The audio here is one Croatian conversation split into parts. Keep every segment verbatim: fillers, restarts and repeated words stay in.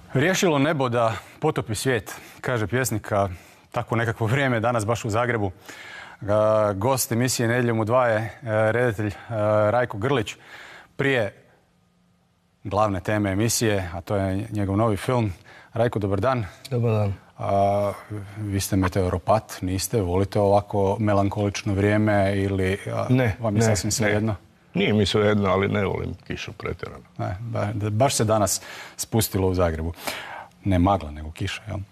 Riješilo nebo da potopi svijet, kaže pjesnik, a tako nekakvo vrijeme danas baš u Zagrebu. Gost emisije Nedjeljom u dva je redatelj Rajko Grlić. Prije glavne teme emisije, a to je njegov novi film. Rajko, dobar dan. Dobar dan. A, vi ste meteoropat, niste? Volite ovako melankolično vrijeme ili a, ne, vam je ne, sasvim svejedno? Nije mi svejedno, ali ne volim kišu pretjerano. Ne, ba, baš se danas spustilo u Zagrebu. Ne magla, nego kiša, jel?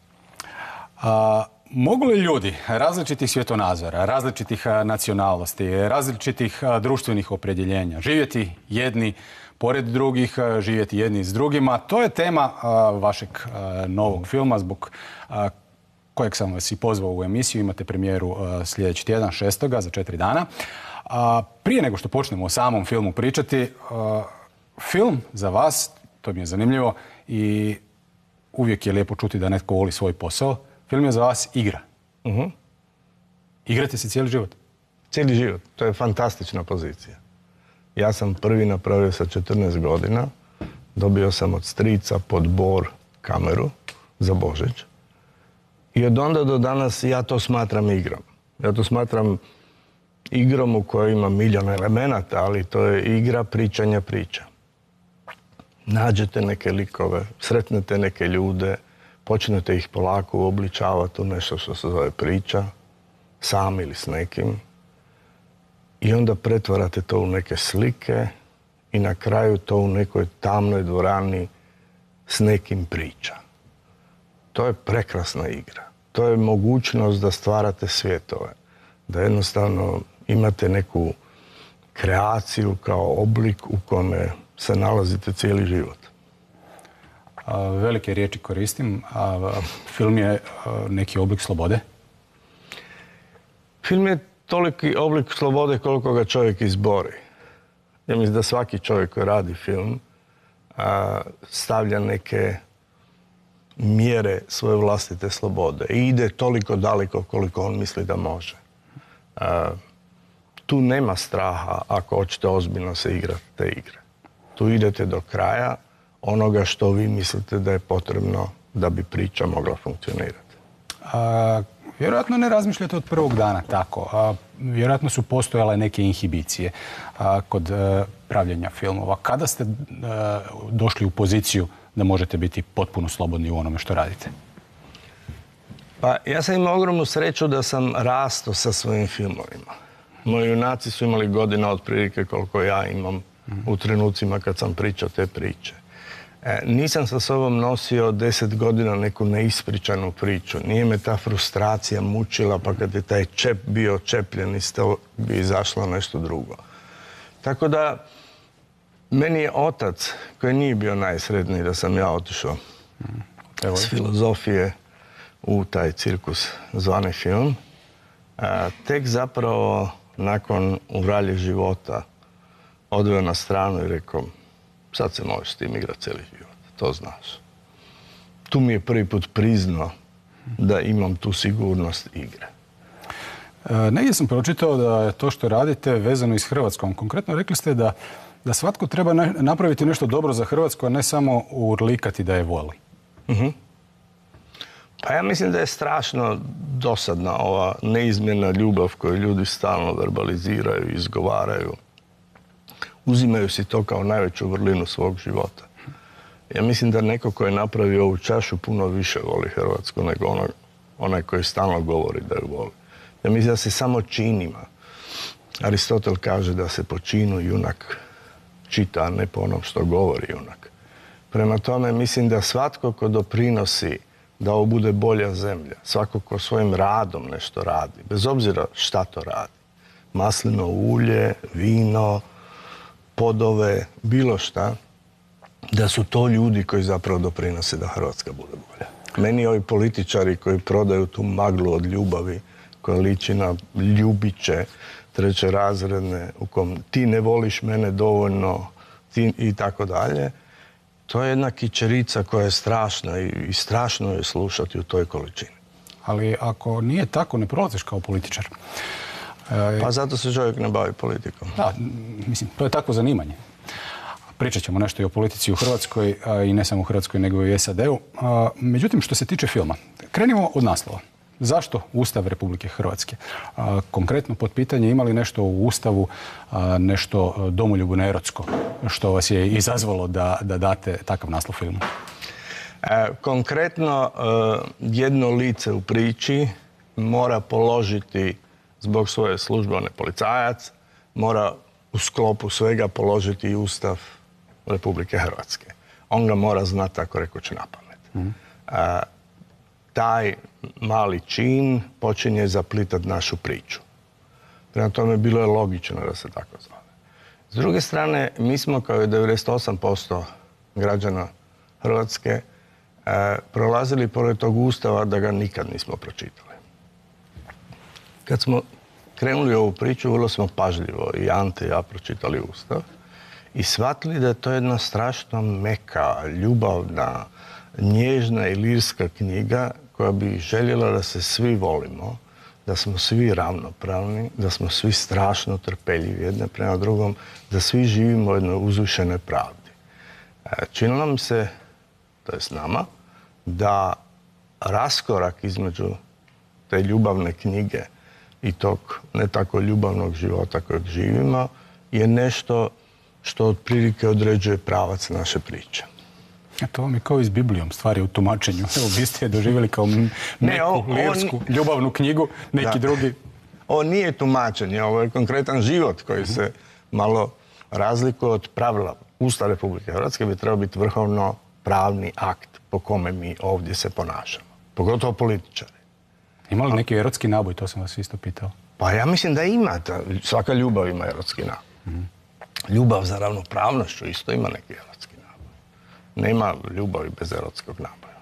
A, mogu li ljudi različitih svjetonazora, različitih nacionalnosti, različitih društvenih opredjeljenja živjeti jedni pored drugih, živjeti jedni s drugima? To je tema a, vašeg a, novog filma, zbog a, kojeg sam vas i pozvao u emisiju. Imate premijeru a, sljedeći tjedan, šestoga, za četiri dana. A, prije nego što počnemo o samom filmu pričati, a, film za vas, to mi je zanimljivo i uvijek je lijepo čuti da netko voli svoj posao. Film je za vas igra. Uh-huh. Igrate se cijeli život? Cijeli život. To je fantastična pozicija. Ja sam prvi napravio sa četrnaest godina. Dobio sam od strica pod bor kameru za Božić. I od onda do danas ja to smatram igrom. Ja to smatram igrom u kojoj ima milijon elemenata, ali to je igra pričanja priča. Nađete neke likove, sretnete neke ljude, počnete ih polako uobličavati u nešto što se zove priča, sam ili s nekim. I onda pretvarate to u neke slike i na kraju to u nekoj tamnoj dvorani s nekim priča. To je prekrasna igra. To je mogućnost da stvarate svjetove. Da jednostavno imate neku kreaciju kao oblik u kome se nalazite cijeli život. A, velike riječi koristim, a film je a, neki oblik slobode? Film je toliki oblik slobode koliko ga čovjek izbori. Ja mislim da svaki čovjek koji radi film a, stavlja neke mjere svoje vlastite slobode i ide toliko daleko koliko on misli da može. A, tu nema straha ako hoćete ozbiljno se igrati te igre. Tu idete do kraja onoga što vi mislite da je potrebno da bi priča mogla funkcionirati. A, vjerojatno ne razmišljate od prvog dana tako. A, vjerojatno su postojale neke inhibicije a, kod a, pravljenja filmova. Kada ste a, došli u poziciju da možete biti potpuno slobodni u onome što radite? Pa ja sam imao ogromnu sreću da sam rastao sa svojim filmovima. Moji junaci su imali godina otprilike koliko ja imam u trenucima kad sam pričao te priče. E, nisam sa sobom nosio deset godina neku neispričanu priču. Nije me ta frustracija mučila, pa kad je taj čep bio čepljen, iz toga bi izašlo nešto drugo. Tako da, meni je otac, koji nije bio najsretniji da sam ja otišao Evo. s filozofije u taj cirkus zvani film, a, tek zapravo nakon u vralje života odveo na stranu i rekao, sad se možeš s tim igrati cijeli život, to znaš. Tu mi je prvi put priznao da imam tu sigurnost igre. E, negdje sam pročitao da je to što radite vezano i s Hrvatskom. Konkretno rekli ste da, da svatko treba ne, napraviti nešto dobro za Hrvatsku, a ne samo urlikati da je voli. Uh-huh. Pa ja mislim da je strašno dosadna ova neizmjerna ljubav koju ljudi stalno verbaliziraju, izgovaraju. Uzimaju si to kao najveću vrlinu svog života. Ja mislim da neko ko je napravio ovu čašu puno više voli Hrvatsku nego ono, onaj koji stalno govori da ju voli. Ja mislim da se samo činima. Aristotel kaže da se po činu junak čita, a ne po onom što govori junak. Prema tome mislim da svatko ko doprinosi da ovo bude bolja zemlja, svako ko svojim radom nešto radi, bez obzira šta to radi, maslino ulje, vino, podove, bilo šta, da su to ljudi koji zapravo doprinose da Hrvatska bude bolja. Meni ovi političari koji prodaju tu maglu od ljubavi, koja liči na ljubiće treće razredne, u kom ti ne voliš mene dovoljno ti, i tako dalje, to je jedna kičerica koja je strašna i, i strašno je slušati u toj količini. Ali ako nije tako, ne prolaziš kao političar. Pa zato se čovjek ne bavi politikom. Da, mislim, to je tako zanimanje. Pričat ćemo nešto i o politici u Hrvatskoj i ne samo u Hrvatskoj nego i u S A D-u. Međutim, što se tiče filma, krenimo od naslova. Zašto Ustav Republike Hrvatske? Konkretno pod pitanje, ima li nešto u Ustavu, nešto domoljubno erotsko što vas je izazvalo da, da date takav naslov filmu? E, konkretno, jedno lice u priči mora položiti, zbog svoje službe, on je policajac, mora u sklopu svega položiti i Ustav Republike Hrvatske. On ga mora znati tako rekoć na pamet. Mm. A, taj mali čin počinje zaplitati našu priču. Prema tome bilo je logično da se tako zove. S druge strane, mi smo kao i devedeset osam posto građana Hrvatske a, prolazili pored tog Ustava da ga nikad nismo pročitali. Kad smo krenuli ovu priču, vrlo smo pažljivo i Ante i ja pročitali Ustav i shvatili da je to jedna strašno meka, ljubavna, nježna i lirska knjiga koja bi željela da se svi volimo, da smo svi ravnopravni, da smo svi strašno trpeljivi jedne prema drugom, da svi živimo u jednoj uzvišenoj pravdi. Činilo nam se, to je s nama, da raskorak između te ljubavne knjige i tog ne tako ljubavnog života kojeg živimo je nešto što otprilike određuje pravac naše priče. To vam je kao i s Biblijom, stvari u tumačenju. Evo, vi ste je doživjeli kao neku lirsku, ljubavnu knjigu, neki da. drugi. Ovo nije tumačenje, ovo je konkretan život koji uh-huh. se malo razlikuje od pravila. Ustav Republike Hrvatske bi trebao biti vrhovno pravni akt po kome mi ovdje se ponašamo. Pogotovo političari. Ima li neki erotski naboj? To sam vas isto pitao. Pa ja mislim da ima. Svaka ljubav ima erotski naboj. Mm-hmm. Ljubav za ravnopravnošću isto ima neki erotski naboj. Nema ljubavi bez erotskog naboja.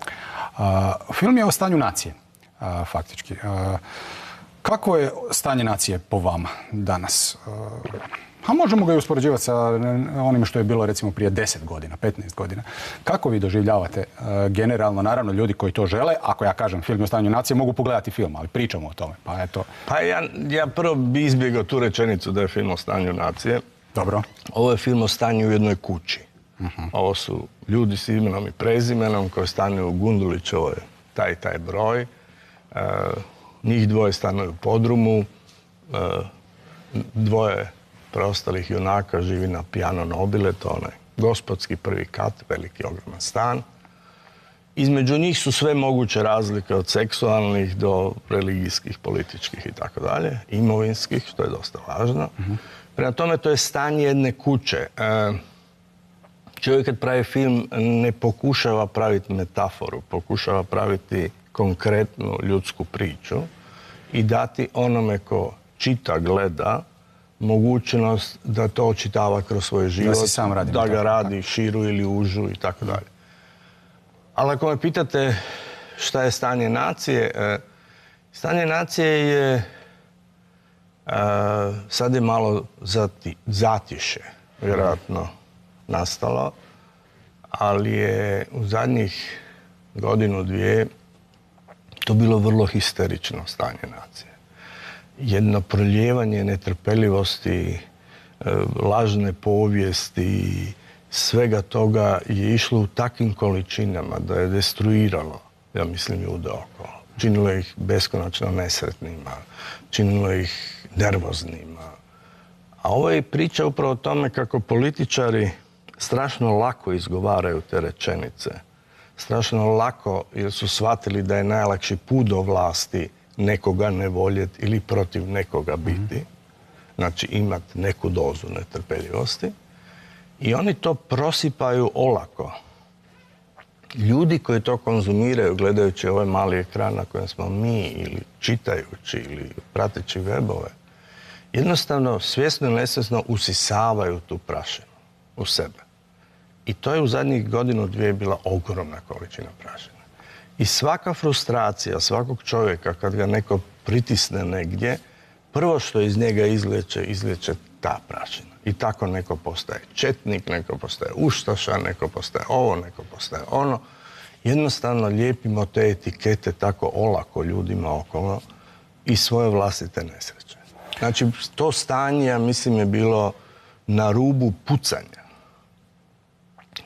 A, film je o stanju nacije, a, faktički. A, kako je stanje nacije po vama danas? A, a možemo ga i uspoređivati sa onim što je bilo recimo prije deset godina, petnaest godina. Kako vi doživljavate uh, generalno, naravno ljudi koji to žele, ako ja kažem film o stanju nacije, mogu pogledati film, ali pričamo o tome. Pa, eto. pa ja, ja prvo bi izbjegao tu rečenicu da je film o stanju nacije. Dobro. Ovo je film o stanju u jednoj kući. Uh-huh. Ovo su ljudi s imenom i prezimenom koji stanuju u Gundulićevoj taj i taj broj. Uh, njih dvoje stanuju u podrumu. Uh, dvoje preostalih junaka živi na Piano Nobile, to onaj gospodski prvi kat, veliki ogroman stan. Između njih su sve moguće razlike od seksualnih do religijskih, političkih i tako dalje, imovinskih, što je dosta važno. Mm-hmm. Prema tome, to je stanje jedne kuće. E, čovjek kad pravi film ne pokušava praviti metaforu, pokušava praviti konkretnu ljudsku priču i dati onome ko čita, gleda, mogućnost da to očitava kroz svoj život, da, sam radim, da ga radi širu ili užu i tako dalje. Ali ako me pitate šta je stanje nacije, stanje nacije je sad je malo zati, zatiše, vjerojatno nastalo, ali je u zadnjih godinu, dvije to bilo vrlo histerično stanje nacije. Jedno proljevanje netrpeljivosti, lažne povijesti, svega toga je išlo u takvim količinama da je destruiralo, ja mislim, ljude okolo. Činilo ih beskonačno nesretnima, činilo ih nervoznima. A ovo je priča upravo o tome kako političari strašno lako izgovaraju te rečenice. Strašno lako jer su shvatili da je najlakši put do vlasti nekoga ne voljeti ili protiv nekoga biti. Mm-hmm. Znači imati neku dozu netrpeljivosti. I oni to prosipaju olako. Ljudi koji to konzumiraju gledajući ovaj mali ekran na kojem smo mi ili čitajući ili prateći webove, jednostavno svjesno i nesvjesno usisavaju tu prašinu u sebe. I to je u zadnjih godinu, dvije bila ogromna količina prašine. I svaka frustracija svakog čovjeka kad ga neko pritisne negdje, prvo što iz njega izliječe, izliječe ta prašina. I tako neko postaje četnik, neko postaje ustaša, neko postaje ovo, neko postaje ono. Jednostavno lijepimo te etikete tako olako ljudima okolo i svoje vlastite nesreće. Znači, to stanje, ja mislim, je bilo na rubu pucanja.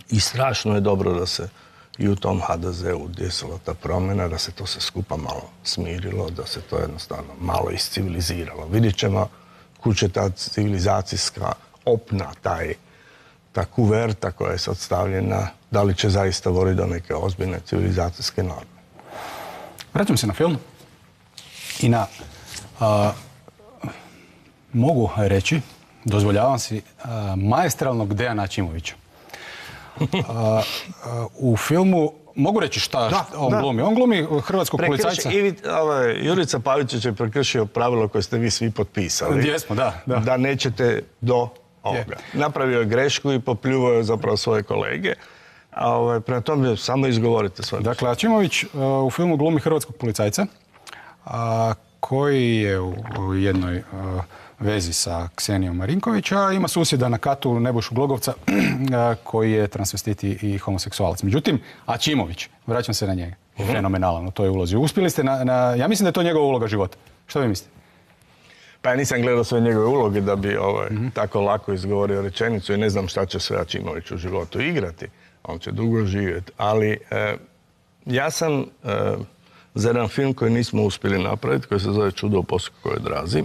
I strašno je dobro da se i u tom ha de zeu desila ta promjena, da se to se skupa malo smirilo, da se to jednostavno malo isciviliziralo. Vidjet ćemo kud će ta civilizacijska opna, taj, ta kuverta koja je sad stavljena, da li će zaista voditi do neke ozbiljne civilizacijske norme. Vraćam se na film i na, a, mogu reći, dozvoljavam si, a, maestralnog Dejana Aćimovića. A, a, u filmu, mogu reći šta, Da, šta on da. glumi? On glumi hrvatskog Prekrši, policajca. i vid, ovaj, Jurica Pavičić je prekršio pravilo koje ste vi svi potpisali. Jesmo, da, da. Da nećete do ovoga. Je. Napravio je grešku i popljuvao je zapravo svoje kolege. A ovaj, prema tome samo izgovorite svoje. Dakle, Aćimović uh, u filmu glumi hrvatskog policajca a, koji je u, u jednoj uh, vezi sa Ksenijom Marinković, a ima susjeda na katu Nebojšu Glogovca a, koji je transvestit i, i homoseksualac. Međutim, Aćimović, vraćam se na njega, je Mhm. fenomenalan u toj ulozi. Uspjeli ste na, na, ja mislim da je to njegova uloga života. Što vi mislite? Pa ja nisam gledao sve njegove uloge da bi ovaj, tako lako izgovorio rečenicu i ne znam šta će sve Aćimović u životu igrati. On će dugo živjeti. Ali e, ja sam e, za jedan film koji nismo uspjeli napraviti, koji se zove Čudo u Poskakojoj drazi,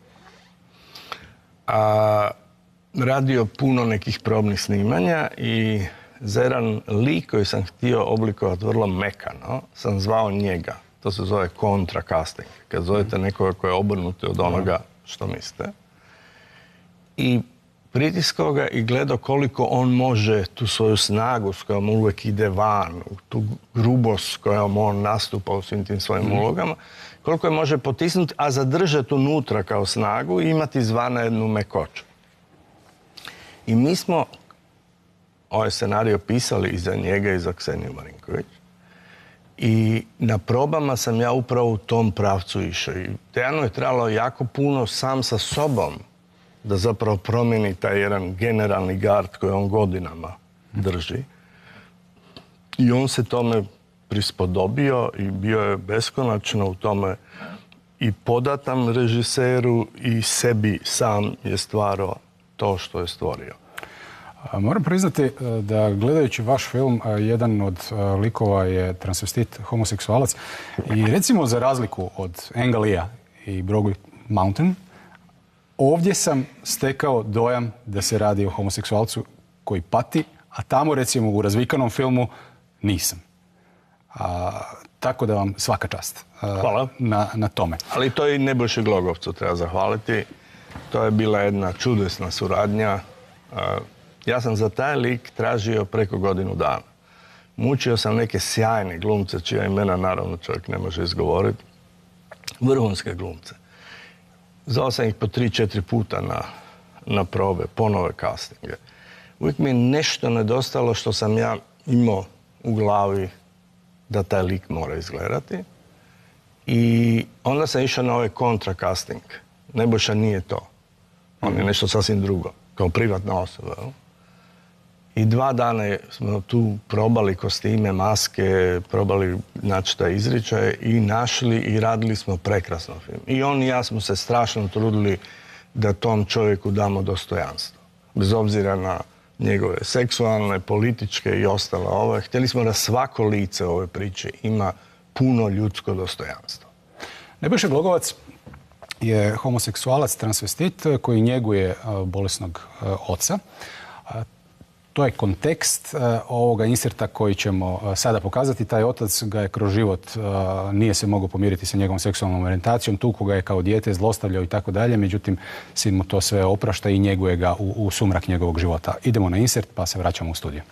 a, radio puno nekih probnih snimanja i za jedan lik koji sam htio oblikovati vrlo mekano, sam zvao njega. To se zove kontra casting. Kad zovete nekoga koji je obrnuti od onoga što mislite. I pritiskao ga i gledao koliko on može tu svoju snagu s kojom uvijek ide van, tu grubost s kojom on nastupa u svim tim svojim ulogama, koliko je može potisnuti, a zadržati unutra kao snagu i imati izvana jednu mekoću. I mi smo ovaj scenario pisali i za njega i za Kseniju Marinković. I na probama sam ja upravo u tom pravcu išao. I Dejanu je trebalo jako puno sam sa sobom da zapravo promijeni taj jedan generalni gard koji on godinama drži. I on se tome prispodobio i bio je beskonačno u tome i podatan režiseru i sebi sam je stvarao to što je stvorio. A, moram priznati da gledajući vaš film, a, jedan od a, likova je transvestit, homoseksualac. I recimo za razliku od Engalija i Brokeback Mountain, ovdje sam stekao dojam da se radi o homoseksualcu koji pati, a tamo recimo u razvikanom filmu nisam. A, tako da vam svaka čast a, Hvala. Na, na tome. Ali to i Nebojši Glogovcu treba zahvaliti. To je bila jedna čudesna suradnja. Ja sam za taj lik tražio preko godinu dana. Mučio sam neke sjajne glumce, čija imena naravno čovjek ne može izgovoriti. Vrhunske glumce. Zvao sam ih po tri, četiri puta na, na probe, ponove castinge. Uvijek mi je nešto nedostalo što sam ja imao u glavi da taj lik mora izgledati. I onda sam išao na ovaj kontra casting. Nebojša nije to. On je nešto sasvim drugo, kao privatna osoba. Jel? I dva dana smo tu probali kostime, maske, probali naći taj izričaj i našli i radili smo prekrasno film. I on i ja smo se strašno trudili da tom čovjeku damo dostojanstvo. Bez obzira na njegove seksualne, političke i ostale ove. Htjeli smo da svako lice ove priče ima puno ljudsko dostojanstvo. Nebojša Glogovac je homoseksualac, transvestit koji njeguje bolesnog oca. To je kontekst ovoga inserta koji ćemo sada pokazati. Taj otac ga je kroz život, nije se mogao pomiriti sa njegovom seksualnom orijentacijom, tuku ga je kao dijete, zlostavljao i tako dalje, međutim sin mu to sve oprašta i njeguje ga u, u sumrak njegovog života. Idemo na insert pa se vraćamo u studiju.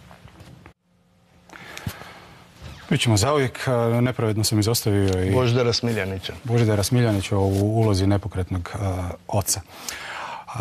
Mi ćemo zauvijek, nepravedno sam izostavio i Božidara Smiljanića. Božidara Smiljanića u ulozi nepokretnog uh, oca. Uh,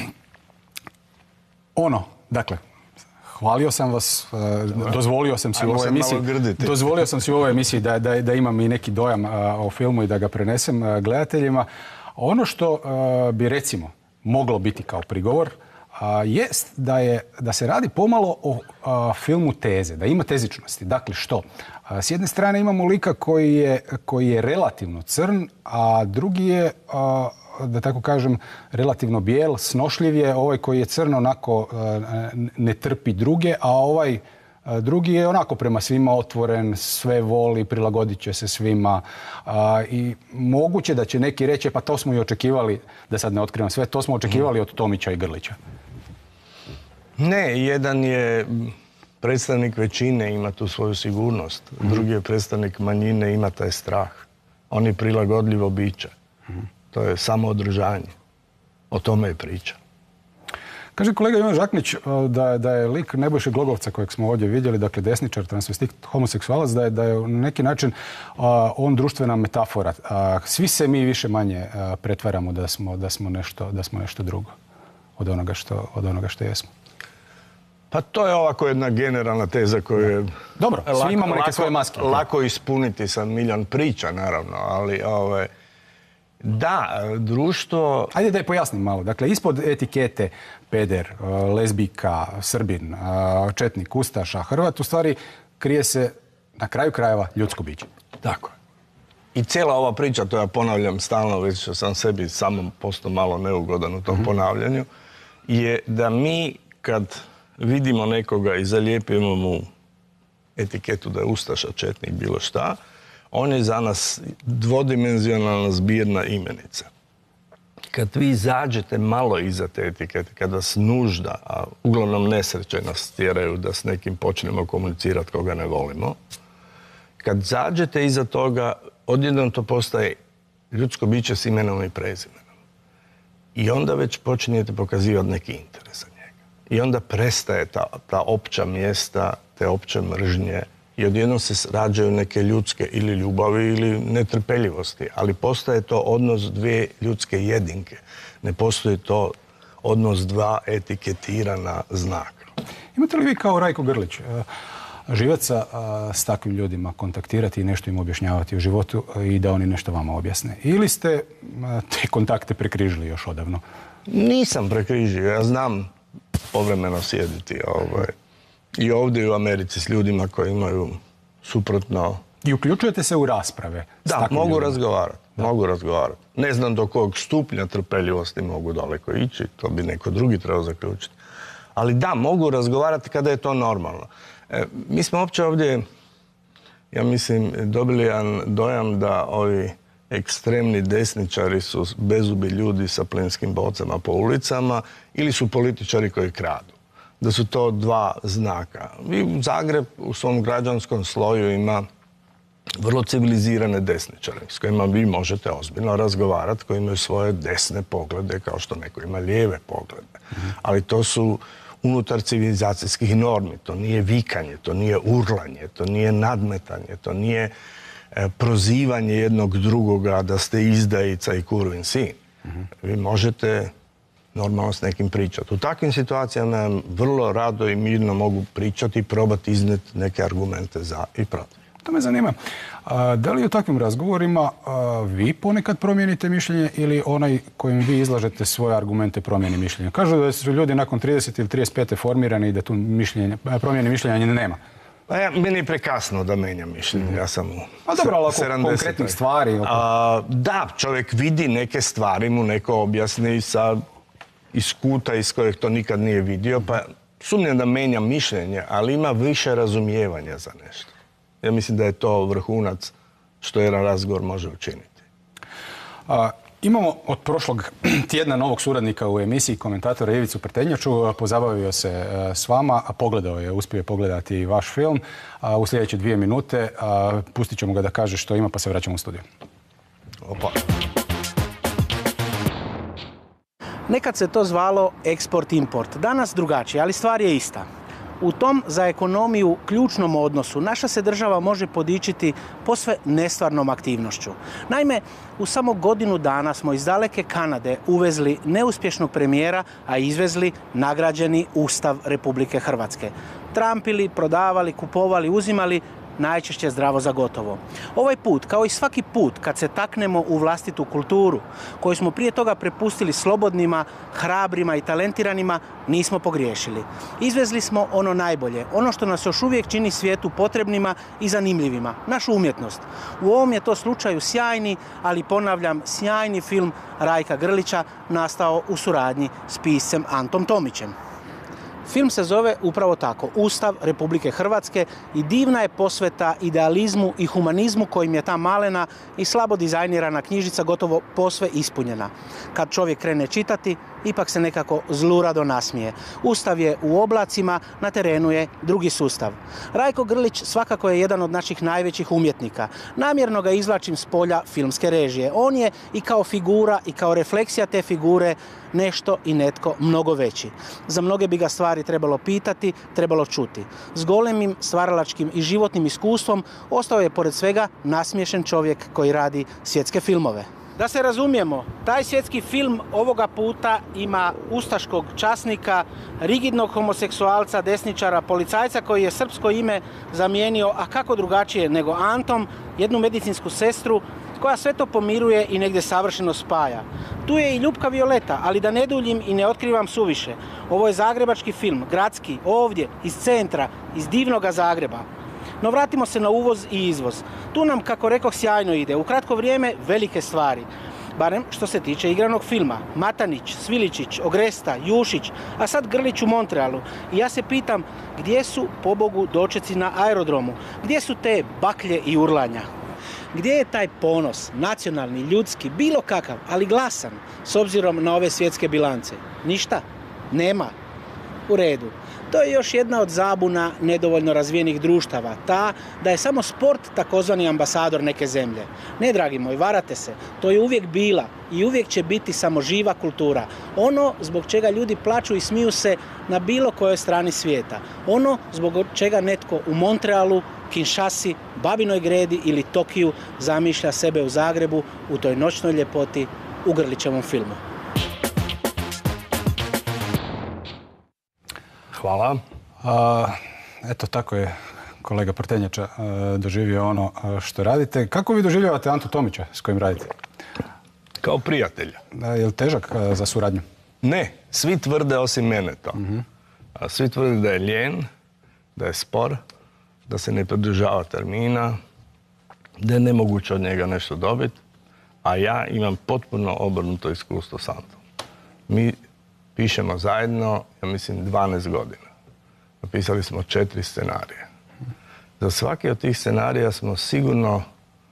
ono, dakle, hvalio sam vas, uh, dozvolio sam si u ovoj emisiji, dozvolio sam si u ovoj emisiji da, da, da imam i neki dojam uh, o filmu i da ga prenesem uh, gledateljima. Ono što uh, bi recimo moglo biti kao prigovor a, jest da, je, da se radi pomalo o a, filmu teze, da ima tezičnosti. Dakle, što? A, s jedne strane imamo lika koji je, koji je relativno crn, a drugi je a, da tako kažem, relativno bijel, snošljiv je. Ovaj koji je crn onako ne trpi druge, a ovaj drugi je onako prema svima otvoren, sve voli, prilagodit će se svima. I moguće da će neki reći, pa to smo i očekivali, da sad ne otkrivam sve, to smo očekivali od Tomića i Grlića. Ne, jedan je predstavnik većine, ima tu svoju sigurnost. Drugi je predstavnik manjine, ima taj strah. On je prilagodljivo biće. To je samo održanje. O tome je priča. Kaže kolega Ivan Žaknić da, da je lik Nebojše Glogovca kojeg smo ovdje vidjeli, dakle desničar, transvestit, homoseksualac, da je, da je na neki način a, on društvena metafora. A, svi se mi više manje a, pretvaramo da smo, da, smo nešto, da smo nešto drugo od onoga što, od onoga što jesmo. Pa to je ovako jedna generalna teza koju je dobro, svi lako, imamo neke lako, svoje maske. Lako ispuniti sa miljan priča, naravno, ali ove, da, društvo... Ajde da je pojasnim malo. Dakle, ispod etikete peder, lezbijka, Srbin, četnik, ustaša, Hrvat, u stvari krije se na kraju krajeva ljudsko biće. Tako je. I cijela ova priča, to ja ponavljam stalno, već što sam sebi samo postao malo neugodan u tom mm-hmm. ponavljanju, je da mi kad vidimo nekoga i zalijepimo mu etiketu da je ustaša, četnik, bilo šta, on je za nas dvodimenzionalna zbirna imenica. Kad vi zađete malo iza te etikete, kada vas nužda, a uglavnom nesreće nas tjeraju da s nekim počnemo komunicirati koga ne volimo, kad zađete iza toga, odjednom to postaje ljudsko biće s imenom i prezimenom. I onda već počinjete pokazivati neki interes za njega. I onda prestaje ta, ta opća mjesta, te opće mržnje, i odjednom se rađaju neke ljudske ili ljubavi ili netrpeljivosti, ali postaje to odnos dvije ljudske jedinke. Ne postoji to odnos dva etiketirana znaka. Imate li vi kao Rajko Grlić živaca s takvim ljudima kontaktirati i nešto im objašnjavati u životu i da oni nešto vama objasne? Ili ste te kontakte prekrižili još odavno? Nisam prekrižio. Ja znam povremeno sjediti ovaj, i ovdje u Americi s ljudima koji imaju suprotno... I uključujete se u rasprave? Da, mogu ljudima. razgovarati. Da. Mogu razgovarati. Ne znam do kog stupnja trpeljivosti mogu daleko ići, to bi neko drugi trebao zaključiti. Ali da, mogu razgovarati kada je to normalno. E, mi smo uopće ovdje, ja mislim, dobili jedan dojam da ovi ekstremni desničari su bezubi ljudi sa plinskim bocama po ulicama ili su političari koji kradu. Da su to dva znaka. I Zagreb u svom građanskom sloju ima vrlo civilizirane desničare s kojima vi možete ozbiljno razgovarati, koji imaju svoje desne poglede kao što neko ima lijeve poglede. Mm-hmm. Ali to su unutar civilizacijskih normi. To nije vikanje, to nije urlanje, to nije nadmetanje, to nije e, prozivanje jednog drugoga da ste izdajica i kurvin sin. Mm-hmm. Vi možete normalno s nekim pričati. U takvim situacijama vrlo rado i mirno mogu pričati i probati iznijeti neke argumente za i protiv. To me zanima. A, da li u takvim razgovorima a, vi ponekad promijenite mišljenje ili onaj kojim vi izlažete svoje argumente promijeni mišljenje? Kažu da su ljudi nakon trideset ili trideset pet formirani i da tu mišljenje, promijeni mišljenja nema. Pa ja, meni je prekasno da menjam mišljenje. Ja sam u A dobro, ali oko konkretnih stvari. Oko... A, da, čovjek vidi neke stvari, mu neko objasni sa iz kuta iz kojeg to nikad nije vidio, pa sumnjam da menjam mišljenje, ali ima više razumijevanja za nešto. Ja mislim da je to vrhunac što jedan razgovor može učiniti. A, imamo od prošlog tjedna novog suradnika u emisiji, komentatora Ivicu Prtenjaču. Pozabavio se a, s vama, a pogledao je, uspio je pogledati vaš film. A, u sljedeće dvije minute a, pustit ćemo ga da kaže što ima, pa se vraćamo u studiju. Opa. Nekad se to zvalo eksport-import, danas drugačije, ali stvar je ista. U tom za ekonomiju ključnom odnosu naša se država može podičiti posve nestvarnom aktivnošću. Naime, u samo godinu dana smo iz daleke Kanade uvezli neuspješnog premijera, a izvezli nagrađeni Ustav Republike Hrvatske. Trampili, prodavali, kupovali, uzimali, najčešće zdravo za gotovo. Ovaj put, kao i svaki put kad se taknemo u vlastitu kulturu, koju smo prije toga prepustili slobodnima, hrabrima i talentiranima, nismo pogriješili. Izvezli smo ono najbolje, ono što nas još uvijek čini svijetu potrebnima i zanimljivima, našu umjetnost. U ovom je to slučaju sjajni, ali ponavljam, sjajni film Rajka Grlića nastao u suradnji s piscem Antom Tomićem. Film se zove upravo tako, Ustav Republike Hrvatske, i divna je posveta idealizmu i humanizmu kojim je ta malena i slabo dizajnirana knjižica gotovo posve ispunjena. Kad čovjek krene čitati, ipak se nekako zlurado nasmije. Ustav je u oblacima, na terenu je drugi sustav. Rajko Grlić svakako je jedan od naših najvećih umjetnika. Namjerno ga izvlačim s polja filmske režije. On je i kao figura i kao refleksija te figure nešto i netko mnogo veći. Za mnoge bi ga stvari trebalo pitati, trebalo čuti. S golemim stvaralačkim i životnim iskustvom ostao je pored svega nasmiješen čovjek koji radi svjetske filmove. Da se razumijemo, taj svjetski film ovoga puta ima ustaškog časnika, rigidnog homoseksualca, desničara, policajca koji je srpsko ime zamijenio, a kako drugačije nego Antom, jednu medicinsku sestru koja sve to pomiruje i negdje savršeno spaja. Tu je i Ljupka Violeta, ali da ne duljim i ne otkrivam suviše. Ovo je zagrebački film, gradski, ovdje, iz centra, iz divnoga Zagreba. No vratimo se na uvoz i izvoz. Tu nam, kako rekoh, sjajno ide. U kratko vrijeme velike stvari. Barem što se tiče igranog filma. Matanić, Sviličić, Ogresta, Jušić, a sad Grlić u Montrealu. I ja se pitam, gdje su pobogu dočeci na aerodromu? Gdje su te baklje i urlanja? Gdje je taj ponos, nacionalni, ljudski, bilo kakav, ali glasan, s obzirom na ove svjetske bilance? Ništa. Nema. U redu. To je još jedna od zabuna nedovoljno razvijenih društava, ta da je samo sport takozvani ambasador neke zemlje. Ne, dragi moji, varate se, to je uvijek bila i uvijek će biti samo živa kultura. Ono zbog čega ljudi plaču i smiju se na bilo kojoj strani svijeta. Ono zbog čega netko u Montrealu, Kinshasi, Babinoj Gredi ili Tokiju zamišlja sebe u Zagrebu u toj noćnoj ljepoti u Grlićevom filmu. Hvala. A, eto, tako je kolega Prtenjača doživio ono što radite. Kako vi doživljavate Antu Tomića s kojim radite? Kao prijatelja. Je li težak za suradnju? Ne, svi tvrde osim mene to. Uh-huh. Svi tvrde da je ljen, da je spor, da se ne pridržava termina, da je nemoguće od njega nešto dobiti, a ja imam potpuno obrnuto iskustvo s Antom. Mi pišemo zajedno, ja mislim, dvanaest godina. Napisali smo četiri scenarije. Za svaki od tih scenarija smo sigurno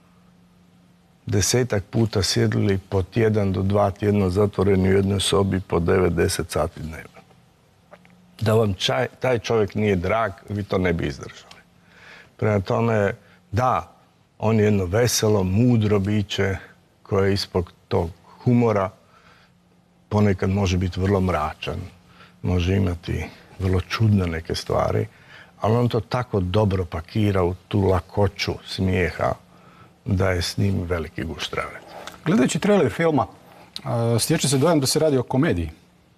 desetak puta sjedili po tjedan do dva tjedna zatvoreni u jednoj sobi po devet do deset sati dnevno. Da vam čaj, taj čovjek nije drag, vi to ne bi izdržali. Prema tome, da, on je jedno veselo, mudro biće koje ispod tog humora ponekad može biti vrlo mračan, može imati vrlo čudne neke stvari, ali on to tako dobro pakira u tu lakoću smijeha da je s njim veliki gušt raditi. Gledajući trailer filma, stječe se dojam da se radi o komediji.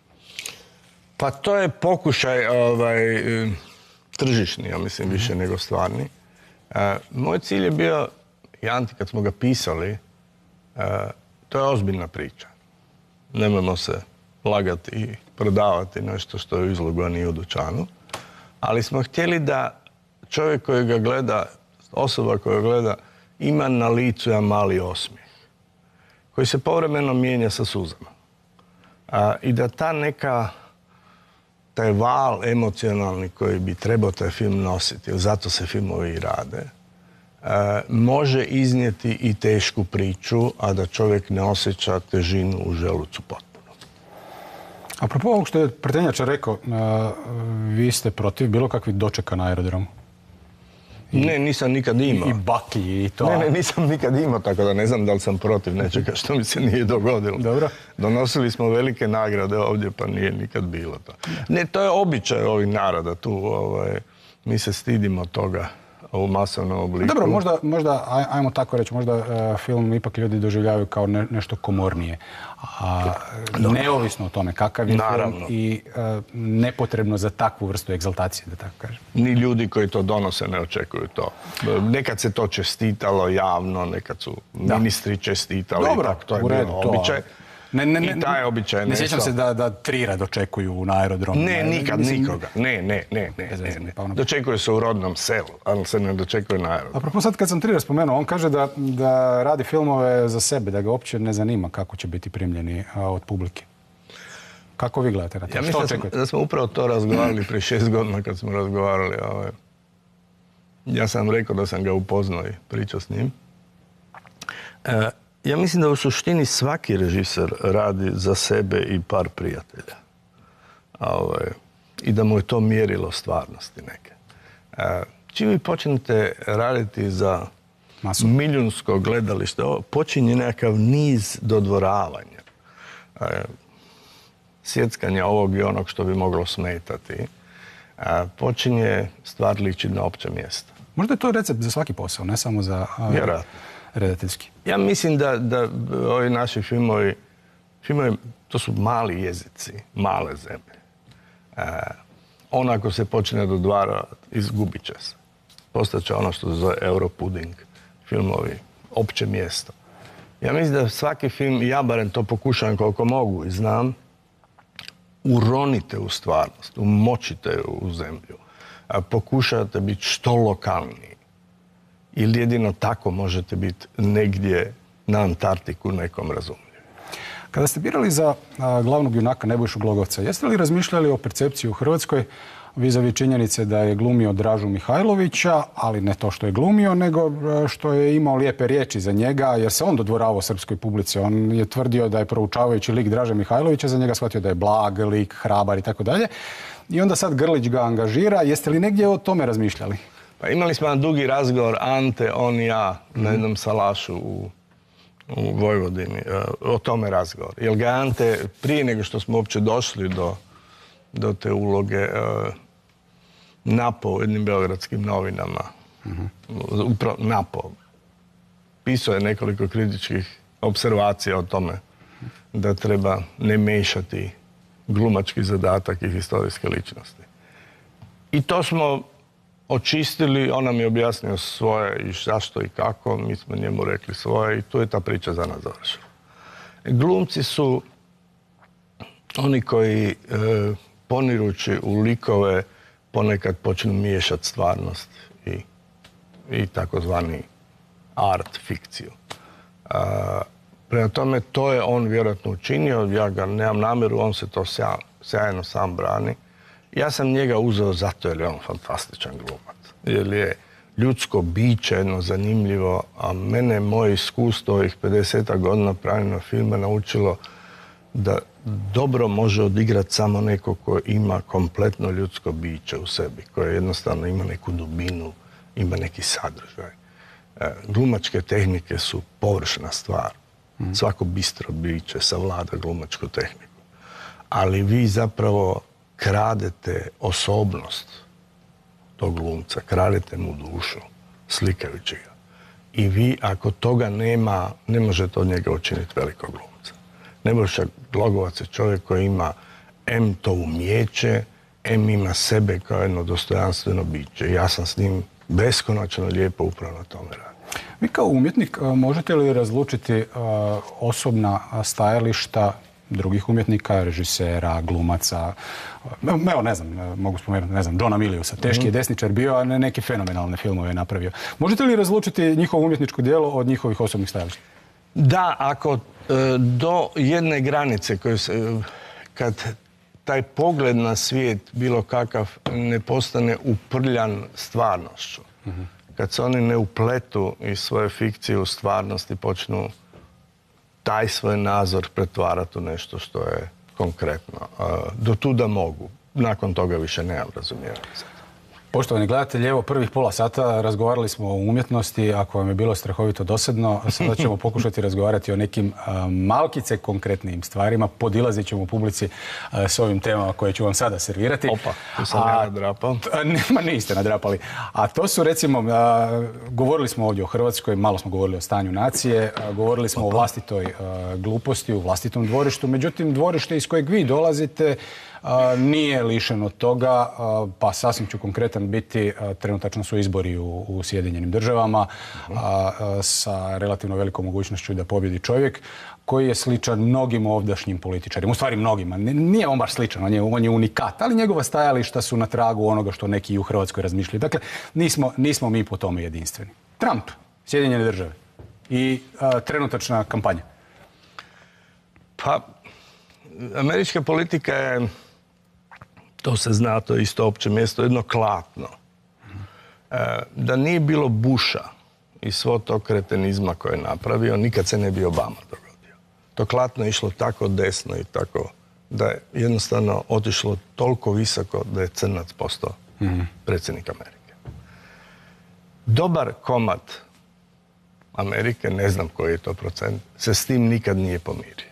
Pa to je pokušaj ovaj, tržišni, ja mislim, više nego stvarni. E, moj cilj je bio, i Anti, kad smo ga pisali, e, to je ozbiljna priča. Nemojmo se lagati i prodavati nešto što je u izlogu, a nije u dućanu. Ali smo htjeli da čovjek koji ga gleda, osoba koja ga gleda, ima na licu jedan mali osmijeh, koji se povremeno mijenja sa suzama. A, I da ta neka, taj val emocionalni koji bi trebao taj film nositi, jer zato se filmovi i rade, a, može iznijeti i tešku priču, a da čovjek ne osjeća težinu u želucu potpuno. Apropo ovog što je Prtenjača rekao, a, vi ste protiv bilo kakvih dočeka na aerodromu? I, ne, nisam nikad imao. I baklji i to. Ne, ne, nisam nikad imao, tako da ne znam da li sam protiv nečega što mi se nije dogodilo. Dobro. Donosili smo velike nagrade ovdje, pa nije nikad bilo to. Ne, to je običaj ovih naroda tu. Ovaj, mi se stidimo toga. u masovnom obliku. Dobro, možda, možda ajmo tako reći, možda uh, film ipak ljudi doživljavaju kao ne, nešto komornije. A, neovisno o tome kakav je Naravno. film i uh, nepotrebno za takvu vrstu egzaltacije, da tako kažem. Ni ljudi koji to donose ne očekuju to. Nekad se to čestitalo javno, nekad su da. ministri čestitali. Dobro, tako, to je u redu, bilo to. običaj. Ne, ne, ne, I taj običaj ne sjećam se da, da Trira dočekuju na aerodromu. Ne, nikad Mislim, nikoga. Ne, ne, ne, ne. ne, ne. Pa ono... Dočekuju se u rodnom selu, ali se ne dočekuju na aerodromu. Apropo sad kad sam Trira spomenuo, on kaže da, da radi filmove za sebe, da ga uopće ne zanima kako će biti primljeni a, od publike. Kako vi gledate na to? Ja Što mislim očekujete? da smo upravo to razgovarali prije šest godina kad smo razgovarali. Ovaj. Ja sam rekao da sam ga upoznao i pričao s njim. E, Ja mislim da u suštini svaki režiser radi za sebe i par prijatelja. Ovaj, I da mu je to mjerilo stvarnosti neke. E, čim vi počnete raditi za Masu. milijunsko gledalište, počinje nekakav niz dodvoravanja. E, sjeckanja ovog i onog što bi moglo smetati. E, počinje stvar ličiti na opće mjesto. Možda je to recept za svaki posao, ne samo za... Vjerojatno. Redateljski. Ja mislim da, da ovi naši filmovi, filmovi, to su mali jezici, male zemlje. E, on ako se počne dodvarati, izgubit će se. Postaće ono što se zove Europuding, filmovi, opće mjesto. Ja mislim da svaki film, ja barem to pokušavam koliko mogu i znam, uronite u stvarnost, umočite ju u zemlju. A pokušate biti što lokalniji. Ili jedino tako možete biti negdje na Antarktiku nekom razumljiv. Kada ste birali za a, glavnog junaka Nebojšu Glogovca, jeste li razmišljali o percepciji u Hrvatskoj vis-a-vis činjenice da je glumio Dražu Mihajlovića, ali ne to što je glumio, nego što je imao lijepe riječi za njega, jer se on dodvoravao srpskoj publici. On je tvrdio da je proučavajući lik Draže Mihajlovića za njega shvatio da je blag lik, hrabar i tako dalje. I onda sad Grlić ga angažira. Jeste li negdje o tome razmišljali? Pa imali smo jedan dugi razgovor, Ante, on i ja, mm. na jednom salašu u, u Vojvodini, o tome razgovor. Jer ga Ante, prije nego što smo uopće došli do, do te uloge, napao u jednim beogradskim novinama. Mm-hmm. Upravo napao. Pisao je nekoliko kritičkih observacija o tome da treba ne mešati glumački zadatak i historijske ličnosti. I to smo očistili, on nam je objasnio svoje i zašto i kako, mi smo njemu rekli svoje i tu je ta priča za nas završila. Glumci su oni koji e, ponirući u likove ponekad počnu miješati stvarnost i, i takozvani art, fikciju. A, prema tome, to je on vjerojatno učinio, ja ga nemam namjeru, on se to sja, sjajno sam brani. Ja sam njega uzeo zato jer je on fantastičan glumac. Jer je ljudsko biće jedno zanimljivo, a mene moje iskustvo ovih pedeset godina pravljena filma naučilo da dobro može odigrati samo neko ko ima kompletno ljudsko biće u sebi, koje jednostavno ima neku dubinu, ima neki sadržaj. Glumačke tehnike su površna stvar. Mm. Svako bistro biće savlada glumačku tehniku. Ali vi zapravo kradete osobnost tog glumca, kradete mu dušu, slikajući ga. I vi, ako toga nema, ne možete od njega učiniti velikog glumca. Nebojša Glogovac je čovjek koji ima em to umijeće, em ima sebe kao jedno dostojanstveno biće. Ja sam s njim beskonačno lijepo upravo na tome radim. Vi kao umjetnik možete li razlučiti osobna stajališta drugih umjetnika, režisera, glumaca? Evo, ne znam, mogu spomenuti, ne znam, Johna Miliusa. Teški je desničar bio, a ne neke fenomenalne filmove je napravio. Možete li razlučiti njihovo umjetničko djelo od njihovih osobnih stajališta? Da, ako e, do jedne granice koje se, kad taj pogled na svijet bilo kakav ne postane uprljan stvarnošću, uh-huh. kad se oni ne upletu iz svoje fikcije u stvarnosti, počnu taj svoj nazor pretvarati u nešto što je konkretno. Do tuda mogu. Nakon toga više nemam razumijevanja. Poštovani gledatelji, evo prvih pola sata razgovarali smo o umjetnosti, ako vam je bilo strahovito dosadno, sada ćemo pokušati razgovarati o nekim a, malkice konkretnim stvarima, podilazit ćemo u publici a, s ovim temama koje ću vam sada servirati. Opa, tu sam ja nadrapao. Nema, niste nadrapali. A to su recimo, a, govorili smo ovdje o Hrvatskoj, malo smo govorili o stanju nacije, a, govorili smo Opa. o vlastitoj a, gluposti, u vlastitom dvorištu, međutim dvorište iz kojeg vi dolazite A, nije lišeno toga, a, pa sasvim ću konkretan biti, a, trenutačno su izbori u, u Sjedinjenim državama a, a, sa relativno velikom mogućnošću da pobjedi čovjek koji je sličan mnogim ovdašnjim političarima, u stvari mnogima. Nije on baš sličan, on je, on je unikat, ali njegova stajališta su na tragu onoga što neki u Hrvatskoj razmišljaju. Dakle, nismo, nismo mi po tome jedinstveni. Trump, Sjedinjene države i a, trenutačna kampanja. Pa, američka politika je, to se zna, to je isto opće mjesto, jedno klatno. E, da nije bilo Busha i svo to kretenizma koje je napravio, nikad se ne bi Obama dogodio. To klatno je išlo tako desno i tako da je jednostavno otišlo toliko visoko da je crnac postao mm-hmm. predsjednik Amerike. Dobar komad Amerike, ne znam koji je to procent, se s tim nikad nije pomirio.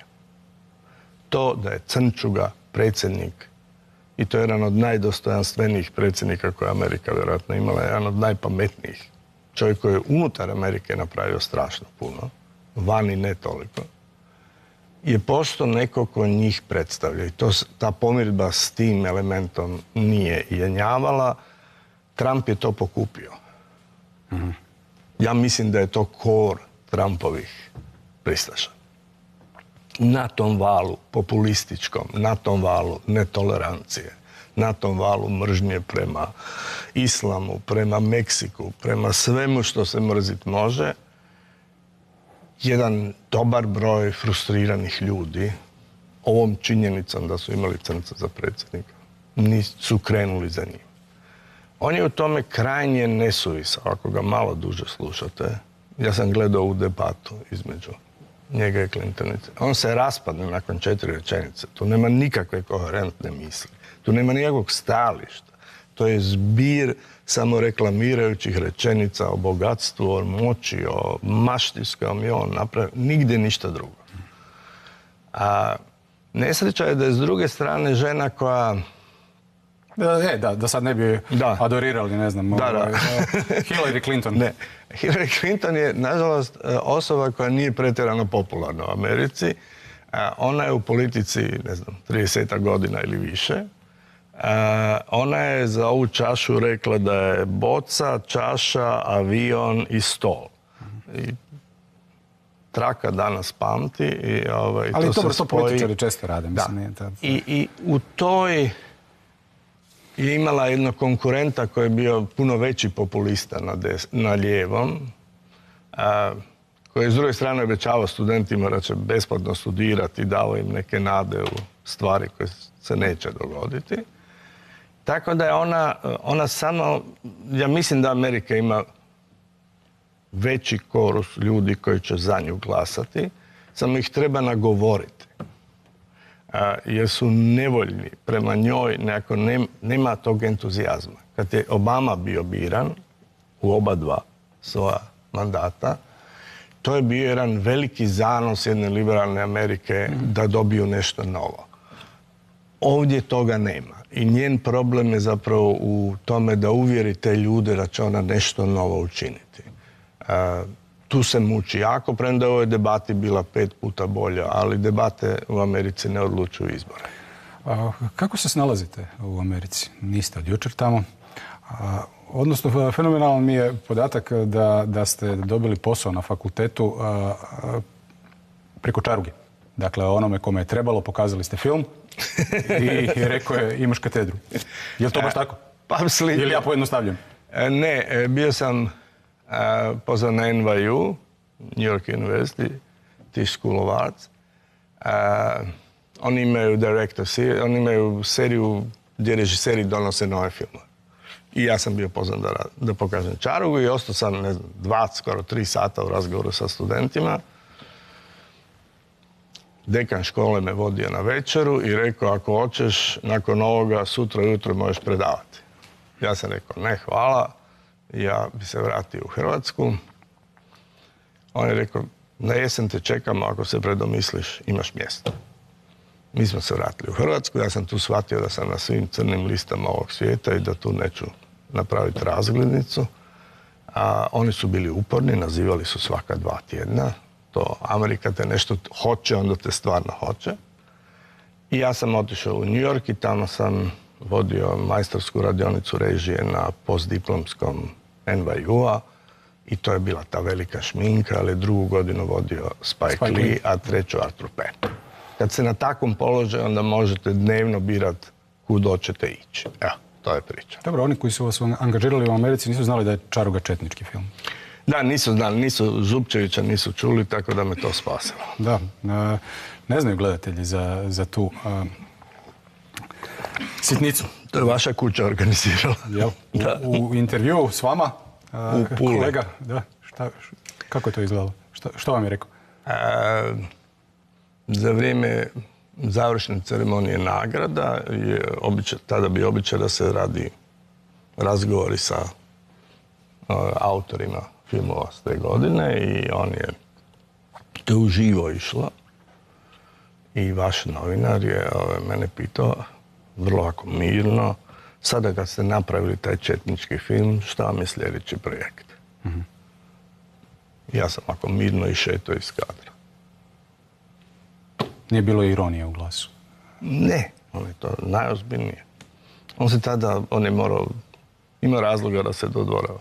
To da je crnčuga predsjednik, i to je jedan od najdostojanstvenijih predsjednika koje je Amerika vjerojatno imala, jedan od najpametnijih. Čovjek koji je unutar Amerike napravio strašno puno, vani ne toliko, je postao neko ko njih predstavlja. I to, ta pomirba s tim elementom nije jenjavala. Trump je to pokupio. Mm-hmm. Ja mislim da je to kor Trumpovih pristaša. Na tom valu populističkom, na tom valu netolerancije, na tom valu mržnje prema islamu, prema Meksiku, prema svemu što se mrzit može, jedan dobar broj frustriranih ljudi ovom činjenicom da su imali crnca za predsjednika nisu krenuli za njim. On je u tome krajnje nesuvisao, ako ga malo duže slušate. Ja sam gledao u debatu između njega i Clintonice. On se raspadne nakon četiri rečenice. Tu nema nikakve koherentne misli. Tu nema nikakvog stajališta. To je zbir samoreklamirajućih rečenica o bogatstvu, o moći, o mašti s kojom je on napravio. Nigdje ništa drugo. A nesreća je da je s druge strane žena koja... Da, e, da, da sad ne bi da. adorirali, ne znam, da, da. Hillary Clinton. Ne. Hillary Clinton je, nažalost, osoba koja nije pretjerano popularna u Americi. Ona je u politici, ne znam, trideset godina ili više. Ona je za ovu čašu rekla da je boca, čaša, avion i stol. I traka danas pamti. I, ovaj, Ali to dobro, se to spoji... političari često rade. Mislim, da. nije to... I, I u toj je imala jednog konkurenta koji je bio puno veći populista na, des, na lijevom, a, koji je s druge strane obećavao studentima da će besplatno studirati i dao im neke nade u stvari koje se neće dogoditi. Tako da je ona, ona samo, ja mislim da Amerika ima veći korus ljudi koji će za nju glasati, samo ih treba nagovoriti. A, jer su nevoljni prema njoj, nekako nem, nema tog entuzijazma. Kad je Obama bio biran u oba dva svoja mandata, to je bio jedan veliki zanos jedne liberalne Amerike mm. da dobiju nešto novo. Ovdje toga nema. I njen problem je zapravo u tome da uvjeri te ljude da će ona nešto novo učiniti. A, tu se muči jako, premda je u ovoj debati bila pet puta bolja, ali debate u Americi ne odlučuju izbore. A, kako se snalazite u Americi? Niste od jučer tamo. A, odnosno, fenomenalan mi je podatak da, da ste dobili posao na fakultetu a, a, preko čaruge. Dakle, onome kome je trebalo, pokazali ste film i, i rekao je imaš katedru. Je li to baš tako? Pa slično. Ili ja pojednostavljam? Ne, bio sam Uh, pozvan na N Y U, New York University, Tisch School of Arts. Uh, oni imaju director series, oni imaju seriju gdje režiseri donose nove filmove. I ja sam bio pozvan da, da pokažem čarugu i ostao sam, ne znam, dva, skoro tri sata u razgovoru sa studentima. Dekan škole me vodio na večeru i rekao, ako hoćeš, nakon ovoga sutra ujutro možeš predavati. Ja sam rekao, ne, hvala, ja bi se vratio u Hrvatsku. On je rekao, na jesen te čekamo, ako se predomisliš, imaš mjesto. Mi smo se vratili u Hrvatsku, ja sam tu shvatio da sam na svim crnim listama ovog svijeta i da tu neću napraviti razglednicu. A oni su bili uporni, nazivali su svaka dva tjedna. To Amerika te nešto hoće, onda te stvarno hoće. I ja sam otišao u New York i tamo sam vodio majstorsku radionicu režije na postdiplomskom N Y U-a i to je bila ta velika šminka, ali drugu godinu vodio Spike, Spike Lee, Lee, a treću Arthur Penn. Kad se na takvom položaju, onda možete dnevno birati kud hoćete ići. Evo, to je priča. Dobro, oni koji su vas angažirali u Americi nisu znali da je Čaruga četnički film. Da, nisu znali, nisu Zupčevića nisu čuli, tako da me to spasilo. Da, ne znaju gledatelji za, za tu a, sitnicu. To je vaša kuća organizirala. Jel? U, u intervju s vama, a, kolega, da, šta, kako je to izgledalo? Šta, što vam je rekao? A, za vrijeme završne ceremonije nagrada je običaj, tada bi običaj da se radi razgovori sa a, autorima filmova s te godine i on je to uživo išlo. I vaš novinar je ove, mene pitao, vrlo ovako mirno, sada kad ste napravili taj četnički film, šta vam je sljedeći projekt? Mm-hmm. Ja sam ovako mirno išetao iz kadra. Nije bilo ironije u glasu? Ne, on je to najozbiljnije. On se tada, on je morao, ima razloga da se dodvorava.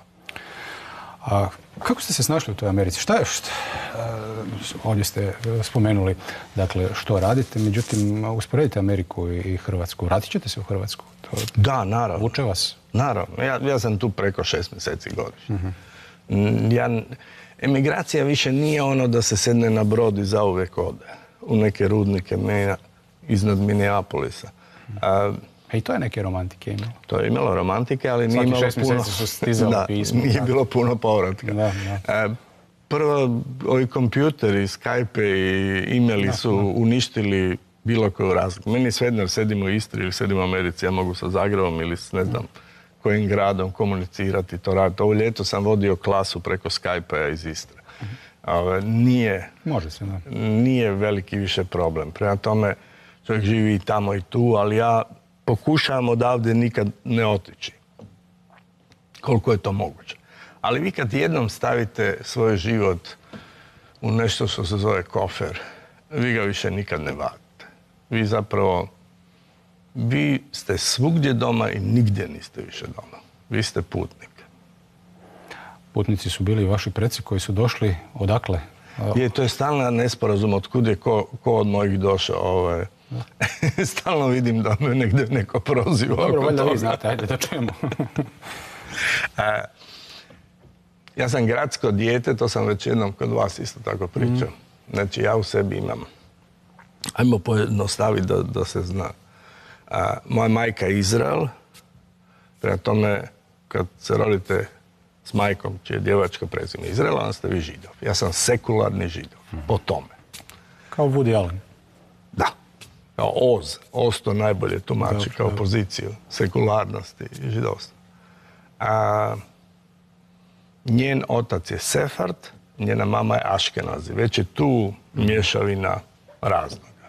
A kako ste se snašli u toj Americi? Šta je, šta, ovdje ste spomenuli, dakle, što radite, međutim, usporedite Ameriku i Hrvatsku. Vratit ćete se u Hrvatsku? To da, naravno. Vuče vas? Naravno. Ja, ja sam tu preko šest mjeseci godišnje. Mm-hmm. Ja, emigracija više nije ono da se sedne na brod i zauvijek ode u neke rudnike mena iznad Minneapolisa. A, A i to je neke romantike imalo. To je imalo romantike, ali nije imalo puno... su stizali da, pismo. Nije bilo puno povratka. Da, da. Prvo, ovi kompjuteri, Skype i e-maili su da, da. uništili bilo koju razliku. Meni svejedno jer sedim u Istri ili sedim u Americi, ja mogu sa Zagrebom ili s ne znam kojim gradom komunicirati, to raditi. Ovo ljeto sam vodio klasu preko Skype-a iz Istre. Ove, nije, Može se, da. Nije veliki više problem. Prema tome, čovjek živi i tamo i tu, ali ja pokušavam odavde nikad ne otići. Koliko je to moguće. Ali vi kad jednom stavite svoj život u nešto što se zove kofer, vi ga više nikad ne vadite. Vi zapravo, vi ste svugdje doma i nigdje niste više doma. Vi ste putnik. Putnici su bili vaši preci koji su došli odakle? Je, to je stalna nesporazum od kud je ko, ko od mojih došao. Ovaj. Stalno vidim da me negdje neko proziva. Dobro, valjda vi znate, ajde da čujemo. A, ja sam gradsko dijete, to sam već jednom kod vas isto tako pričao. Mm. Znači, ja u sebi imam, ajmo pojednostaviti da, da se zna. A, moja majka je Izrael, prema tome, kad se rodite s majkom, čije je djevačko prezime Izraela, onda ste vi Židov. Ja sam sekularni Židov, mm. po tome. Kao Woody Allen. Da. Kao Oz. Oz to najbolje tumači kao poziciju sekularnosti i židovstva. A, njen otac je Sefard, njena mama je Aškenazi. Već je tu mješavina razloga.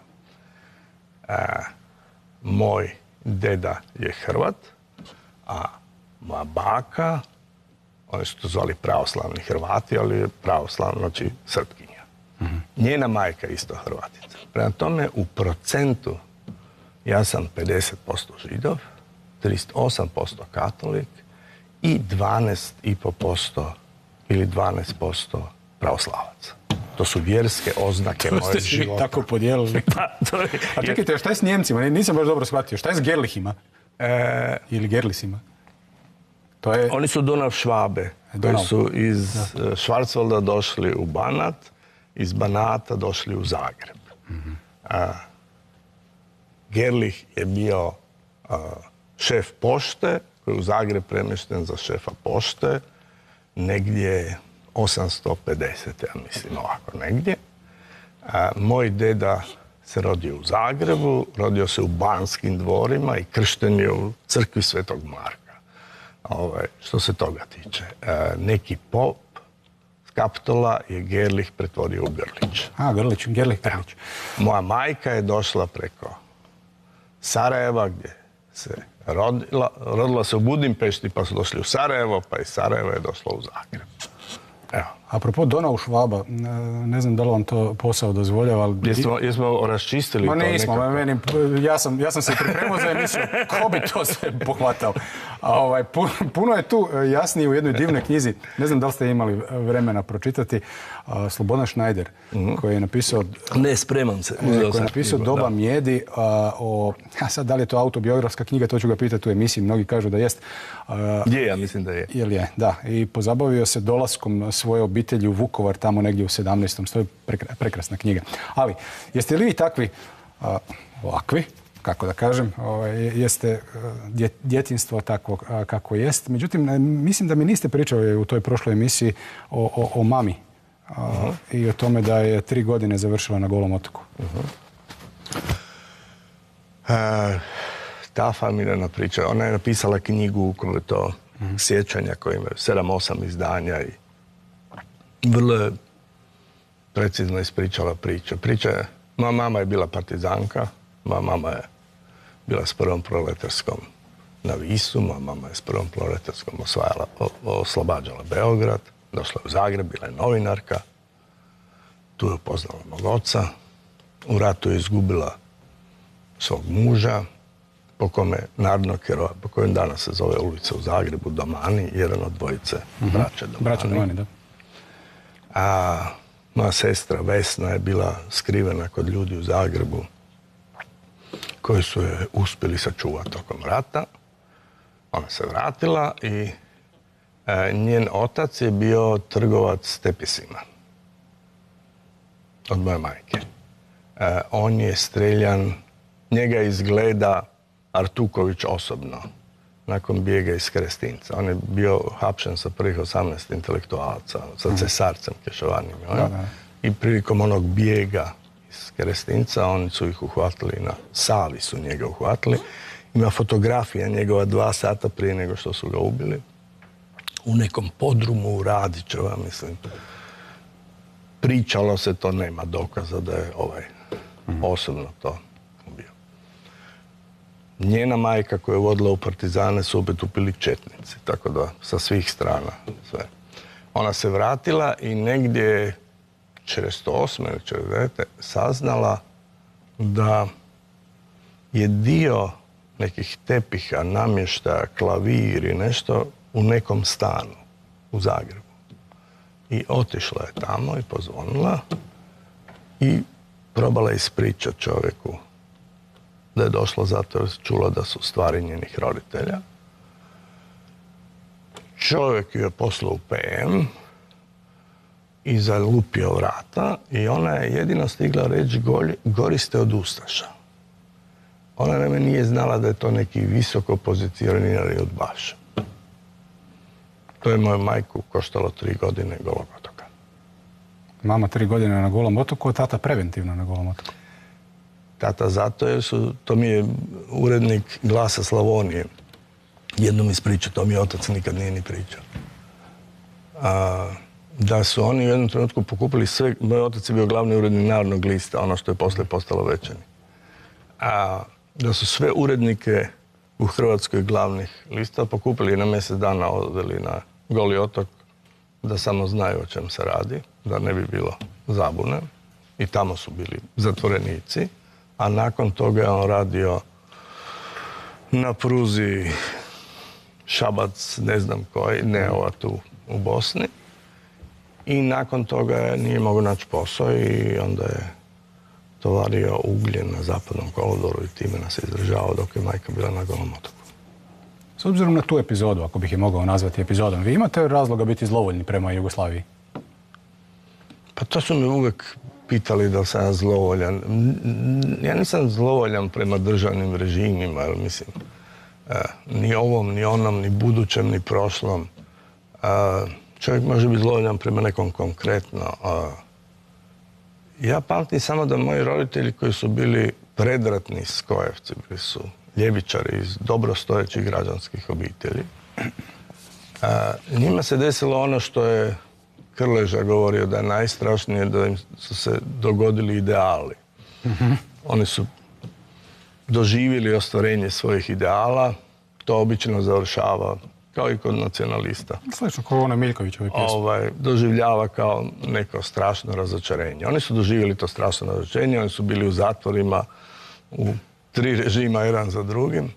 A, moj deda je Hrvat, a moja baka, oni su to zvali pravoslavni Hrvati, ali je pravoslavno, znači Srpkinja. Mm-hmm. Njena majka je isto Hrvatica. Prema tome, u procentu ja sam pedeset posto Židov, trideset osam posto katolik i dvanaest i po posto ili dvanaest posto pravoslavac. To su vjerske oznake moje života. To ste svi tako podijelili. Pa, to je... A čekajte, šta je s Njemcima? Nisam baš dobro shvatio. Šta je s Gerlihima? E... Ili Gerlisima? To je... Oni su Dunav Švabe, koji su iz da. Švarcvalda došli u Banat, iz Banata došli u Zagreb. Mm-hmm. A, Gerlich je bio a, šef pošte, koji je u Zagreb premješten za šefa pošte, negdje osamsto pedeset, ja mislim, ovako negdje. A, moj deda se rodio u Zagrebu, rodio se u Banskim dvorima i kršten je u crkvi Svetog Marka. ovaj, što se toga tiče. E, neki pop s Kaptola je Gerlich pretvorio u Grlić. A, Grlić, Gerlich Grlić. Moja majka je došla preko Sarajeva, gdje se rodila, rodila se u Budimpešti, pa su došli u Sarajevo, pa iz Sarajeva je došla u Zagreb. Evo. Apropo Donau Švaba, ne znam da li vam to posao dozvoljava, ali... Jesmo, jesmo raščistili Ma to nismo, nekako? meni, ja, sam, ja sam se pripremao za emisiju, ko bi to sve pohvatao. A ovaj, puno je tu jasnije u jednoj divnoj knjizi, ne znam da li ste imali vremena pročitati, a, Slobodan Schneider, mm-hmm. koji je napisao... Ne, spremam se. Koji je napisao Doba da. Mjedi, a, o... A sad, da li je to autobiografska knjiga, to ću ga pitati u emisiji, mnogi kažu da jest. A, je, ja mislim da je. Jel je, da. I pozabavio se dolaskom svoje obitelji u Vukovar, tamo negdje u sedamnaestom To je prekrasna knjiga. Ali, jeste li vi takvi, a, ovakvi, kako da kažem, ovaj, jeste dje, djetinstvo takvo a, kako jest. Međutim, mislim da mi niste pričali u toj prošloj emisiji o, o, o mami a, uh-huh. i o tome da je tri godine završila na Golom otoku. Uh-huh. Uh, ta familijna priča, ona je napisala knjigu koja je to uh-huh. sjećanja koje imaju sedam, osam izdanja i vrlo je precizno ispričala priču. Priča je, moja mama je bila partizanka, moja mama je bila s prvom proletarskom na Visu, moja mama je s prvom proletarskom osvajala, oslobađala Beograd, došla u Zagreb, bila je novinarka, tu je upoznala mog oca, u ratu je izgubila svog muža, po kome narodnog heroja, po kojem danas se zove ulica u Zagrebu, Domani, jedan od dvojice uh-huh. braća Domani. Braća Domani, da. A moja sestra Vesna je bila skrivena kod ljudi u Zagrebu koji su je uspjeli sačuvati tokom rata. Ona se vratila i e, njen otac je bio trgovac tepisima od moje majke. E, on je streljan, njega izgleda Artuković osobno nakon bijega iz Kerestinca. On je bio hapšen sa prvih osamnaest intelektualaca, sa cesarcem Kešovanim. Da, da. I prilikom onog bijega iz Kerestinca, oni su ih uhvatili na Savi, su njega uhvatili. Ima fotografija njegova dva sata prije nego što su ga ubili. U nekom podrumu u Radićeva, mislim. Pričalo se to, nema dokaza da je ovaj mm. osobno to ubio. Njena majka koja je vodila u partizane su opet upili četnici, tako da sa svih strana sve. Ona se vratila i negdje četrdeset osme ili četrdeset devete saznala da je dio nekih tepiha, namještaja, klavir i nešto u nekom stanu u Zagrebu. I otišla je tamo i pozvonila i probala ispričati čovjeku da je došla zato jer čula da su stvari njenih roditelja. Čovjek ju je poslao u P M i zalupio vrata i ona je jedino stigla reći gori ste od ustaša. Ona naime nije znala da je to neki visoko pozicionirani udbaš. To je moju majku koštalo tri godine Golog otoka. Mama tri godine na Golom otoku, a tata preventivno na Golom otoku. Tata zato jer su, to mi je urednik Glasa Slavonije jednom ispričao, to mi je otac nikad nije ni pričao. A, da su oni u jednom trenutku pokupili sve, moj otac je bio glavni urednik Narodnog lista, ono što je poslije postalo Večernji. A da su sve urednike u Hrvatskoj glavnih lista pokupili i na mjesec dana odveli na Goli otok da samo znaju o čem se radi, da ne bi bilo zabune. I tamo su bili zatvorenici. A nakon toga je on radio na pruzi Šabac, ne znam koji, ne ova tu u Bosni. I nakon toga je nije mogao naći posao i onda je tovario ugljen na zapadnom kolodoru i time nas je izdržavao dok je majka bila na Golom otoku. S obzirom na tu epizodu, ako bih je mogao nazvati epizodom, vi imate razloga biti zlovoljni prema Jugoslaviji? Pa to su me uvijek pitali da sam ja zlovoljan. Ja nisam zlovoljan prema državnim režimima, jer mislim, ni ovom, ni onom, ni budućem, ni prošlom. Čovjek može biti zlovoljan prema nekom konkretno. Ja pamtim samo da moji roditelji koji su bili predratni skojevci, bili su ljevičari iz dobrostojećih građanskih obitelji, A, njima se desilo ono što je Krleža govorio da je najstrašnije, da im su se dogodili ideali. Mm-hmm. Oni su doživjeli ostvarenje svojih ideala, to obično završava kao i kod nacionalista. Slično kao ono Miljkovićevi pjesme. Ovaj, doživljava kao neko strašno razočarenje. Oni su doživjeli to strašno razočarenje, oni su bili u zatvorima u tri režima, jedan za drugim.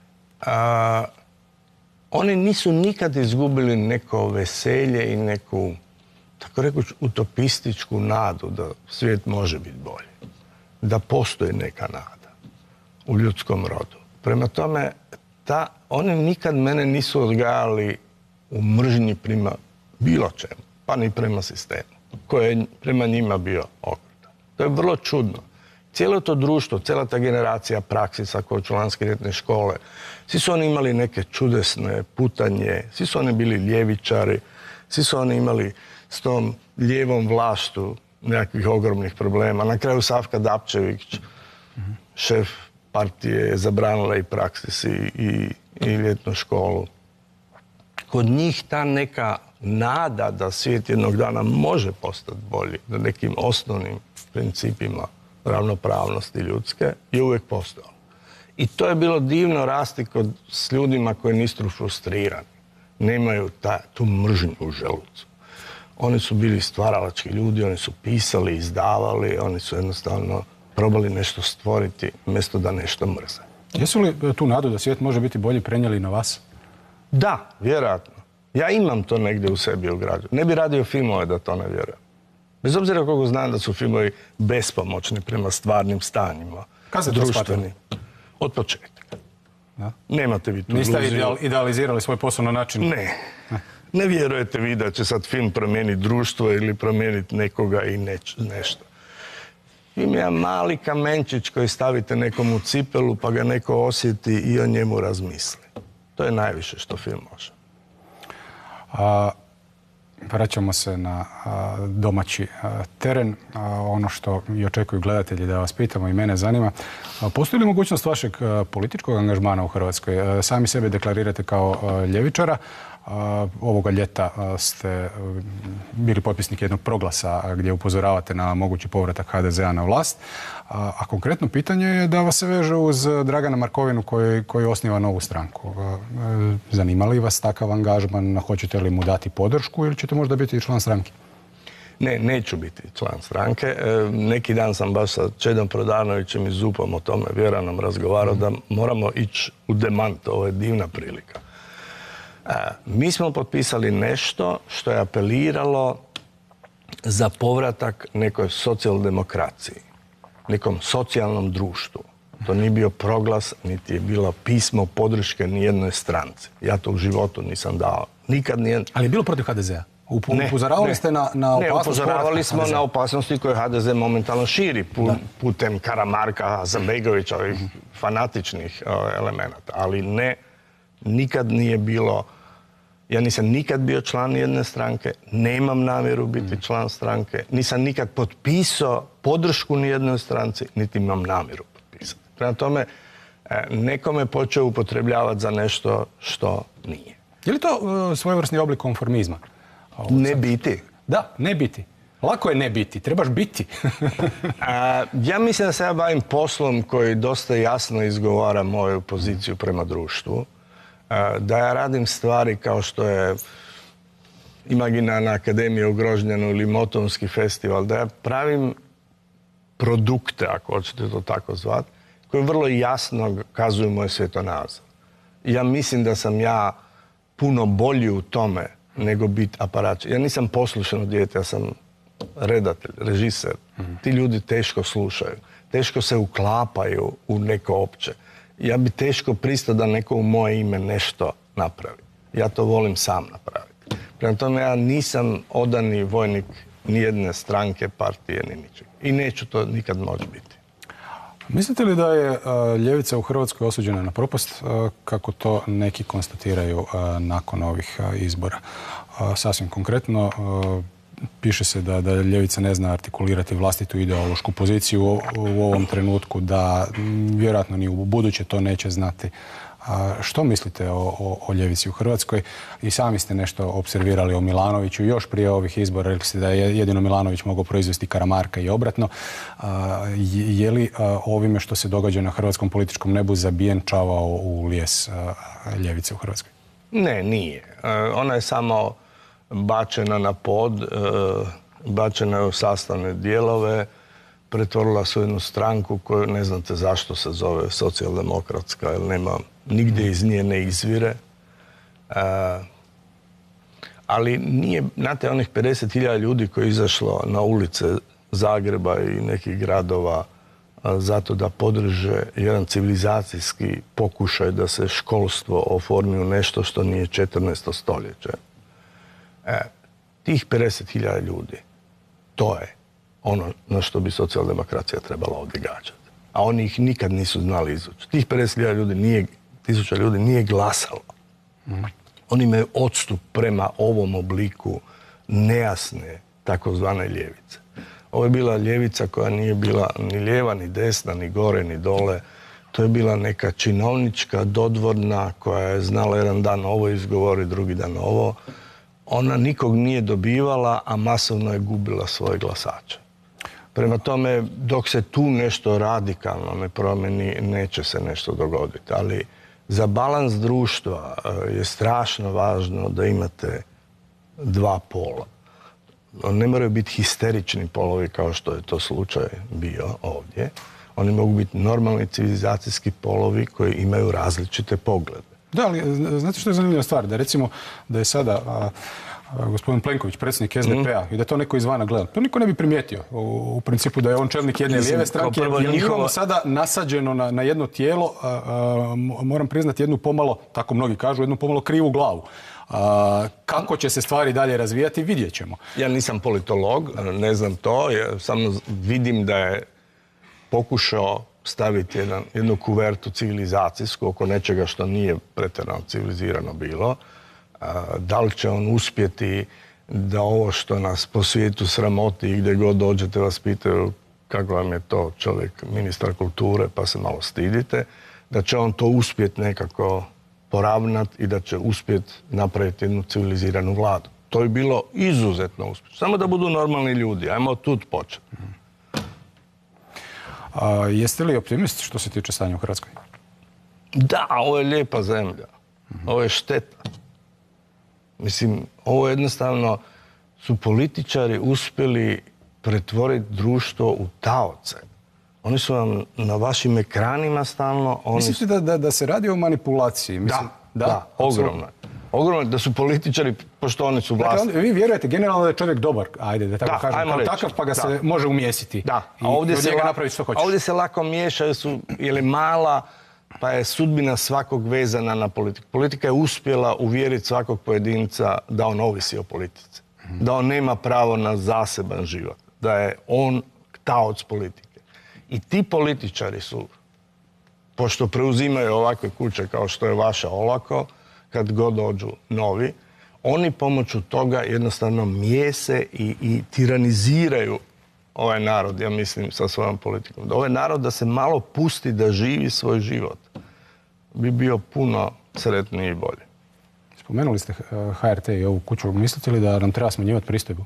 A, oni nisu nikad izgubili neko veselje i neku, tako rekuć, utopističku nadu da svijet može biti bolji. Da postoji neka nada u ljudskom rodu. Prema tome, ta, oni nikad mene nisu odgajali u mržnji prema bilo čemu, pa ni prema sistemu, koji je prema njima bio okrutan. To je vrlo čudno. Cijelo to društvo, cijela ta generacija praksisa Korčulanske ljetne škole, svi su oni imali neke čudesne putanje, svi su oni bili ljevičari, svi su oni imali s tom lijevom vlaštu nekakvih ogromnih problema. Na kraju Savka Dapčević, mm-hmm. šef partije, je zabranila i praksis i, i, i ljetnu školu. Kod njih ta neka nada da svijet jednog dana može postati bolji, na nekim osnovnim principima ravnopravnosti ljudske, je uvijek postojalo. I to je bilo divno rasti kod, s ljudima koji nisu frustrirani. Nemaju ta, tu mržnju u želucu. Oni su bili stvaralački ljudi, oni su pisali, izdavali, oni su jednostavno probali nešto stvoriti, umjesto da nešto mrze. Jesu li tu nadu da svijet može biti bolji prenijeli na vas? Da, vjerojatno. Ja imam to negdje u sebi ugrađeno. Ne bi radio filmove da to ne vjerujem. Bez obzira koliko znam da su filmovi bespomoćni prema stvarnim stanjima. Kad ste to shvatili? Od početka. Da? Nemate vi tu Niste iluziju. idealizirali svoj posao na način? Ne. Ne vjerujete vi da će sad film promijeniti društvo ili promijeniti nekoga i neč, nešto. Film je mali kamenčić koji stavite nekom u cipelu pa ga neko osjeti i o njemu razmisli. To je najviše što film može. A, vraćamo se na a, domaći a, teren. A, ono što i očekuju gledatelji da vas pitamo i mene zanima. A, postoji li mogućnost vašeg a, političkog angažmana u Hrvatskoj? A, sami sebe deklarirate kao a, ljevičara. A, ovoga ljeta a, ste bili potpisnik jednog proglasa gdje upozoravate na mogući povratak ha de zea na vlast. A, a konkretno pitanje je da vas se veže uz Dragana Markovinu koji, koji osniva novu stranku. A, zanima li vas takav angažman? Hoćete li mu dati podršku ili ćete možda biti član stranke? Ne, neću biti član stranke. E, neki dan sam baš sa Čedom Prodanovićem i Zupom o tome vjeranom razgovarao mm. da moramo ići u demant. Ovo je divna prilika. E, mi smo potpisali nešto što je apeliralo za povratak nekoj socijaldemokraciji, nekom socijalnom društvu. To nije bio proglas, niti je bilo pismo podrške nijednoj stranci. Ja to u životu nisam dao. Nikad nijedno. Ali je bilo protiv ha de zea? Upozoravali ste na, na opasnost? Ne, upozoravali smo na opasnosti koje ha de ze momentalno širi pu, putem Karamarka, Hasanbegovića, ovih mm-hmm. fanatičnih uh, elemenata. Ali ne, nikad nije bilo. Ja nisam nikad bio član jedne stranke, nemam namjeru biti član stranke, nisam nikad potpisao podršku nijednoj stranci, niti imam namjeru potpisati. Prema tome, nekome počeo upotrebljavati za nešto što nije. Je li to uh, svojevrsni oblik konformizma? Ne biti. Da, ne biti. Lako je ne biti, trebaš biti. A, ja mislim da se ja bavim poslom koji dosta jasno izgovara moju poziciju prema društvu. Da ja radim stvari kao što je Imaginarna akademija u Grožnjanu ili Motonski festival, da ja pravim produkte, ako hoćete to tako zvati, koji vrlo jasno kazuju moj svjetonazor. Ja mislim da sam ja puno bolji u tome nego biti aparač. Ja nisam poslušano dijete, ja sam redatelj, režiser. Mm-hmm. Ti ljudi teško slušaju, teško se uklapaju u neko opće. Ja bi teško pristao da neko u moje ime nešto napravi. Ja to volim sam napraviti. Prema tome ja nisam odani vojnik nijedne stranke, partije, ni ničeg. I neću to nikad moći biti. Mislite li da je uh, ljevica u Hrvatskoj osuđena na propast, uh, kako to neki konstatiraju uh, nakon ovih uh, izbora? Uh, sasvim konkretno, uh, piše se da, da ljevica ne zna artikulirati vlastitu ideološku poziciju u, u ovom trenutku, da m, vjerojatno ni u buduće to neće znati. Što mislite o, o, o ljevici u Hrvatskoj? I sami ste nešto observirali o Milanoviću. Još prije ovih izbora rekli ste da je jedino Milanović mogao proizvesti Karamarka i obratno. Je li ovime što se događa na hrvatskom političkom nebu zabijen čavao u lijes ljevice u Hrvatskoj? Ne, nije. Ona je samo bačena na pod, bačena je u sastavne dijelove, pretvorila su jednu stranku koju ne znate zašto se zove socijaldemokratska, jer nema, nigdje iz nje ne izvire. E, ali nije, znate, onih pedeset hiljada ljudi koji je izašlo na ulice Zagreba i nekih gradova a, zato da podrže jedan civilizacijski pokušaj da se školstvo oformi u nešto što nije četrnaesto stoljeće. E, tih pedeset hiljada ljudi, to je ono na što bi socijaldemokracija trebala ovdje gađati. A oni ih nikad nisu znali izvući. Tih pedeset hiljada ljudi nije, tisuća ljudi nije glasalo. Mm. Oni imaju odstup prema ovom obliku nejasne takozvane ljevice. Ovo je bila ljevica koja nije bila ni lijeva, ni desna, ni gore, ni dole. To je bila neka činovnička, dodvorna, koja je znala jedan dan ovo izgovori, drugi dan ovo. Ona nikog nije dobivala, a masovno je gubila svoje glasače. Prema tome, dok se tu nešto radikalno ne promeni, neće se nešto dogoditi. Ali za balans društva je strašno važno da imate dva pola. Ne moraju biti histerični polovi kao što je to slučaj bio ovdje. Oni mogu biti normalni civilizacijski polovi koji imaju različite poglede. Da, ali znate što je zanimljiva stvar? Da recimo da je sada a, a, gospodin Plenković, predsjednik S D P-a, mm. i da to neko izvana gleda. To niko ne bi primijetio. U, u principu da je on čelnik jedne lijeve stranke, jer njihovo sada nasađeno na, na jedno tijelo, a, a, moram priznati jednu pomalo, tako mnogi kažu, jednu pomalo krivu glavu. A, kako će se stvari dalje razvijati, vidjet ćemo. Ja nisam politolog, ne znam to, ja samo vidim da je pokušao staviti jedan, jednu kuvertu civilizacijsku oko nečega što nije pretjerano civilizirano bilo. A, da li će on uspjeti da ovo što nas po svijetu sramoti i gdje god dođete vas pitaju kako vam je to čovjek ministar kulture pa se malo stidite, da će on to uspjeti nekako poravnati i da će uspjeti napraviti jednu civiliziranu vladu. To je bilo izuzetno uspješno. Samo da budu normalni ljudi. Ajmotud početi. A, jeste li optimist što se tiče stanja u Hrvatskoj? Da, ovo je lijepa zemlja. Ovo je šteta. Mislim, ovo jednostavno su političari uspjeli pretvoriti društvo u taoce. Oni su vam na vašim ekranima stalno... Oni... Mislite da, da, da se radi o manipulaciji? Mislim, da, da, da, ogromno. Ogromno da su političari, pošto oni su vlasti. Dakle, vi vjerujete generalno da je čovjek dobar, ajde da tako da, kažem, kao reći. Takav pa ga da. se može umjesiti. Da, a ovdje, se la... napraviti što hoćeš. Ovdje se lako miješaju, su, je li mala, pa je sudbina svakog vezana na politiku. Politika je uspjela uvjeriti svakog pojedinca da on ovisi o politici. Hmm. Da on nema pravo na zaseban život. Da je on taoc politike. I ti političari su, pošto preuzimaju ovakve kuće kao što je vaša olako, kad god dođu novi, oni pomoću toga jednostavno mijese i, i tiraniziraju ovaj narod, ja mislim, sa svojom politikom. Da ovaj narod da se malo pusti da živi svoj život, bi bio puno sretniji i bolji. Spomenuli ste H R T i ovu kuću. Mislite li da nam treba smanjivati pristojbu?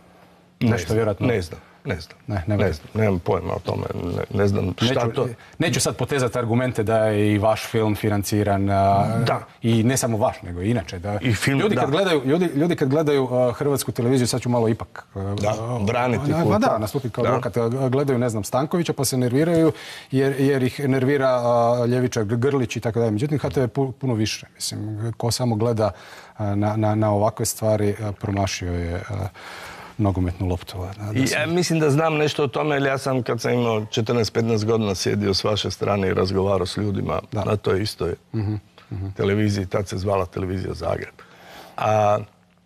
Ne znam, vjerojatno... ne znam. Ne znam, ne, ne znam, nemam pojma o tome, ne, ne znam šta neću, to... Neću sad potezati argumente da je i vaš film financiran, da. I ne samo vaš, nego i inače. Da, I film, ljudi, kad da. gledaju, ljudi, ljudi kad gledaju uh, hrvatsku televiziju, sad ću malo ipak... Uh, da, braniti uh, kultur. Da, nastupiti kao advokat. Gledaju, ne znam, Stankovića pa se nerviraju jer, jer ih nervira uh, Ljevičar, Grlić i tako dalje. Međutim, H T V puno više. Mislim, ko samo gleda uh, na, na, na ovakve stvari, uh, promašio je... Uh, nogometnu loptu. Da, da I ja mislim da znam nešto o tome, jer ja sam kad sam imao četrnaest petnaest godina sjedio s vaše strane i razgovarao s ljudima da. na toj istoj uh-huh, uh-huh. televiziji, tad se zvala televizija Zagreb. A,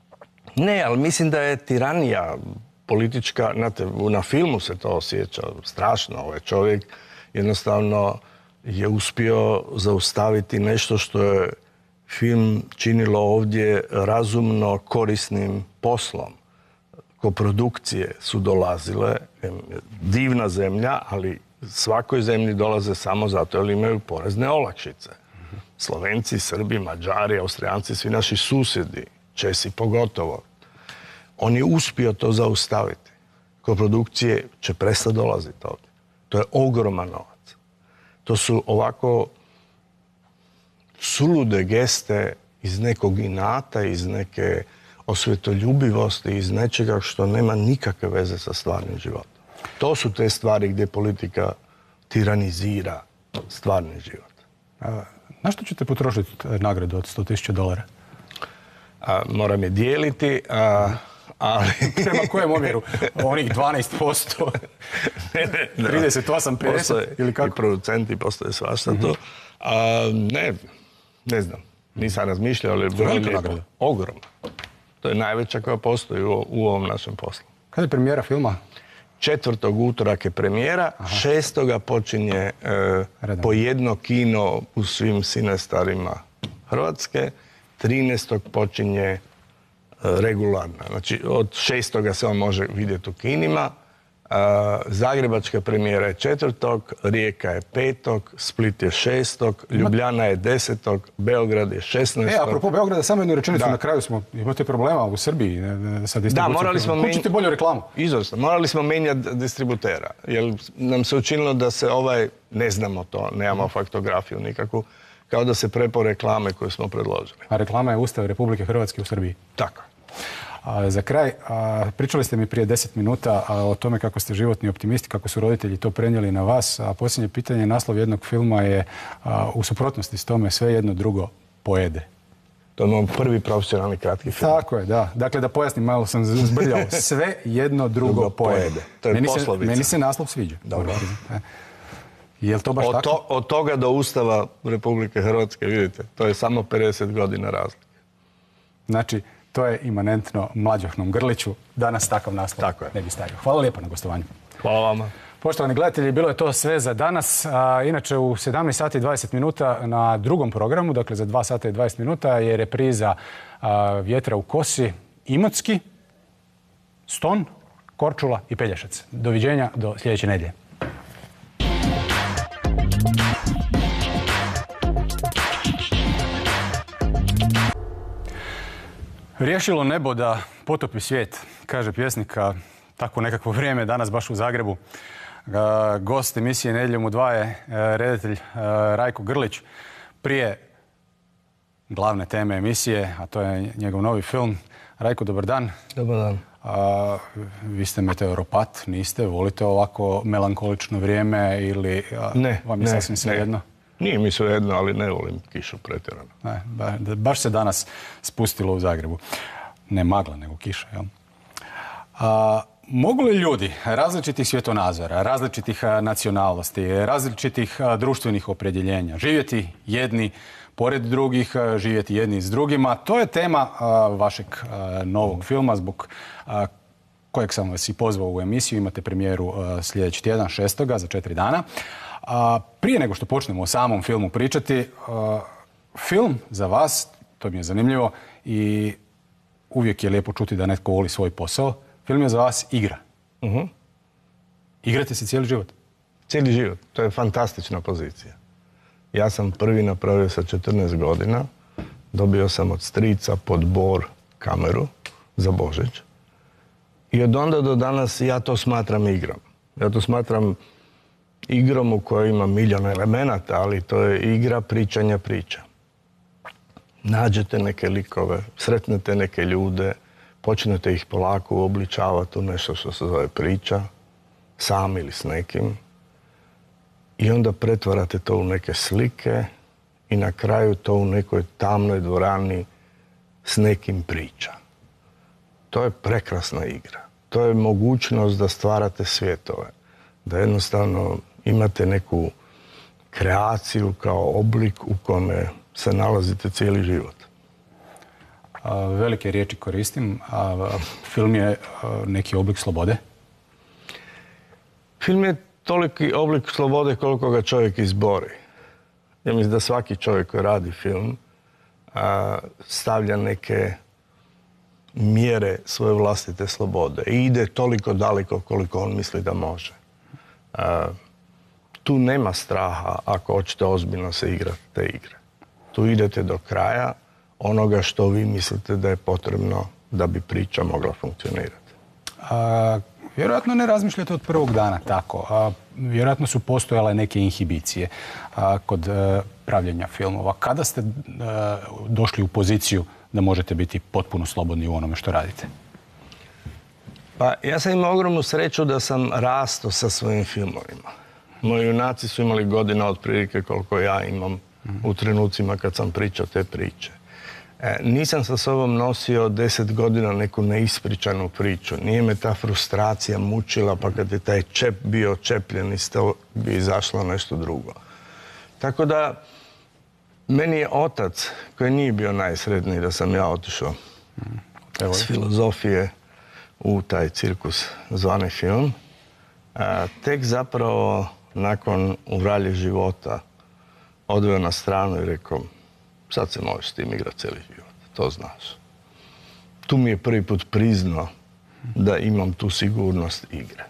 ne, ali mislim da je tiranija politička, znate, na filmu se to osjeća strašno. Ovaj čovjek jednostavno je uspio zaustaviti nešto što je film činilo ovdje razumno korisnim poslom. Koprodukcije su dolazile, divna zemlja, ali svakoj zemlji dolaze samo zato jer imaju porezne olakšice. Slovenci, Srbi, Mađari, Austrijanci, svi naši susjedi, Česi pogotovo. On je uspio to zaustaviti. Koprodukcije će prestati dolaziti ovdje. To je ogroman novac. To su ovako sulude geste iz nekog inata, iz neke osvetoljubivosti, iz nečega što nema nikakve veze sa stvarnim životom. To su te stvari gdje politika tiranizira stvarni život. A, na što ćete potrošiti nagradu od sto tisuća dolara? A, moram je dijeliti, a, ali... Prema kojem omjeru? Onih dvanaest posto? ne, ne, trideset osam pedeset? Ili kako? I producenti, postoje svašta to. A, ne, ne znam. Nisam razmišljao, ali je vrlo lijepo. Ogromno. To je najveća koja postoji u, u ovom našem poslu. Kada je premijera filma? Četvrtog utorak je premijera, Aha. šestoga počinje e, po jedno kino u svim sinestarima Hrvatske, trinaestog počinje e, regularna. Znači, od šestoga se on može vidjeti u kinima. E, Zagrebačka premijera je četvrtog, Rijeka je petog, Split je šestog, Ljubljana je desetog, Beograd je šesnaestog. E, apropo Beograda, samo jednu rečenicu da. Na kraju smo. Imate problema u Srbiji sa distribucijom. Da, morali smo menjati... Kućite bolju reklamu. Izvrsno. Morali smo menjati distributera. Jer nam se učinilo da se ovaj, ne znamo to, nemamo mm. faktografiju nikakvu, kao da se prepo reklame koje smo predložili. A reklama je Ustav Republike Hrvatske u Srbiji. Tako. A, za kraj, a, pričali ste mi prije deset minuta a, o tome kako ste životni optimisti, kako su roditelji to prenijeli na vas. A posljednje pitanje, naslov jednog filma je a, u suprotnosti s tome sve jedno drugo pojede. To je moj prvi profesionalni kratki film. Tako je, da. Dakle, da pojasnim, malo sam zbrljao. Sve jedno drugo, drugo pojede. pojede. To je meni poslovica. Se, meni se naslov sviđa. Dobro. Je li to baš od tako? To, od toga do Ustava Republike Hrvatske, vidite, to je samo pedeset godina razlike. Znači, to je imanentno Mlađohnom Grliću. Danas takav naslov ne bi stavio. Hvala lijepo na gostovanju. Hvala vama. Poštovani gledatelji, bilo je to sve za danas. A, inače, u sedamnaest sati i dvadeset minuta na drugom programu, dakle za dva sata i dvadeset minuta, je repriza a, Vjetra u kosi, Imotski, Ston, Korčula i Pelješac. Doviđenja do sljedeće nedjelje. Riješilo nebo da potopi svijet, kaže pjesnika, tako nekakvo vrijeme danas baš u Zagrebu. Gost emisije Nedjeljom u dva je redatelj Rajko Grlić. Prije glavne teme emisije, a to je njegov novi film. Rajko, dobar dan. Dobar dan. A, vi ste meteoropat, niste? Volite ovako melankolično vrijeme ili a, ne, vam je ne, sasvim svejedno? Nije mi svejedno, ali ne volim kišu pretjerano. Ne, ba, baš se danas spustilo u Zagrebu. Ne magla, nego kiša, jel? A, mogu li ljudi različitih svjetonazora, različitih nacionalnosti, različitih društvenih opredjeljenja živjeti jedni pored drugih, živjeti jedni s drugima? To je tema a, vašeg a, novog filma zbog a, kojeg sam vas i pozvao u emisiju. Imate premijeru a, sljedeći tjedan, šestoga za četiri dana. A, prije nego što počnemo o samom filmu pričati, a, film za vas, to mi je zanimljivo i uvijek je lijepo čuti da netko voli svoj posao. Film je za vas igra. Uh-huh. Igrate se cijeli život? Cijeli život. To je fantastična pozicija. Ja sam prvi napravio sa četrnaest godina. Dobio sam od strica pod bor kameru za Božić. I od onda do danas ja to smatram igrom. Ja to smatram igrom u kojoj ima milijon elemenata, ali to je igra pričanja priča. Nađete neke likove, sretnete neke ljude, počnete ih polako uobličavati u nešto što se zove priča, sam ili s nekim. I onda pretvarate to u neke slike i na kraju to u nekoj tamnoj dvorani s nekim priča. To je prekrasna igra. To je mogućnost da stvarate svjetove. Da jednostavno imate neku kreaciju kao oblik u kome se nalazite cijeli život. A, velike riječi koristim. A, film je a, neki oblik slobode? Film je toliki oblik slobode koliko ga čovjek izbori. Ja mislim da svaki čovjek koji radi film a, stavlja neke mjere svoje vlastite slobode i ide toliko daleko koliko on misli da može. A, tu nema straha ako hoćete ozbiljno se igrati te igre. Tu idete do kraja onoga što vi mislite da je potrebno da bi priča mogla funkcionirati. A, vjerojatno ne razmišljate od prvog dana tako. A, vjerojatno su postojale neke inhibicije a, kod a, pravljenja filmova. Kada ste a, došli u poziciju da možete biti potpuno slobodni u onome što radite? Pa ja sam imao ogromnu sreću da sam rastao sa svojim filmovima. Moji junaci su imali godina otprilike koliko ja imam u trenucima kad sam pričao te priče. E, nisam sa sobom nosio deset godina neku neispričanu priču. Nije me ta frustracija mučila, pa kad je taj čep bio čepljen iz toga bi izašlo nešto drugo. Tako da, meni je otac, koji nije bio najsretniji da sam ja otišao Evo. s filozofije u taj cirkus zvani film, a, tek zapravo nakon u vralje života odveo na stranu i rekao, sad se možeš s tim igrati cijeli život, to znaš. Tu mi je prvi put priznao da imam tu sigurnost igre.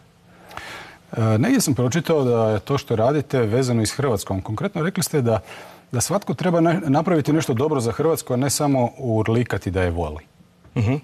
E, negdje sam pročitao da je to što radite vezano i s Hrvatskom. Konkretno rekli ste da, da svatko treba na, napraviti nešto dobro za Hrvatsku, a ne samo urlikati da je voli. Uh-huh.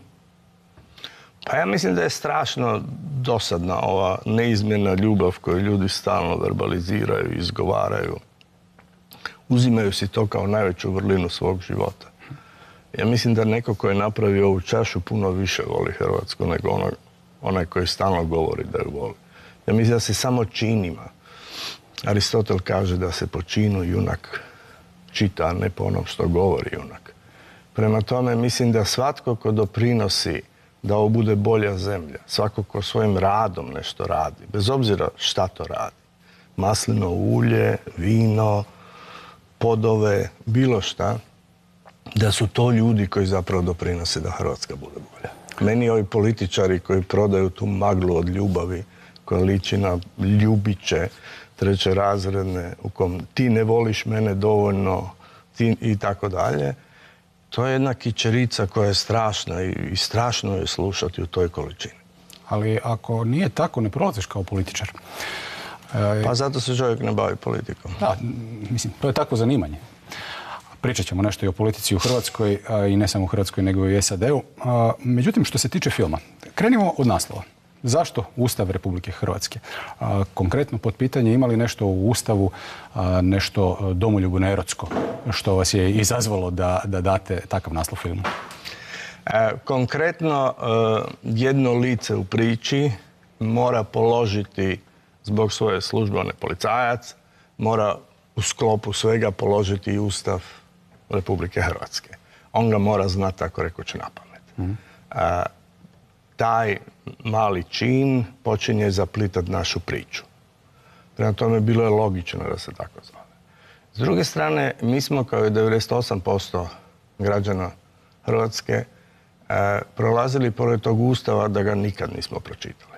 Pa ja mislim da je strašno dosadna ova neizmjerna ljubav koju ljudi stalno verbaliziraju i izgovaraju. Uzimaju si to kao najveću vrlinu svog života. Ja mislim da neko ko je napravio ovu čašu puno više voli Hrvatsku nego ono, onaj koji stalno govori da ju voli. Ja mislim da se samo činima. Aristotel kaže da se po činu junak čita, a ne po onom što govori junak. Prema tome mislim da svatko ko doprinosi da ovo bude bolja zemlja, svako ko svojim radom nešto radi, bez obzira šta to radi, maslino ulje, vino, podove, bilo šta, da su to ljudi koji zapravo doprinose da Hrvatska bude bolja. Meni ovi političari koji prodaju tu maglu od ljubavi, koja liči na ljubiće treće razredne, u kom ti ne voliš mene dovoljno ti, i tako dalje, to je jedna kičerica koja je strašna i, i strašno je slušati u toj količini. Ali ako nije tako, ne prolaziš kao političar. Pa zato se čovjek ne bavi politikom. Da, mislim, to je takvo zanimanje. Pričat ćemo nešto i o politici u Hrvatskoj, i ne samo u Hrvatskoj, nego i u S A D-u. Međutim, što se tiče filma, krenimo od naslova. Zašto Ustav Republike Hrvatske? Konkretno pod pitanje, ima li nešto u Ustavu, nešto domoljubno erotsko, što vas je izazvalo da, da date takav naslov filmu? E, konkretno, jedno lice u priči mora položiti zbog svoje službe, on je policajac, mora u sklopu svega položiti i Ustav Republike Hrvatske. On ga mora znati, tako rekoć, na pamet. Mm. A, taj mali čin počinje zaplitati našu priču. Prema tome bilo je logično da se tako zove. S druge strane, mi smo kao i devedeset osam posto građana Hrvatske a, prolazili pored tog Ustava da ga nikad nismo pročitali.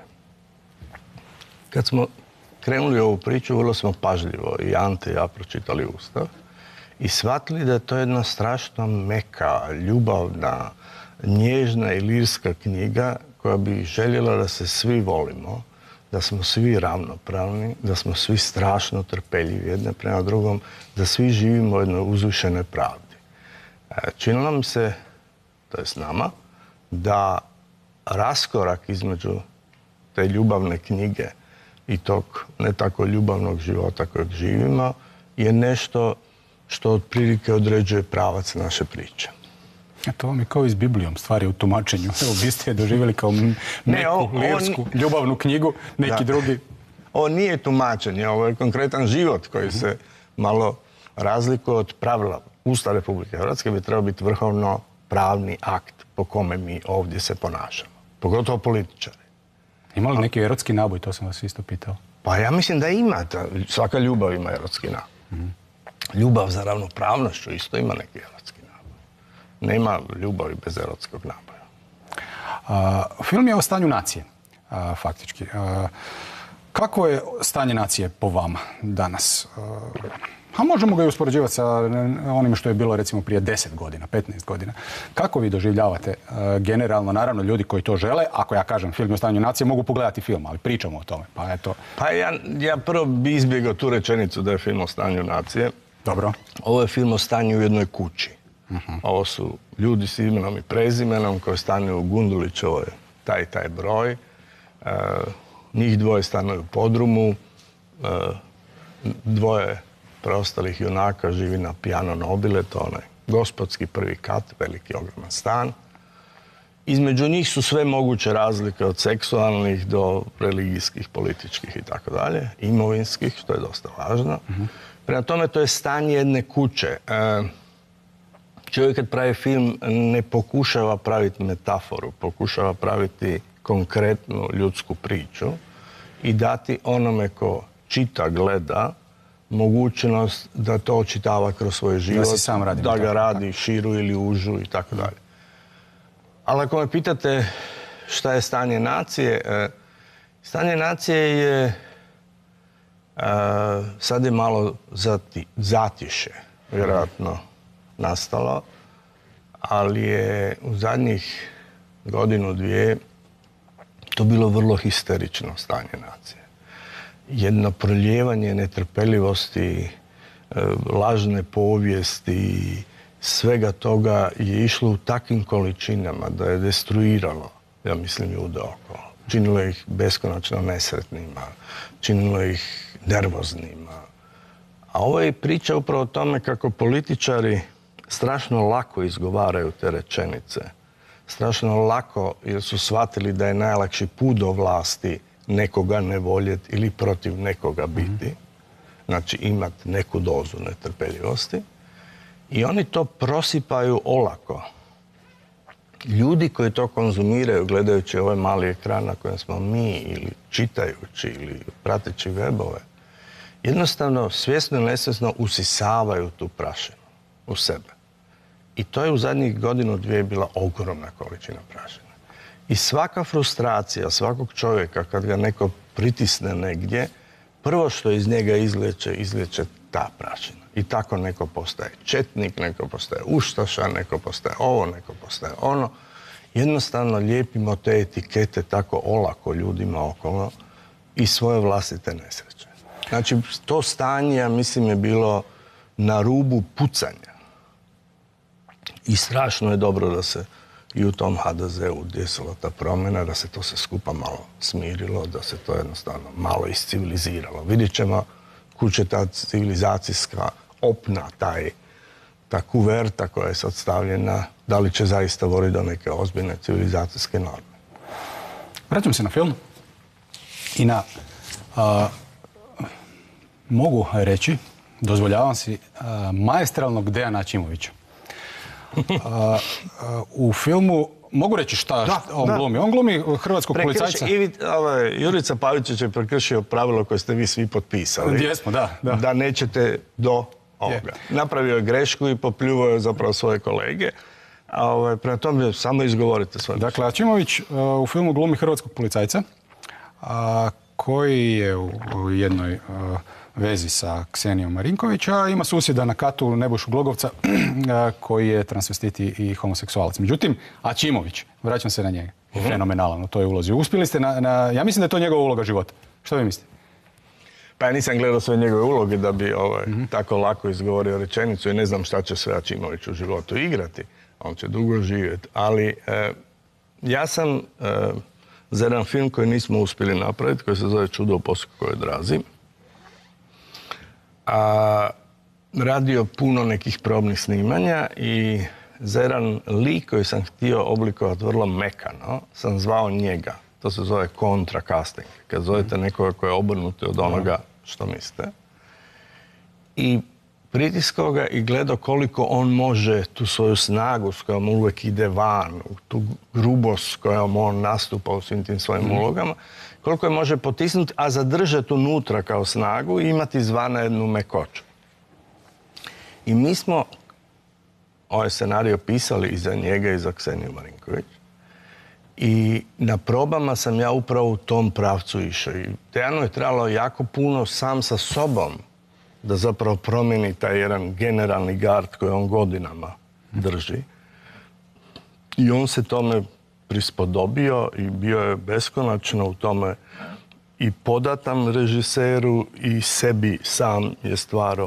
Kad smo krenuli ovu priču, vrlo smo pažljivo i Ante i ja pročitali Ustav i shvatili da je to jedna strašno meka, ljubavna, nježna i lirska knjiga koja bi željela da se svi volimo, da smo svi ravnopravni, da smo svi strašno trpeljivi jedne prema drugom, da svi živimo u jednoj uzvišenoj pravdi. Činilo mi se, to je s nama, da raskorak između te ljubavne knjige i tog ne tako ljubavnog života kojeg živimo je nešto što otprilike određuje pravac naše priče. A to vam je kao i s Biblijom, stvari u tumačenju. Evo, vi ste je doživjeli kao neku lirsku, ljubavnu knjigu, neki da. drugi. Ovo nije tumačenje, ovo je konkretan život koji uh-huh. se malo razlikuje od pravila. Ustav Republike Hrvatske bi trebao biti vrhovno pravni akt po kome mi ovdje se ponašamo. Pogotovo političari. Ima li neki erotski naboj? To sam vas isto pitao. Pa ja mislim da ima. Svaka ljubav ima erotski naboj. Mm. Ljubav za ravnopravnošću isto ima neki erotski naboj. Nema ljubavi bez erotskog naboja. A, film je o stanju nacije, a, faktički. A, kako je stanje nacije po vama danas? A, a možemo ga i uspoređivati sa onim što je bilo recimo prije deset godina, petnaest godina. Kako vi doživljavate uh, generalno, naravno ljudi koji to žele, ako ja kažem film o stanju nacije, mogu pogledati film, ali pričamo o tome. Pa, eto. pa ja, ja prvo bi izbjegao tu rečenicu da je film o stanju nacije. Dobro. Ovo je film o stanju u jednoj kući. Uh-huh. Ovo su ljudi s imenom i prezimenom koji stanuju u Gundulićevoj taj i taj broj. E, njih dvoje stanuju u podrumu. E, dvoje preostalih junaka živi na Piano Nobile, to onaj gospodski prvi kat, veliki ogroman stan. Između njih su sve moguće razlike od seksualnih do religijskih, političkih i tako dalje, imovinskih, što je dosta važno. Uh-huh. Prema tome, to je stanje jedne kuće. E, čovjek kad pravi film ne pokušava praviti metaforu, pokušava praviti konkretnu ljudsku priču i dati onome ko čita, gleda, mogućnost da to očitava kroz svoj život, da, sam radi, da ga radi širu ili užu i tako dalje. Ali ako me pitate šta je stanje nacije, stanje nacije je sad je malo zati, zatiše, vjerojatno nastalo, ali je u zadnjih godinu, dvije to bilo vrlo histerično stanje nacije. Jedno proljevanje netrpeljivosti, lažne povijesti, svega toga je išlo u takvim količinama da je destruiralo, ja mislim, ljude okolo. Činilo ih beskonačno nesretnima, činilo ih nervoznima. A ovo je priča upravo o tome kako političari strašno lako izgovaraju te rečenice. Strašno lako, jer su shvatili da je najlakši put do vlasti nekoga ne voljeti ili protiv nekoga biti. Znači imati neku dozu netrpeljivosti. I oni to prosipaju olako. Ljudi koji to konzumiraju gledajući ovaj mali ekran na kojem smo mi ili čitajući ili prateći webove, jednostavno svjesno ili nesvjesno usisavaju tu prašinu u sebe. I to je u zadnjih godinu, dvije bila ogromna količina prašine. I svaka frustracija svakog čovjeka kad ga neko pritisne negdje, prvo što iz njega izliječe, izliječe ta prašina. I tako neko postaje četnik, neko postaje ustaša, neko postaje ovo, neko postaje ono. Jednostavno lijepimo te etikete tako olako ljudima okolo i svoje vlastite nesreće. Znači, to stanje, ja mislim, je bilo na rubu pucanja. I strašno je dobro da se i u tom ha de zeu desila ta promjena, da se to se skupa malo smirilo, da se to jednostavno malo isciviliziralo. Vidjet ćemo kud će ta civilizacijska opna, taj, ta kuverta koja je sad stavljena, da li će zaista voditi do neke ozbiljne civilizacijske norme. Vraćam se na film i na, a, mogu reći, dozvoljavam si, a, maestralnog Dejana Ačimovića. A, a, u filmu, mogu reći šta, da, šta on da. glumi? On glumi hrvatskog Prekrši, policajca. I, ovaj, Jurica Pavičić je prekršio pravilo koje ste vi svi potpisali. Gdje smo, da, da. Da nećete do ovoga. Je. Napravio je grešku i popljuvao je zapravo svoje kolege. A ovaj, prema tome samo izgovorite svoje. Dakle, Ačimović uh, u filmu glumi hrvatskog policajca uh, koji je u, u jednoj uh, vezi sa Ksenijom Marinković, a ima susjeda na katu Nebojšu Glogovca koji je transvestit i homoseksualac. Međutim, Ačimović, vraćam se na njega, uh-huh. fenomenalan u toj ulozi. Uspjeli ste na, na... Ja mislim da je to njegova uloga života. Što vi mislite? Pa ja nisam gledao sve njegove uloge da bi ovaj, uh-huh. tako lako izgovorio rečenicu i ne znam šta će sve Ačimović u životu igrati. On će dugo živjeti. Ali eh, ja sam eh, za jedan film koji nismo uspjeli napraviti, koji se zove Čudo u Poskokojoj drazi, a radio puno nekih probnih snimanja i za jedan lik koji sam htio oblikovati vrlo mekano, sam zvao njega. To se zove kontra casting. Kad zovete nekoga koji je obrnuti od onoga što mislite. I pritiskao ga i gledao koliko on može tu svoju snagu s kojom uvijek ide van, tu grubost s kojom on nastupa u svim tim svojim ulogama, koliko je može potisnuti, a zadržati unutra kao snagu i imati izvana jednu mekoću. I mi smo ovaj scenario pisali i za njega i za Kseniju Marinković. I na probama sam ja upravo u tom pravcu išao. I Dejanu je trebalo jako puno sam sa sobom da zapravo promijeni taj jedan generalni gard koji on godinama drži. I on se tome prispodobio i bio je beskonačno u tome i podatan režiseru i sebi sam je stvarao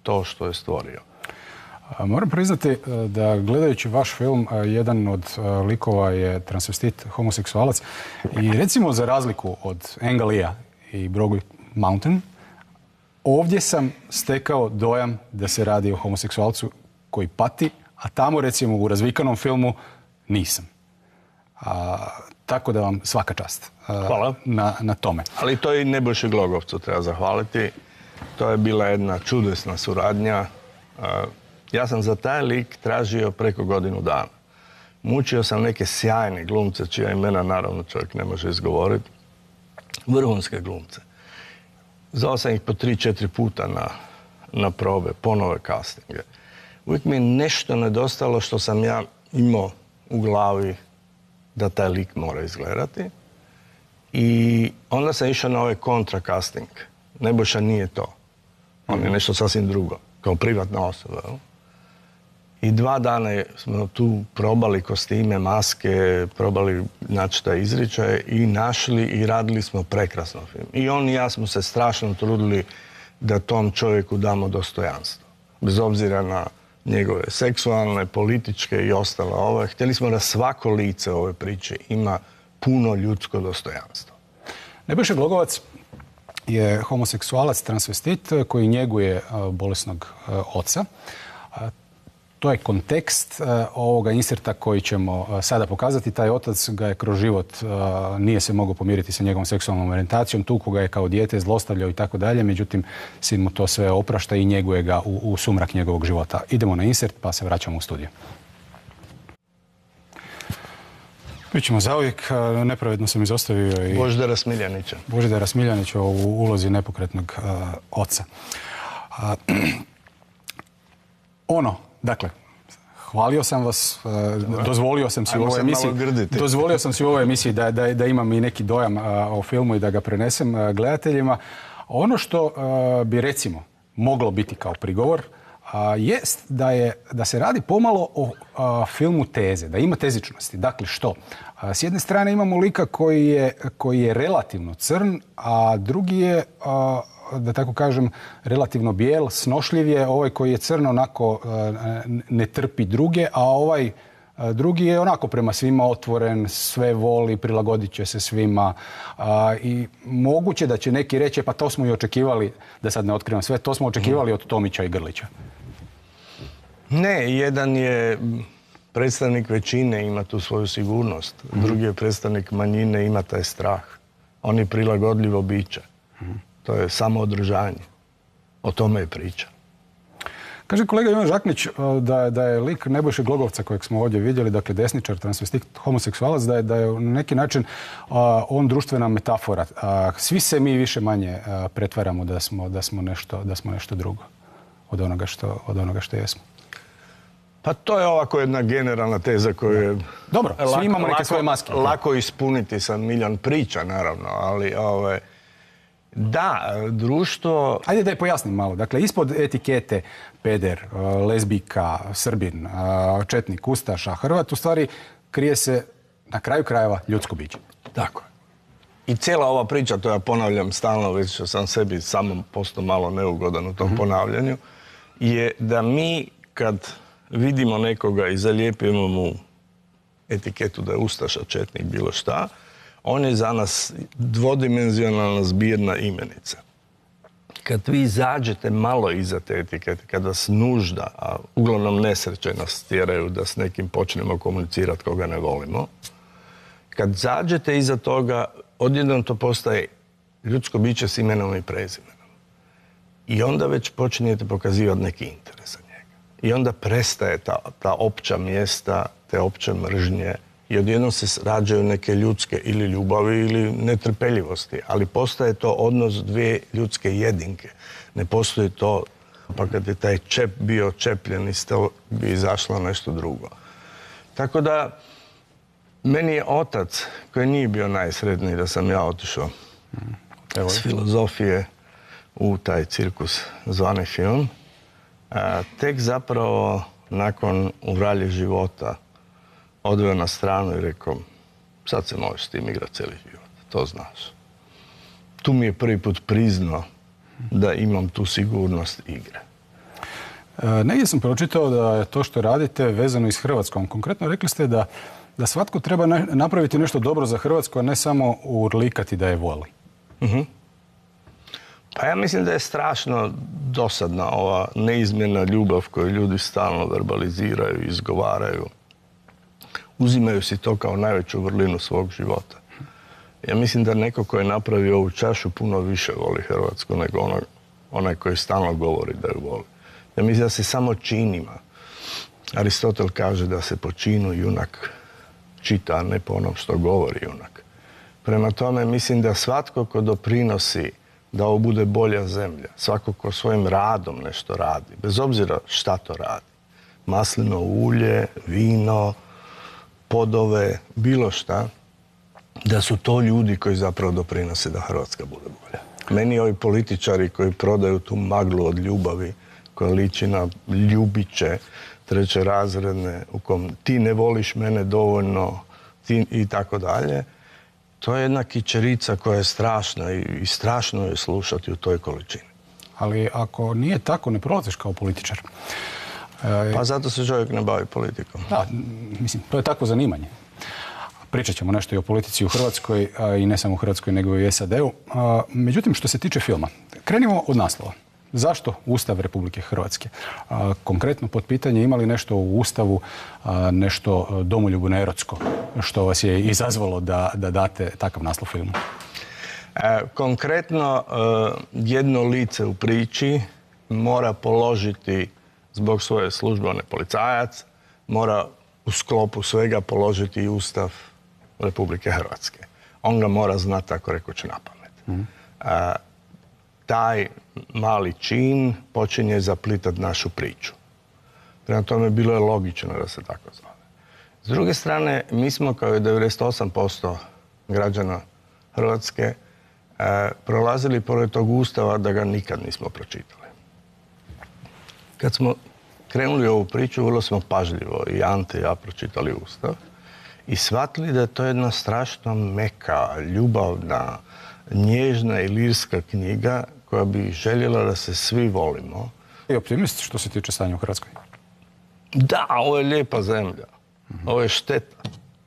to što je stvorio. Moram priznati da gledajući vaš film, jedan od likova je transvestit, homoseksualac. I recimo za razliku od Ang Lee-a i Brokeback Mountain, ovdje sam stekao dojam da se radi o homoseksualcu koji pati, a tamo recimo u razvikanom filmu nisam. A, tako da vam svaka čast a, Hvala. Na, na tome. Ali to i Nebojši Glogovcu treba zahvaliti. To je bila jedna čudesna suradnja. A, ja sam za taj lik tražio preko godinu dana. Mučio sam neke sjajne glumce, čija imena naravno čovjek ne može izgovoriti. Vrhunske glumce. Zvao sam ih po tri, četiri puta na, na probe, po nove castinge. Uvijek mi je nešto nedostalo što sam ja imao u glavi da taj lik mora izgledati. I onda sam išao na ovaj kontra casting. Nebojša nije to. On je nešto sasvim drugo, kao privatna osoba. I dva dana smo tu probali kostime, maske, probali naći taj izričaj i našli i radili smo prekrasno film. I on i ja smo se strašno trudili da tom čovjeku damo dostojanstvo. Bez obzira na njegove seksualne, političke i ostale ove. Htjeli smo da svako lice ove priče ima puno ljudsko dostojanstvo. Nebojša Glogovac je homoseksualac, transvestit koji njeguje bolesnog oca. To je kontekst ovoga inserta koji ćemo sada pokazati. Taj otac ga je kroz život, nije se mogao pomiriti sa njegovom seksualnom orijentacijom, tuku ga je kao dijete, zlostavljao i tako dalje, međutim sin mu to sve oprašta i njeguje ga u, u sumrak njegovog života. Idemo na insert pa se vraćamo u studiju. Pričamo zauvijek, nepravedno sam izostavio i Božidara Smiljanića. Božidara Smiljanića u ulozi nepokretnog uh, oca. Uh, ono, dakle, hvalio sam vas, uh, dozvolio sam si u ovoj emisiji, dozvolio sam si u ovoj emisiji da, da, da imam i neki dojam uh, o filmu i da ga prenesem uh, gledateljima. Ono što uh, bi recimo moglo biti kao prigovor A, jest da, je, da se radi pomalo o a, filmu teze, da ima tezičnosti. Dakle, što? A, s jedne strane imamo lika koji je, koji je relativno crn, a drugi je, a, da tako kažem, relativno bijel, snošljiv je. Ovaj koji je crn onako a, ne trpi druge, a ovaj a, drugi je onako prema svima otvoren, sve voli, prilagodit će se svima. A, I moguće da će neki reći, pa to smo i očekivali, da sad ne otkrivam sve, to smo očekivali od Tomića i Grlića. Ne, jedan je predstavnik većine, ima tu svoju sigurnost. Mm-hmm. Drugi je predstavnik manjine, ima taj strah. On je prilagodljivo biće. Mm-hmm. To je samoodržanje. O tome je priča. Kaže kolega Ivan Žaknić da, da je lik Nebojše Glogovca kojeg smo ovdje vidjeli, dakle desničar, transvestit, homoseksualac, da je, da je na neki način a, on društvena metafora. A, svi se mi više manje a, pretvaramo da smo, da, smo nešto, da smo nešto drugo od onoga što, od onoga što jesmo. Pa to je ovako jedna generalna teza koju je dobro, svi lako, imamo neke lako, svoje maske. Lako ispuniti sa milion priča, naravno, ali ove, da, društvo... Ajde da je pojasnim malo. Dakle, ispod etikete peder, lezbijka, Srbin, četnik, ustaša, Hrvat, u stvari krije se na kraju krajeva ljudsko biće. Tako je. I cijela ova priča, to ja ponavljam stalno, već sam sebi samom postao malo neugodan u tom mm-hmm. ponavljanju, je da mi kad vidimo nekoga i zalijepimo mu etiketu da je ustaša, četnik, bilo šta, on je za nas dvodimenzionalna zbirna imenica. Kad vi zađete malo iza te etikete, kad vas nužda, a uglavnom nesreće nas tjeraju da s nekim počnemo komunicirati koga ne volimo, kad zađete iza toga, odjednom to postaje ljudsko biće s imenom i prezimenom. I onda već počinjete pokazivati neki interes za njega. I onda prestaje ta, ta opća mjesta, te opće mržnje i odjednom se rađaju neke ljudske ili ljubavi ili netrpeljivosti. Ali postaje to odnos dvije ljudske jedinke. Ne postoji to, pa kad je taj čep bio čepljen, iz toga bi izašlo nešto drugo. Tako da, meni je otac, koji nije bio najsretniji da sam ja otišao Evo. s filozofije u taj cirkus zvani film, a, tek zapravo nakon u ralje života odveo na stranu i rekao, sad se možeš s tim igrati cijeli život, to znaš. Tu mi je prvi put priznao da imam tu sigurnost igre. Negdje sam pročitao da je to što radite vezano i s Hrvatskom. Konkretno rekli ste da, da svatko treba ne, napraviti nešto dobro za Hrvatsku, a ne samo urlikati da je voli. Uh-huh. Pa ja mislim da je strašno dosadna ova neizmjerna ljubav koju ljudi stalno verbaliziraju, izgovaraju. Uzimaju si to kao najveću vrlinu svog života. Ja mislim da neko ko je napravio ovu čašu puno više voli Hrvatsku nego ono, onaj koji stalno govori da ju voli. Ja mislim da se samo činima. Aristotel kaže da se po činu junak čita, a ne po onom što govori junak. Prema tome mislim da svatko ko doprinosi da ovo bude bolja zemlja, svako ko svojim radom nešto radi, bez obzira šta to radi, maslino ulje, vino, podove, bilo šta, da su to ljudi koji zapravo doprinose da Hrvatska bude bolja. Meni ovi političari koji prodaju tu maglu od ljubavi, koja liči na ljubiće trećerazredne, u kom ti ne voliš mene dovoljno ti, i tako dalje, to je jedna kičerica koja je strašna i, i strašno je slušati u toj količini. Ali ako nije tako, ne prolaziš kao političar. E, pa zato se čovjek ne bavi politikom. Da, mislim, to je takvo zanimanje. Pričat ćemo nešto i o politici u Hrvatskoj, a i ne samo u Hrvatskoj, nego i u S A D-u. Međutim, što se tiče filma, krenimo od naslova. Zašto Ustav Republike Hrvatske? A, konkretno pod pitanje, ima li nešto u Ustavu, a, nešto domoljubno erotsko, što vas je izazvalo da, da date takav naslov filmu? E, konkretno, e, jedno lice u priči mora položiti, zbog svoje službe, on je policajac, mora u sklopu svega položiti i Ustav Republike Hrvatske. On ga mora znati, tako rekoć, na pamet. Mm. E, taj mali čin počinje zaplitati našu priču. Prema tome bilo je logično da se tako zove. S druge strane, mi smo kao i devedeset osam posto građana Hrvatske e, prolazili pored tog Ustava da ga nikad nismo pročitali. Kad smo krenuli ovu priču, vrlo smo pažljivo i Ante i ja pročitali Ustav i shvatili da je to jedna strašno meka, ljubavna, nježna i lirska knjiga koja bi željela da se svi volimo. I optimist što se tiče stanja u Hrvatskoj? Da, ovo je lijepa zemlja. Mm-hmm. Ovo je šteta.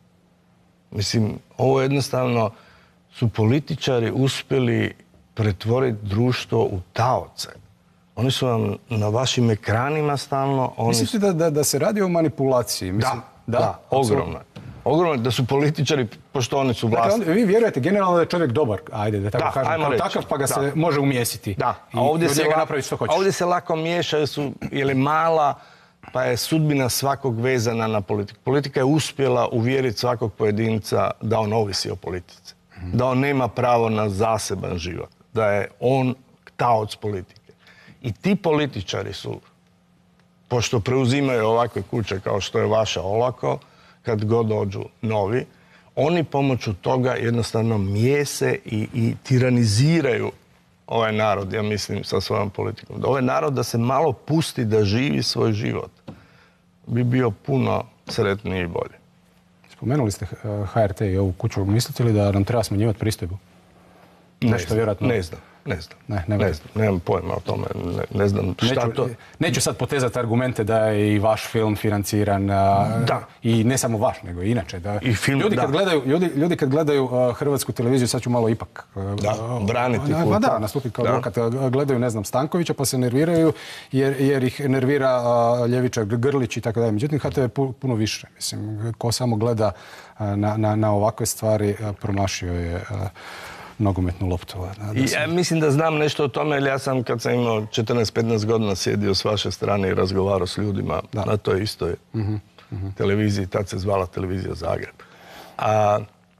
Mislim, ovo jednostavno su političari uspjeli pretvoriti društvo u taoce. Oni su vam na vašim ekranima stalno... Oni... Mislite da, da, da se radi o manipulaciji? Mislim, da, da, da, ogromno. Ogromno da su političari, pošto oni su vlasti. Dakle, vi vjerujete generalno da je čovjek dobar, ajde da tako da, kažem, kao takav, pa ga da. se može umjesiti. Da, a ovdje, se, la... a ovdje se lako miješa, jer, su, jer je mala, pa je sudbina svakog vezana na politiku. Politika je uspjela uvjeriti svakog pojedinca da on ovisi o politici. Mm. Da on nema pravo na zaseban život. Da je on taoc politike. I ti političari su, pošto preuzimaju ovakve kuće kao što je vaša olako, kad god dođu novi, oni pomoću toga jednostavno mijese i, i tiraniziraju ovaj narod, ja mislim, sa svojom politikom. Ovaj narod da se malo pusti da živi svoj život, bi bio puno sretniji i bolji. Spomenuli ste H R T i ovu kuću. Mislite li da nam treba smanjivati pristojbu? Ne, Nešto znam, vjerojatno... ne znam. Ne znam. Ne, ne, ne znam. Nemam pojma o tome. Ne, ne znam šta neću, to... Neću sad potezati argumente da je i vaš film financiran. Da. I ne samo vaš, nego i inače. Da, I film, ljudi, kad da. gledaju, ljudi, ljudi kad gledaju uh, hrvatsku televiziju, sad ću malo ipak... Uh, da, braniti uh, kulta. Da, nastupiti kao advokat. Gledaju, ne znam, Stankovića, pa se nerviraju jer, jer ih nervira uh, Ljevičar Grlić i tako dalje. Međutim, H T V puno više. Mislim, ko samo gleda uh, na, na, na ovakve stvari, uh, promašio je... Uh, nogometnu loptu. Da, da I ja mislim da znam nešto o tome, jer ja sam kad sam imao četrnaest petnaest godina sjedio s vaše strane i razgovarao s ljudima da. na toj istoj uh-huh, uh-huh. televiziji, tad se zvala Televizija Zagreb. A,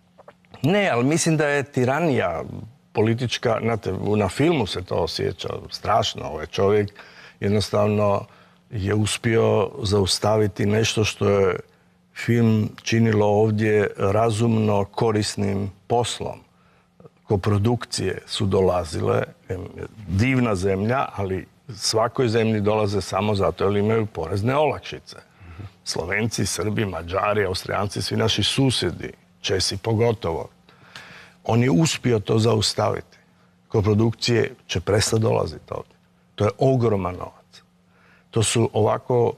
ne, ali mislim da je tiranija politička, znate, na filmu se to osjeća strašno. Ovaj čovjek jednostavno je uspio zaustaviti nešto što je film činilo ovdje razumno korisnim poslom. Koprodukcije su dolazile, divna zemlja, ali svakoj zemlji dolaze samo zato jer imaju porezne olakšice. Slovenci, Srbi, Mađari, Austrijanci, svi naši susjedi, Česi pogotovo. On je uspio to zaustaviti. Koprodukcije će prestati dolaziti ovdje. To je ogroman novac. To su ovako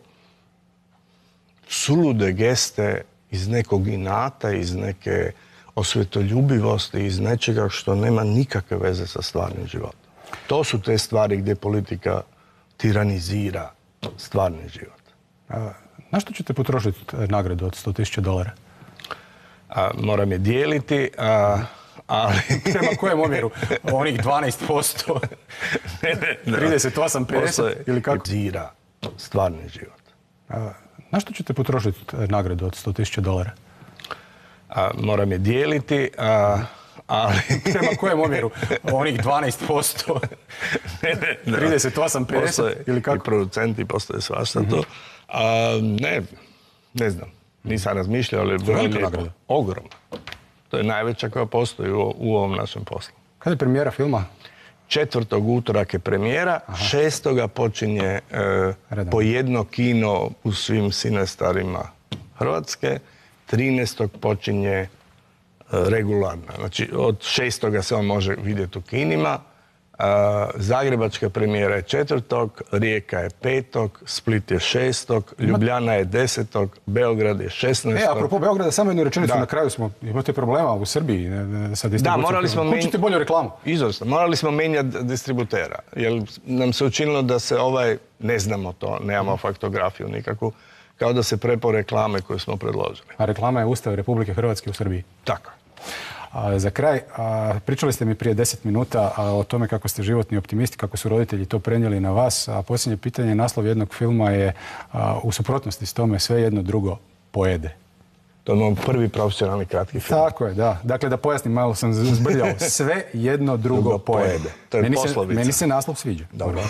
sulude geste iz nekog inata, iz neke osvetoljubivosti, iz nečega što nema nikakve veze sa stvarnim životom. To su te stvari gdje politika tiranizira stvarni život. A, na što ćete potrošiti nagradu od sto tisuća dolara? A, moram je dijeliti, a, ali... Prema kojem omjeru? Onih dvanaest posto? trideset osam pedeset? Ili kako? Zira stvarni život. A, na što ćete potrošiti nagradu od sto tisuća dolara? A, moram je dijeliti, a, ali... Prema kojem omjeru? Onih dvanaest posto? trideset osam pedeset? Ili kako? I producenti, postoje svašta to. A, ne, ne znam. Nisam razmišljao, ali je vrlo lijepo. Ogromno. To je najveća koja postoji u, u ovom našem poslu. Kada je premijera filma? Četvrtog utorak je premijera, Aha. šestoga počinje e, po jedno kino u svim sinestarima Hrvatske, trinaestog počinje e, regularna. Znači, od šestoga se on može vidjeti u kinima. E, Zagrebačka premijera je četvrtog, Rijeka je petog, Split je šestog, Ljubljana je desetog, Beograd je šesnaestog. E, apropo Beograda, samo jednu rečenicu da. Na kraju smo. Imate problema u Srbiji sa distribucijom? Da, morali smo menjati... Kućite bolju reklamu? Izvrsno. Morali smo menjati distributera. Jer nam se učinilo da se ovaj, ne znamo to, nemamo faktografiju nikakvu, kao da se prepo reklame koje smo predložili. A reklama je Ustav Republike Hrvatske u Srbiji? Tako. A, za kraj, a, pričali ste mi prije deset minuta a, o tome kako ste životni optimisti, kako su roditelji to prenijeli na vas. A posljednje pitanje, naslov jednog filma je a, u suprotnosti s tome sve jedno drugo pojede. To je moj prvi profesionalni kratki film. Tako je, da. Dakle, da pojasnim, malo sam zbrljao. Sve jedno drugo, drugo pojede. pojede. To je meni poslovica. Se, meni se naslov sviđa. Dobro.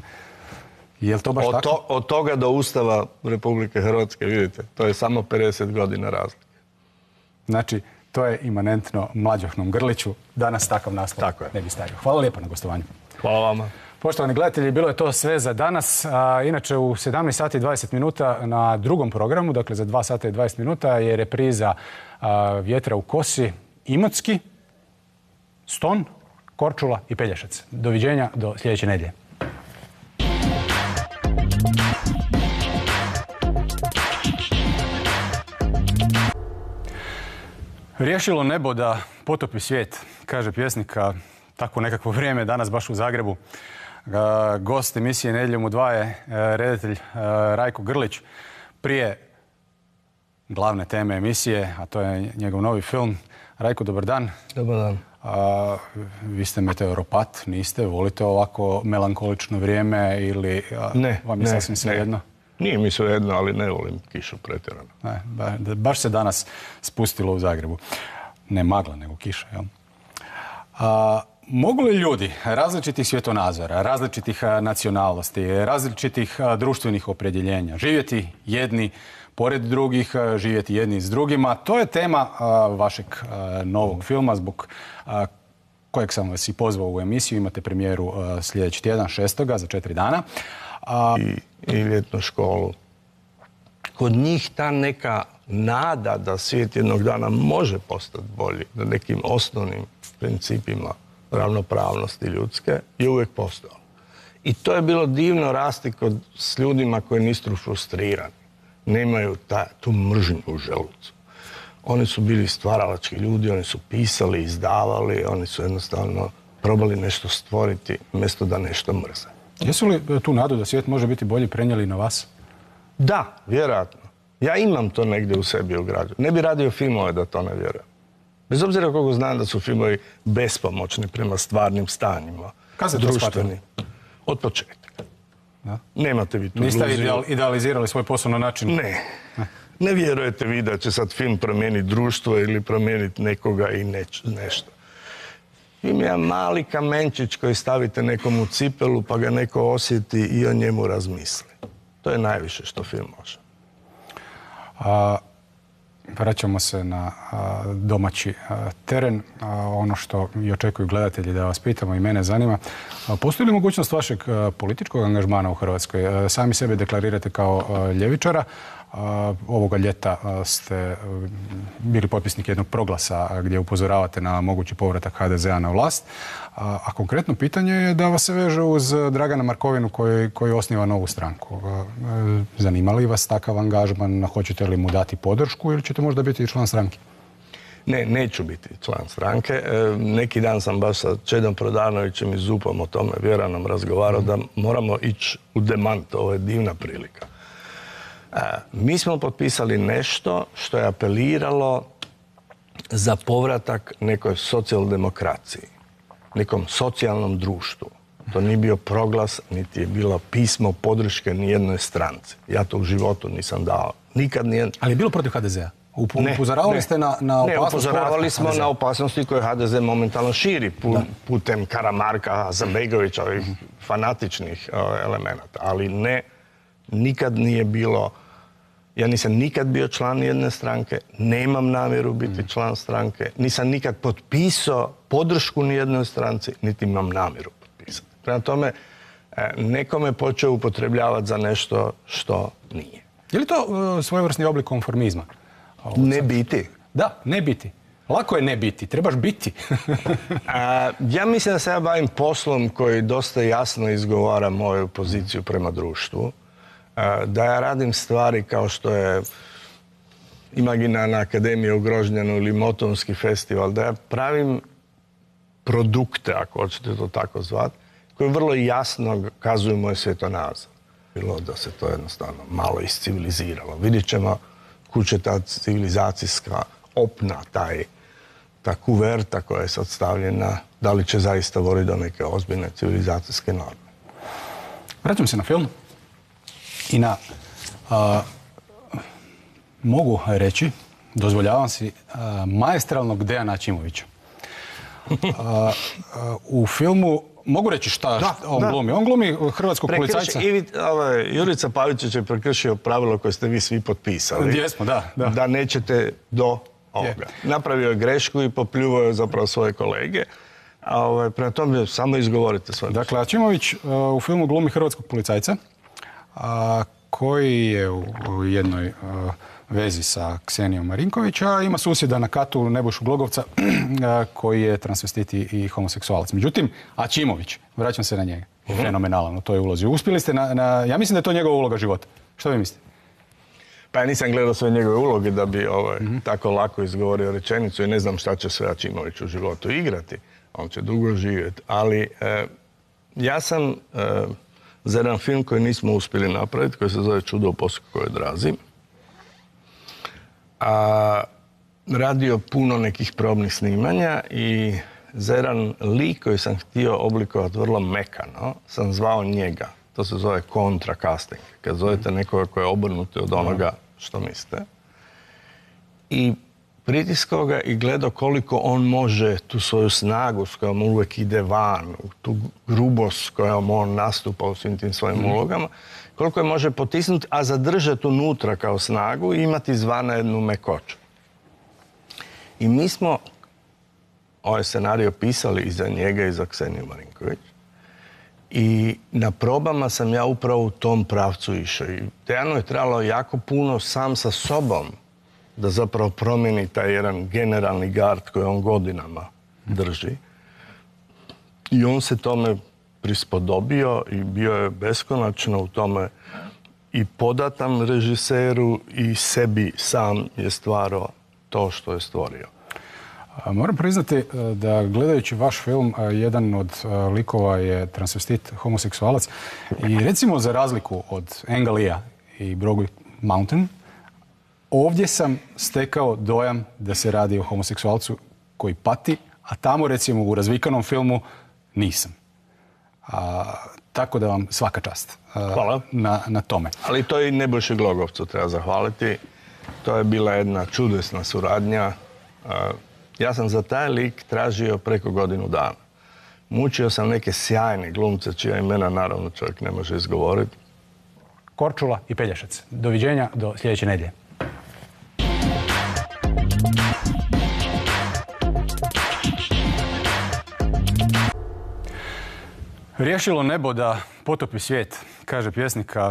Je li to baš od tako? To, od toga do Ustava Republike Hrvatske, vidite, to je samo pedeset godina razlike. Znači, to je imanentno Mlađohnom Grliću. Danas takav naslov Tako je. Ne bi stavio. Hvala lijepo na gostovanju. Hvala vama. Poštovani gledatelji, bilo je to sve za danas. A, inače, u sedamnaest sati i dvadeset minuta na drugom programu, dakle za dva sata i dvadeset minuta, je repriza a, Vjetra u kosi, Imotski, Ston, Korčula i Pelješac. Doviđenja do sljedeće nedjelje. Riješilo nebo da potopi svijet, kaže pjesnika, tako nekakvo vrijeme danas baš u Zagrebu. Gost emisije Nedjeljom u dva je redatelj Rajko Grlić. Prije glavne teme emisije, a to je njegov novi film. Rajko, dobar dan. Dobar dan. A, vi ste meteoropat, niste? Volite ovako melankolično vrijeme ili a, ne, vam je ne, sasvim svejedno? Nije mi svejedno, ali ne volim kišu pretjerano. Ne, ba, baš se danas spustilo u Zagrebu. Ne magla, nego kiša, jel? A, mogu li ljudi različitih svjetonazora, različitih nacionalnosti, različitih društvenih opredjeljenja živjeti jedni pored drugih, živjeti jedni s drugima? To je tema a, vašeg a, novog filma, zbog a, kojeg sam vas i pozvao u emisiju. Imate premijeru a, sljedeći tjedan, šestoga za četiri dana. A... I, i ljetnu školu. Kod njih ta neka nada da svijet jednog dana može postati bolji, na nekim osnovnim principima ravnopravnosti ljudske, je uvijek postojalo. I to je bilo divno rasti kod, s ljudima koji nisu frustrirani. Nemaju ta, tu mržnju u želucu. Oni su bili stvaralački ljudi, oni su pisali, izdavali, oni su jednostavno probali nešto stvoriti umjesto da nešto mrze. Jesu li tu nadu da svijet može biti bolji prenijeli na vas? Da, vjerojatno. Ja imam to negdje u sebi ugrađeno. Ne bi radio filmove da to ne vjerujem. Bez obzira koliko znam da su filmovi bespomoćni prema stvarnim stanjima. Kad ste to shvatili? Od početka. Da? Nemate vi tu Niste iluziju. idealizirali svoj posao na način? Ne. Ne vjerujete vi da će sad film promijeniti društvo ili promijeniti nekoga i neč, nešto. Film je mali kamenčić koji stavite nekom u cipelu pa ga neko osjeti i o njemu razmisli. To je najviše što film može. A, vraćamo se na a, domaći a, teren. A, ono što i očekuju gledatelji da vas pitamo i mene zanima. A, postoji li mogućnost vašeg a, političkog angažmana u Hrvatskoj? A, sami sebe deklarirate kao a, ljevičara, Ovoga ljeta ste bili potpisnik jednog proglasa gdje upozoravate na mogući povratak ha de zea na vlast. A konkretno pitanje je da vas se veže uz Dragana Markovinu koji, koji osniva novu stranku. Zanima li vas takav angažman? Hoćete li mu dati podršku ili ćete možda biti član stranke? Ne, neću biti član stranke. E, neki dan sam baš sa Čedom Prodanovićem i Zupom o tome vjeranom razgovarao da moramo ići u demant. Ovo je divna prilika. E, mi smo potpisali nešto što je apeliralo za povratak nekoj socijaldemokraciji, nekom socijalnom društvu. To nije bio proglas, niti je bilo pismo podrške nijednoj stranci. Ja to u životu nisam dao. Nikad nijedno. Ali je bilo protiv ha de zea? Upozoravali ste na, na opasnost? Ne, upozoravali smo na opasnosti koje ha de ze momentalno širi putem Karamarka, Hasanbegovića, ovih fanatičnih elemenata. Ali ne, nikad nije bilo, ja nisam nikad bio član jedne stranke, nemam namjeru biti član stranke, nisam nikad potpisao podršku nijednoj stranci, niti imam namjeru potpisati. Prema tome, nekome počeo upotrebljavati za nešto što nije. Je li to uh, svojevrsni oblik konformizma? Ne biti. Da, ne biti. Lako je ne biti, trebaš biti. A, ja mislim da se ja bavim poslom koji dosta jasno izgovara moju poziciju prema društvu. A, da ja radim stvari kao što je Imaginarna akademija u Grožnjanu ili Motonski festival. Da ja pravim produkte, ako hoćete to tako zvati, koji vrlo jasno kazuju moj svjetonazor. Bilo da se to jednostavno malo isciviliziralo. Vidjet ćemo kud će ta civilizacijska opna, taj, ta kuverta koja je sad stavljena, da li će zaista voditi do neke ozbiljne civilizacijske norme. Vraćam se na film i na, a, mogu reći, dozvoljavam si, a, maestralnog Dejana Ačimovića. A, a, u filmu mogu reći šta, šta on da. glumi? On glumi hrvatskog Prekrši, policajca. I, ovaj, Jurica Pavičić je prekršio pravilo koje ste vi svi potpisali. Jesmo, da, da. Da nećete do ovoga. Je. Napravio je grešku i popljuvao je zapravo svoje kolege. A ovaj, prema tome samo izgovorite svoje. Dakle, Ačimović uh, u filmu glumi hrvatskog policajca uh, koji je u, u jednoj uh, vezi sa Ksenijom Marinković, a ima susjeda na katu Nebojšu Glogovca koji je transvestit i homoseksualac. Međutim, Ačimović, vraćam se na njega, je uh-huh. fenomenalan u toj ulozi. Uspjeli ste na, na... Ja mislim da je to njegova uloga života. Što vi mislite? Pa ja nisam gledao sve njegove uloge da bi ovaj, uh-huh. tako lako izgovorio rečenicu i ne znam šta će sve Ačimović u životu igrati. On će dugo živjeti. Ali eh, ja sam eh, za jedan film koji nismo uspjeli napraviti, koji se zove Čudo u Poskokoj drazi, a radio puno nekih probnih snimanja i za jedan lik koji sam htio oblikovati vrlo mekano, sam zvao njega. To se zove kontra casting. Kad zovete nekoga koji je obrnuti od onoga što mislite. I pritiskao ga i gledao koliko on može tu svoju snagu s kojom uvijek ide van, tu grubost s kojom on nastupa u svim tim svojim mm. ulogama, koliko je može potisnuti, a zadržati unutra kao snagu i imati izvana jednu mekoću. I mi smo ovaj scenario pisali i za njega i za Kseniju Marinković. I na probama sam ja upravo u tom pravcu išao. I Dejanu je trebalo jako puno sam sa sobom da zapravo promijeni taj jedan generalni gard koji on godinama drži. I on se tome prispodobio i bio je beskonačno u tome i podatan režiseru i sebi sam je stvarao to što je stvorio. Moram priznati da gledajući vaš film, jedan od likova je transvestit, homoseksualac. I recimo za razliku od Ang Lee-a i Brokeback Mountain, ovdje sam stekao dojam da se radi o homoseksualcu koji pati, a tamo recimo u razvikanom filmu nisam. A, tako da vam svaka čast Hvala. Na, na tome. Ali to i Nebojši Glogovcu treba zahvaliti. To je bila jedna čudesna suradnja. A, ja sam za taj lik tražio preko godinu dana. Mučio sam neke sjajne glumce, čija imena naravno čovjek ne može izgovoriti. Korčula i Pelješac. Doviđenja do sljedeće nedjelje. Riješilo nebo da potopi svijet, kaže pjesnika.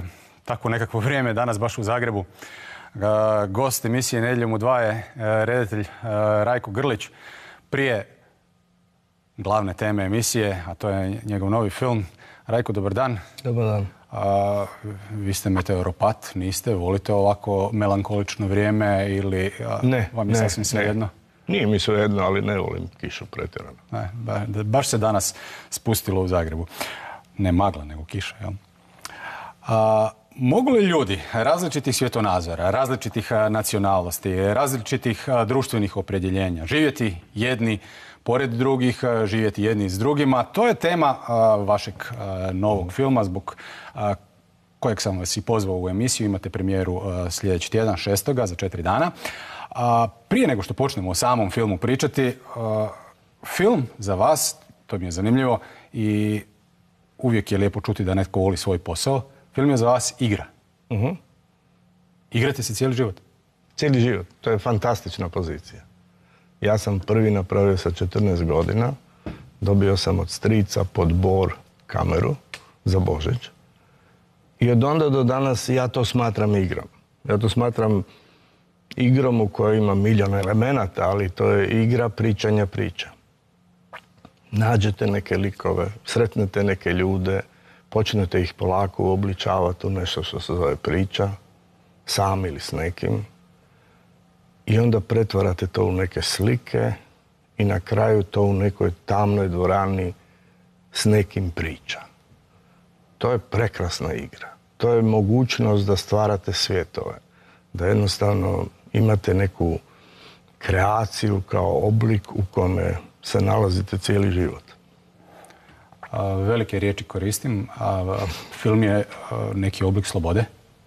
Tako nekakvo vrijeme danas baš u Zagrebu. Gost emisije Nedjeljom u dva je redatelj Rajko Grlić. Prije glavne teme emisije, a to je njegov novi film. Rajko, dobar dan. Dobar dan. A, vi ste meteoropat, niste? Volite ovako melankolično vrijeme ili a, ne, vam je ne, sasvim svejedno? Nije mi svejedno, ali ne volim kišu pretjerano. Ne, ba, baš se danas spustilo u Zagrebu. Ne magla, nego kiša, jel? A, mogu li ljudi različitih svjetonazora, različitih nacionalnosti, različitih društvenih opredjeljenja živjeti jedni pored drugih, živjeti jedni s drugima? To je tema a, vašeg a, novog filma zbog a, kojeg sam vas i pozvao u emisiju. Imate premijeru a, sljedeći tjedan, šestoga za četiri dana. A, prije nego što počnemo o samom filmu pričati, a, film za vas, to mi je zanimljivo i uvijek je lijepo čuti da netko voli svoj posao. Film je za vas igra. Uh-huh. Igrate se cijeli život? Cijeli život. To je fantastična pozicija. Ja sam prvi napravio sa četrnaest godina. Dobio sam od strica pod bor kameru za Božić. I od onda do danas ja to smatram igrom. Ja to smatram igrom u kojoj ima milion elemenata, ali to je igra pričanja priča. Nađete neke likove, sretnete neke ljude, počnete ih polako uobličavati u nešto što se zove priča, sam ili s nekim. I onda pretvarate to u neke slike i na kraju to u nekoj tamnoj dvorani s nekim priča. To je prekrasna igra. To je mogućnost da stvarate svjetove. Da jednostavno imate neku kreaciju kao oblik u kome se nalazite cijeli život. A, velike riječi koristim. A, film je a, neki oblik slobode?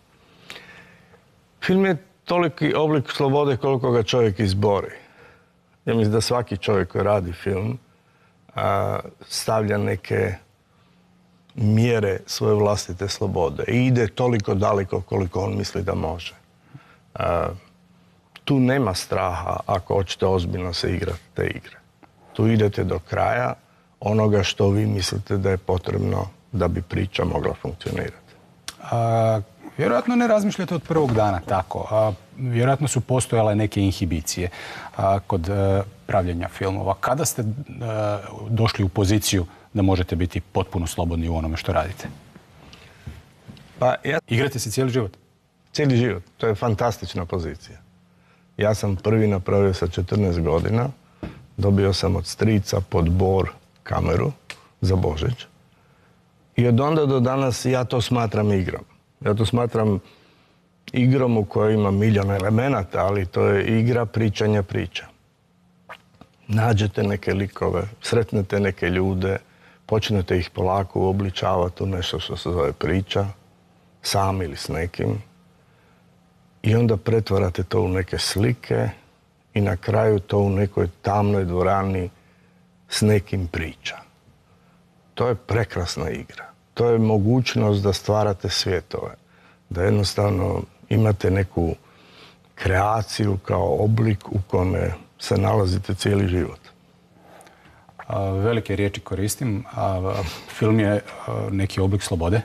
Film je toliki oblik slobode koliko ga čovjek izbori. Ja mislim da svaki čovjek koji radi film a, stavlja neke mjere svoje vlastite slobode i ide toliko daleko koliko on misli da može. A, tu nema straha ako hoćete ozbiljno se igrati te igre. Tu idete do kraja onoga što vi mislite da je potrebno da bi priča mogla funkcionirati. A, vjerojatno ne razmišljate od prvog dana tako. A, vjerojatno su postojale neke inhibicije a, kod a, pravljenja filmova. Kada ste a, došli u poziciju da možete biti potpuno slobodni u onome što radite? Pa ja... Igrate se cijeli život? Cijeli život. To je fantastična pozicija. Ja sam prvi napravio sa četrnaest godina. Dobio sam od strica pod bor kameru za Božić. I od onda do danas ja to smatram igrom. Ja to smatram igrom u kojoj ima milion elemenata, ali to je igra pričanja priča. Nađete neke likove, sretnete neke ljude, počnete ih polako uobličavati u nešto što se zove priča, sam ili s nekim. I onda pretvarate to u neke slike i na kraju to u nekoj tamnoj dvorani s nekim priča. To je prekrasna igra. To je mogućnost da stvarate svjetove. Da jednostavno imate neku kreaciju kao oblik u kome se nalazite cijeli život. A, velike riječi koristim. A, film je a, neki oblik slobode?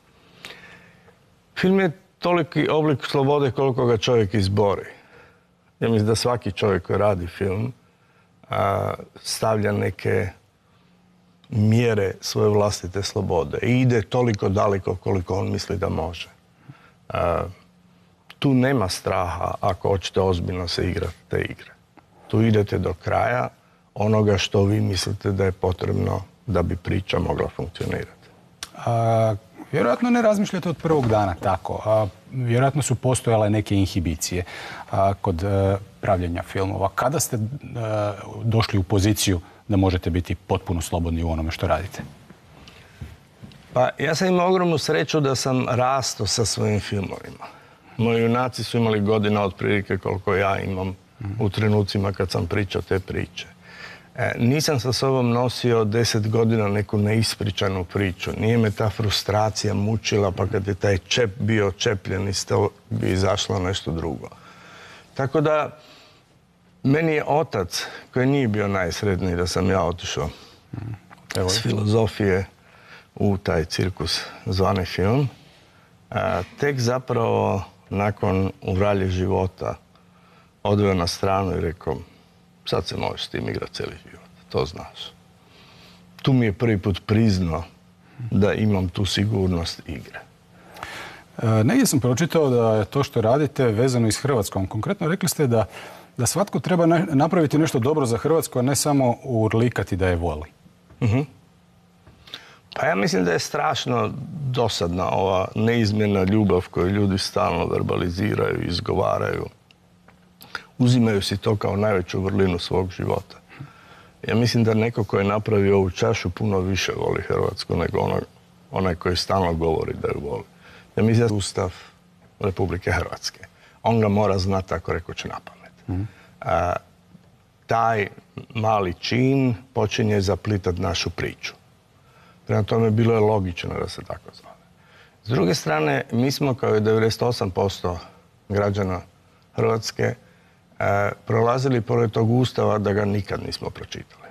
Film je toliki oblik slobode koliko ga čovjek izbori. Ja mislim da svaki čovjek koji radi film a, stavlja neke mjere svoje vlastite slobode i ide toliko daleko koliko on misli da može. A, tu nema straha ako hoćete ozbiljno se igrati te igre. Tu idete do kraja onoga što vi mislite da je potrebno da bi priča mogla funkcionirati. A, vjerojatno ne razmišljate od prvog dana tako. A, vjerojatno su postojale neke inhibicije a, kod a, pravljenja filmova. Kada ste a, došli u poziciju da možete biti potpuno slobodni u onome što radite? Pa ja sam imao ogromnu sreću da sam rastao sa svojim filmovima. Moji junaci su imali godina otprilike koliko ja imam u trenucima kad sam pričao te priče. E, nisam sa sobom nosio deset godina neku neispričanu priču. Nije me ta frustracija mučila, pa kad je taj čep bio čepljen, iz toga bi izašlo nešto drugo. Tako da, meni je otac, koji nije bio najsretniji da sam ja otišao s filozofije u taj cirkus zvani film, tek zapravo nakon U vralje života odveo na stranu i rekao, sad se možeš s tim igrati cijeli život, to znaš. Tu mi je prvi put priznao da imam tu sigurnost igre. E, negdje sam pročitao da je to što radite vezano i s Hrvatskom. Konkretno rekli ste da, da svatko treba ne, napraviti nešto dobro za Hrvatsku, a ne samo urlikati da je voli. Uh-huh. Pa ja mislim da je strašno dosadna ova neizmjerna ljubav koju ljudi stalno verbaliziraju, izgovaraju. Uzimaju si to kao najveću vrlinu svog života. Ja mislim da neko ko je napravio ovu čašu puno više voli Hrvatsku nego ono, onaj koji stalno govori da ju voli. Ja mislim da je Ustav Republike Hrvatske. On ga mora znati tako rekoć na pamet. Mm. A, taj mali čin počinje zaplitati našu priču. Prema tome bilo je logično da se tako zove. S druge strane, mi smo kao i devedeset osam posto građana Hrvatske e, prolazili pored tog Ustava da ga nikad nismo pročitali.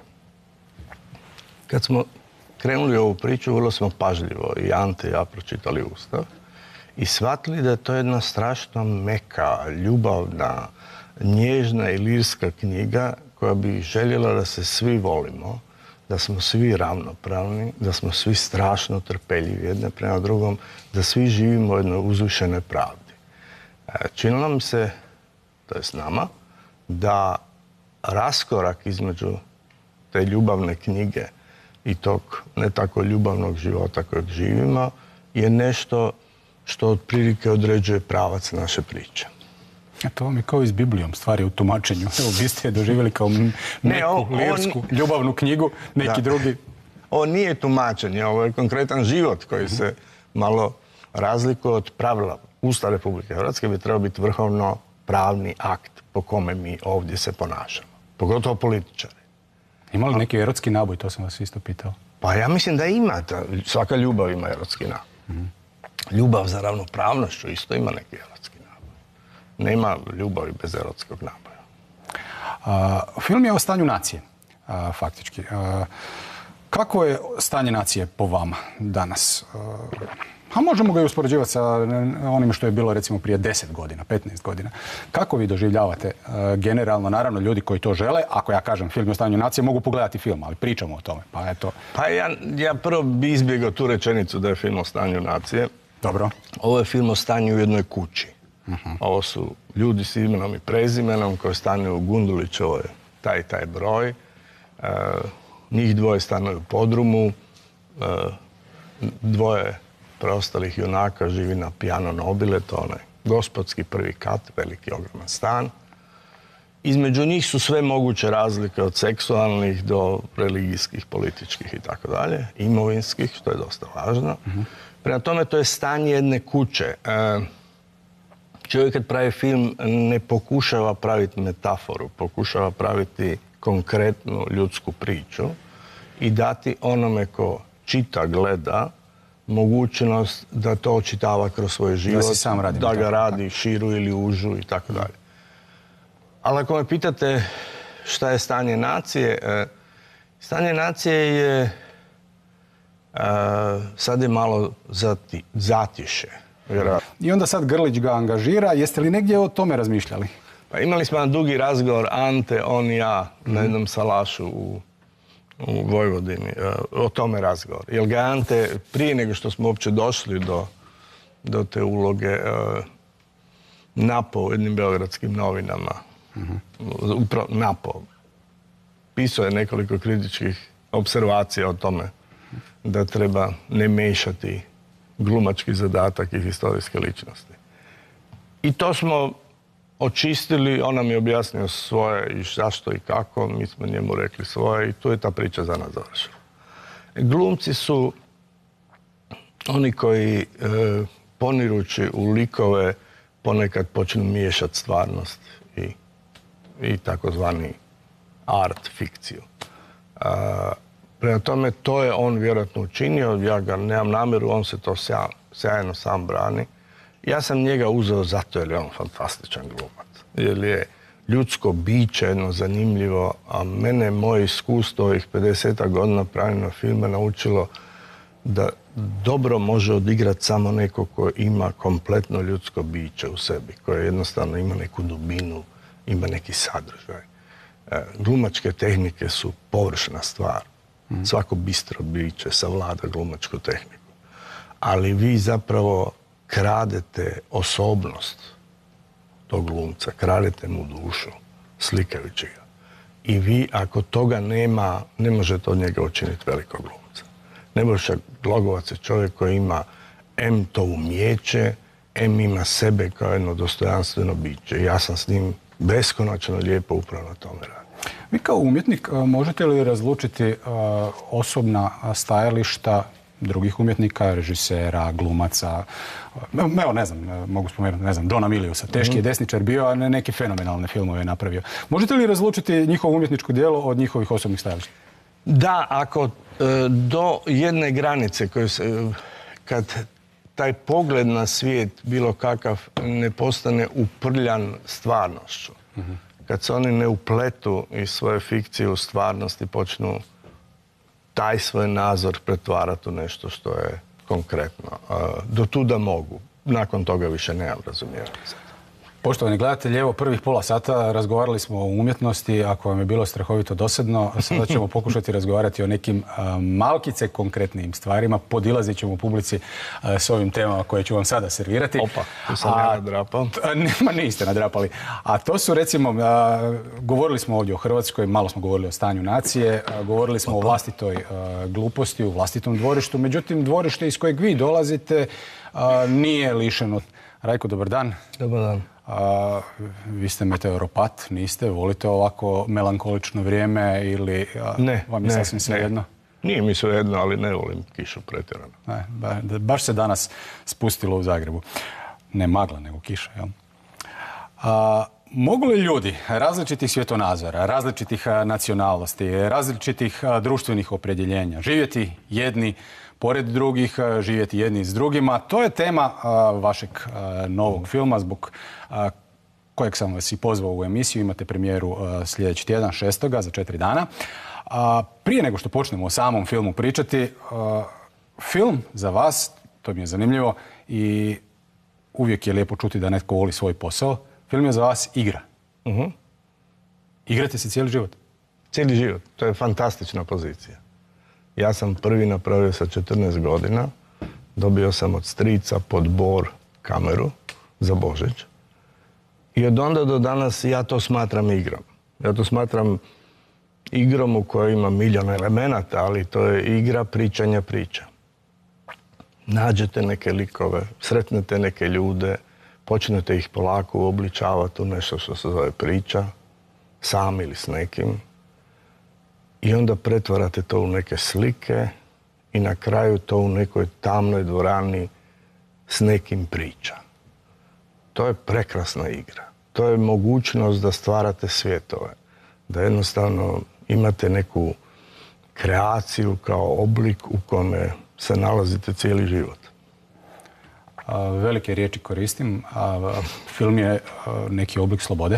Kad smo krenuli ovu priču, vrlo smo pažljivo i Ante i ja pročitali Ustav i shvatili da je to jedna strašno meka, ljubavna, nježna i lirska knjiga koja bi željela da se svi volimo, da smo svi ravnopravni, da smo svi strašno trpeljivi jedne prema drugom, da svi živimo u jednoj uzvišenoj pravdi. Činilo nam se, to je s nama, da raskorak između te ljubavne knjige i tog ne tako ljubavnog života kojeg živimo je nešto što otprilike određuje pravac naše priče. A to vam je kao i s Biblijom, stvari u tumačenju. Evo, vi ste je doživjeli kao neku lirsku, ljubavnu knjigu, neki da. drugi. Ovo nije tumačenje, ovo je konkretan život koji uh-huh. se malo razlikuje od pravila. Ustav Republike Hrvatske bi trebao biti vrhovno pravni akt po kome mi ovdje se ponašamo. Pogotovo političari. Ima li neki erotski naboj, to sam vas isto pitao? Pa ja mislim da ima. Svaka ljubav ima erotski naboj. Uh-huh. Ljubav za ravnopravnošću isto ima neki erotski naboj. Nema ljubavi bez erotskog naboja. A, film je o stanju nacije, a, faktički. A, kako je stanje nacije po vama danas? A, a možemo ga i uspoređivati sa onim što je bilo recimo prije deset godina, petnaest godina. Kako vi doživljavate a, generalno, naravno ljudi koji to žele, ako ja kažem film o stanju nacije, mogu pogledati film, ali pričamo o tome. Pa, eto. pa ja, ja prvo bi izbjegao tu rečenicu da je film o stanju nacije. Dobro. Ovo je film o stanju u jednoj kući. Uh-huh. Ovo su ljudi s imenom i prezimenom koji stanuju u Gundulićevoj taj i taj broj. E, njih dvoje stanuju u podrumu. E, dvoje preostalih junaka živi na Piano Nobile, to onaj gospodski prvi kat, veliki ogroman stan. Između njih su sve moguće razlike od seksualnih do religijskih, političkih i tako dalje, imovinskih, što je dosta važno. Uh-huh. Prema tome, to je stanje jedne kuće. E, čovjek kad pravi film ne pokušava praviti metaforu, pokušava praviti konkretnu ljudsku priču i dati onome ko čita, gleda, mogućnost da to očitava kroz svoj život, da, sam radim, da ga radi širu ili užu i tako dalje. Ali ako me pitate šta je stanje nacije, e, stanje nacije je Uh, sad je malo zati, zatiše. Vjerojatno. I onda sad Grlić ga angažira. Jeste li negdje o tome razmišljali? Pa imali smo jedan dugi razgovor, Ante, on i ja, mm. na jednom salašu u, u Vojvodini. Uh, o tome razgovor. Jer ga Ante, prije nego što smo uopće došli do, do te uloge, uh, napao u jednim beogradskim novinama. Mm-hmm. Upravo napao. Pisao je nekoliko kritičkih observacija o tome da treba ne mešati glumački zadatak i historijske ličnosti. I to smo očistili, on nam je objasnio svoje i zašto i kako, mi smo njemu rekli svoje i tu je ta priča za nas završila. Glumci su oni koji e, ponirući u likove ponekad počnu miješati stvarnost i, i takozvani art, fikciju. A, Prema tome, to je on vjerojatno učinio, ja ga nemam namjeru, on se to sjajno sam brani. Ja sam njega uzeo zato jer je on fantastičan glumac. Jer je ljudsko biće jedno zanimljivo, a mene moje iskustvo ovih pedeset godina pravljenja filma naučilo da dobro može odigrati samo neko ko ima kompletno ljudsko biće u sebi, koje jednostavno ima neku dubinu, ima neki sadržaj. Glumačke tehnike su površna stvar. Svako bistro biće savlada glumačku tehniku. Ali vi zapravo kradete osobnost tog glumca, kradete mu dušu, slikajući ga. I vi, ako toga nema, ne možete od njega učiniti velikog glumca. Nebojša Glogovac je čovjek koji ima em to umijeće, em ima sebe kao jedno dostojanstveno biće. I ja sam s njim beskonačno lijepo upravo na tome radim. Vi kao umjetnik možete li razlučiti osobna stajališta drugih umjetnika, režisera, glumaca? Evo, ne znam, mogu spomenuti, ne znam, Dona Miliusa, teški je desničar bio, a neke fenomenalne filmove je napravio. Možete li razlučiti njihovo umjetničko djelo od njihovih osobnih stajališta? Da, ako do jedne granice koje se, kad taj pogled na svijet bilo kakav ne postane uprljan stvarnošću, uh-huh. kad se oni ne upletu iz svoje fikcije u stvarnost i počnu taj svoj nazor pretvarati u nešto što je konkretno. Do tuda mogu. Nakon toga više nemam razumijevanja. Poštovani gledatelji, evo prvih pola sata razgovarali smo o umjetnosti. Ako vam je bilo strahovito dosadno, sada ćemo pokušati razgovarati o nekim malkice konkretnim stvarima. Podilazit ćemo u publici s ovim temama koje ću vam sada servirati. Opa, tu sam ja nadrapao. Nema, niste nadrapali. A to su recimo, govorili smo ovdje o Hrvatskoj, malo smo govorili o stanju nacije, govorili smo Opa. o vlastitoj gluposti, u vlastitom dvorištu. Međutim, dvorište iz kojeg vi dolazite nije lišeno. Rajko, dobar dan. Dobar dan. A, vi ste meteoropat, niste? Volite ovako melankolično vrijeme ili a, ne, vam je ne, sasvim svejedno? Nije mi svejedno, ali ne volim kišu pretjerano. Ne, ba, baš se danas spustilo u Zagrebu. Ne magla, nego kiša, jel? A, mogu li ljudi različitih svjetonazora, različitih nacionalnosti, različitih društvenih opredjeljenja živjeti jedni pored drugih, živjeti jedni s drugima? To je tema a, vašeg a, novog filma zbog a, kojeg sam vas i pozvao u emisiju. Imate premijeru a, sljedeći tjedan, šestoga, za četiri dana. A, prije nego što počnemo o samom filmu pričati, a, film za vas, to mi je zanimljivo i uvijek je lijepo čuti da netko voli svoj posao. Film je za vas igra. Uh-huh. Igrate se cijeli život? Cijeli život. To je fantastična pozicija. Ja sam prvi napravio sa četrnaest godina. Dobio sam od strica pod bor kameru za Božić. I od onda do danas ja to smatram igrom. Ja to smatram igrom u kojoj ima milijon elemenata, ali to je igra pričanja priča. Nađete neke likove, sretnete neke ljude, počnete ih polako uobličavati u nešto što se zove priča, sam ili s nekim. I onda pretvarate to u neke slike i na kraju to u nekoj tamnoj dvorani s nekim priča. To je prekrasna igra. To je mogućnost da stvarate svjetove. Da jednostavno imate neku kreaciju kao oblik u kome se nalazite cijeli život. A, velike riječi koristim. A, film je a, neki oblik slobode?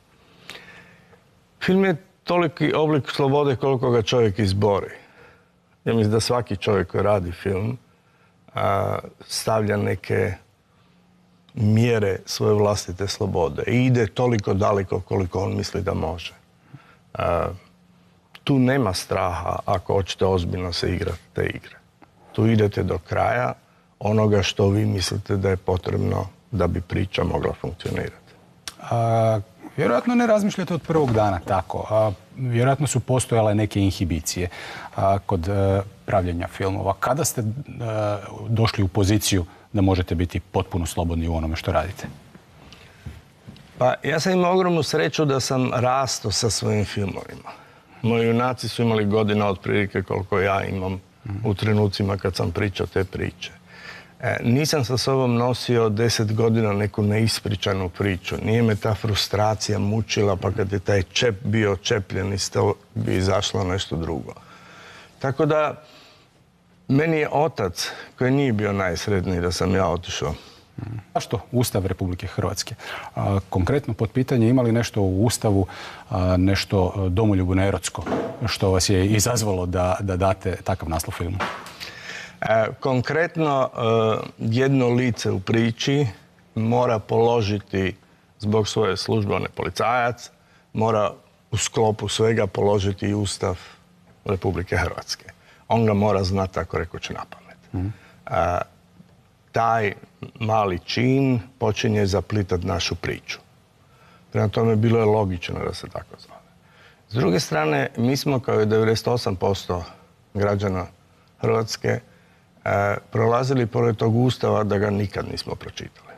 Film je toliki oblik slobode koliko ga čovjek izbori. Ja mislim da svaki čovjek koji radi film a, stavlja neke mjere svoje vlastite slobode i ide toliko daleko koliko on misli da može. A, tu nema straha ako hoćete ozbiljno se igrati te igre. Tu idete do kraja onoga što vi mislite da je potrebno da bi priča mogla funkcionirati. A, vjerojatno ne razmišljate od prvog dana tako. A, vjerojatno su postojale neke inhibicije a, kod a, pravljenja filmova. Kada ste a, došli u poziciju da možete biti potpuno slobodni u onome što radite? Pa ja sam imao ogromnu sreću da sam rastao sa svojim filmovima. Moji junaci su imali godina otprilike koliko ja imam u trenucima kad sam pričao te priče. E, nisam sa sobom nosio deset godina neku neispričanu priču. Nije me ta frustracija mučila, pa kad je taj čep bio čepljen iz toga bi izašlo nešto drugo. Tako da, meni je otac, koji nije bio najsretniji da sam ja otišao. Zašto Ustav Republike Hrvatske? A, konkretno pod pitanje, ima li nešto u Ustavu, a, nešto domoljubno erotsko, što vas je izazvalo da, da date takav naslov filmu? E, konkretno, e, jedno lice u priči mora položiti, zbog svoje službe, on je policajac, mora u sklopu svega položiti i Ustav Republike Hrvatske. On ga mora znati, tako rekoć, na pamet. Mm. E, taj mali čin počinje zaplitati našu priču. Prema tome, bilo je logično da se tako zove. S druge strane, mi smo kao i devedeset osam posto građana Hrvatske e, prolazili pored tog Ustava da ga nikad nismo pročitali.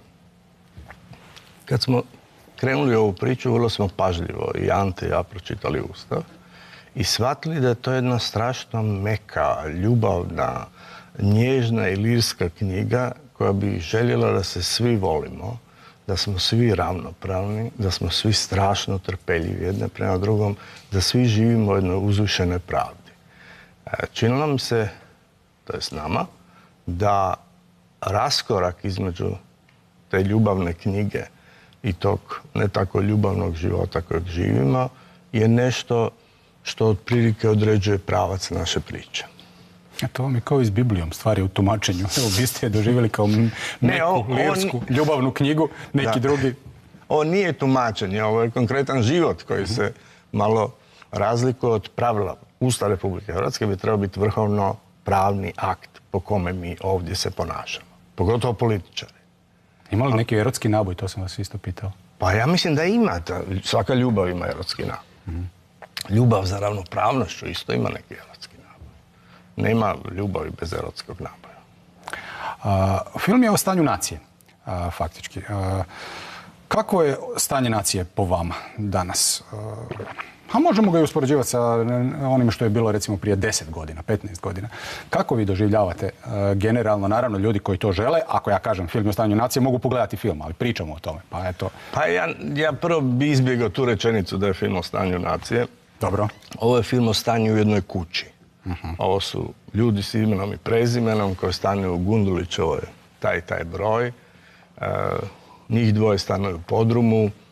Kad smo krenuli ovu priču, vrlo smo pažljivo i Ante i ja pročitali Ustav i shvatili da je to jedna strašno meka, ljubavna, nježna i lirska knjiga koja bi željela da se svi volimo, da smo svi ravnopravni, da smo svi strašno trpeljivi jedne prema drugom, da svi živimo u jednoj uzvišenoj pravdi. Činilo nam se, to je s nama, da raskorak između te ljubavne knjige i tog ne tako ljubavnog života kojeg živimo je nešto što otprilike određuje pravac naše priče. A to vam je kao i s Biblijom, stvari u tumačenju. Evo, vi ste je doživjeli kao neku lirsku, ljubavnu knjigu, neki drugi. Ovo nije tumačenje, ovo je konkretan život koji se malo razlikuje od pravila. Ustav Republike Hrvatske bi trebao biti vrhovno pravni akt po kome mi ovdje se ponašamo. Pogotovo političari. Ima li neki erotski naboj? To sam vas isto pitao. Pa ja mislim da ima. Svaka ljubav ima erotski naboj. Mm. Ljubav za ravnopravnošću isto ima neki erotski naboj. Nema ljubavi bez erotskog naboja. A, film je o stanju nacije, a, faktički. A, kako je stanje nacije po vama danas? A, a možemo ga i uspoređivati sa onim što je bilo recimo prije deset godina, petnaest godina. Kako vi doživljavate a, generalno, naravno ljudi koji to žele, ako ja kažem film o stanju nacije, mogu pogledati film, ali pričamo o tome. Pa, eto. pa ja, ja prvo bi izbjegao tu rečenicu da je film o stanju nacije. Dobro. Ovo je film o stanju u jednoj kući. Uh-huh. Ovo su ljudi s imenom i prezimenom koji stanuju u Gundulićevoj taj i taj broj. E, njih dvoje stanuju u podrumu. E,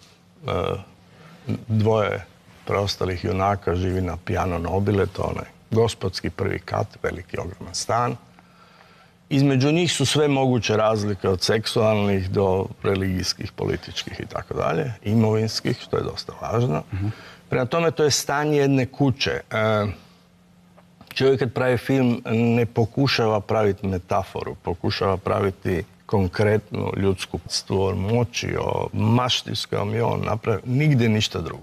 dvoje preostalih junaka živi na Piano Nobile, to onaj gospodski prvi kat, veliki ogroman stan. Između njih su sve moguće razlike od seksualnih do religijskih, političkih i tako dalje, imovinskih, što je dosta važno. Uh-huh. Prema tome, to je stanje jedne kuće. E, čovjek kad pravi film ne pokušava praviti metaforu, pokušava praviti konkretnu ljudsku stvar moći, o mašti s kojom je on napravio, nigdje ništa drugo.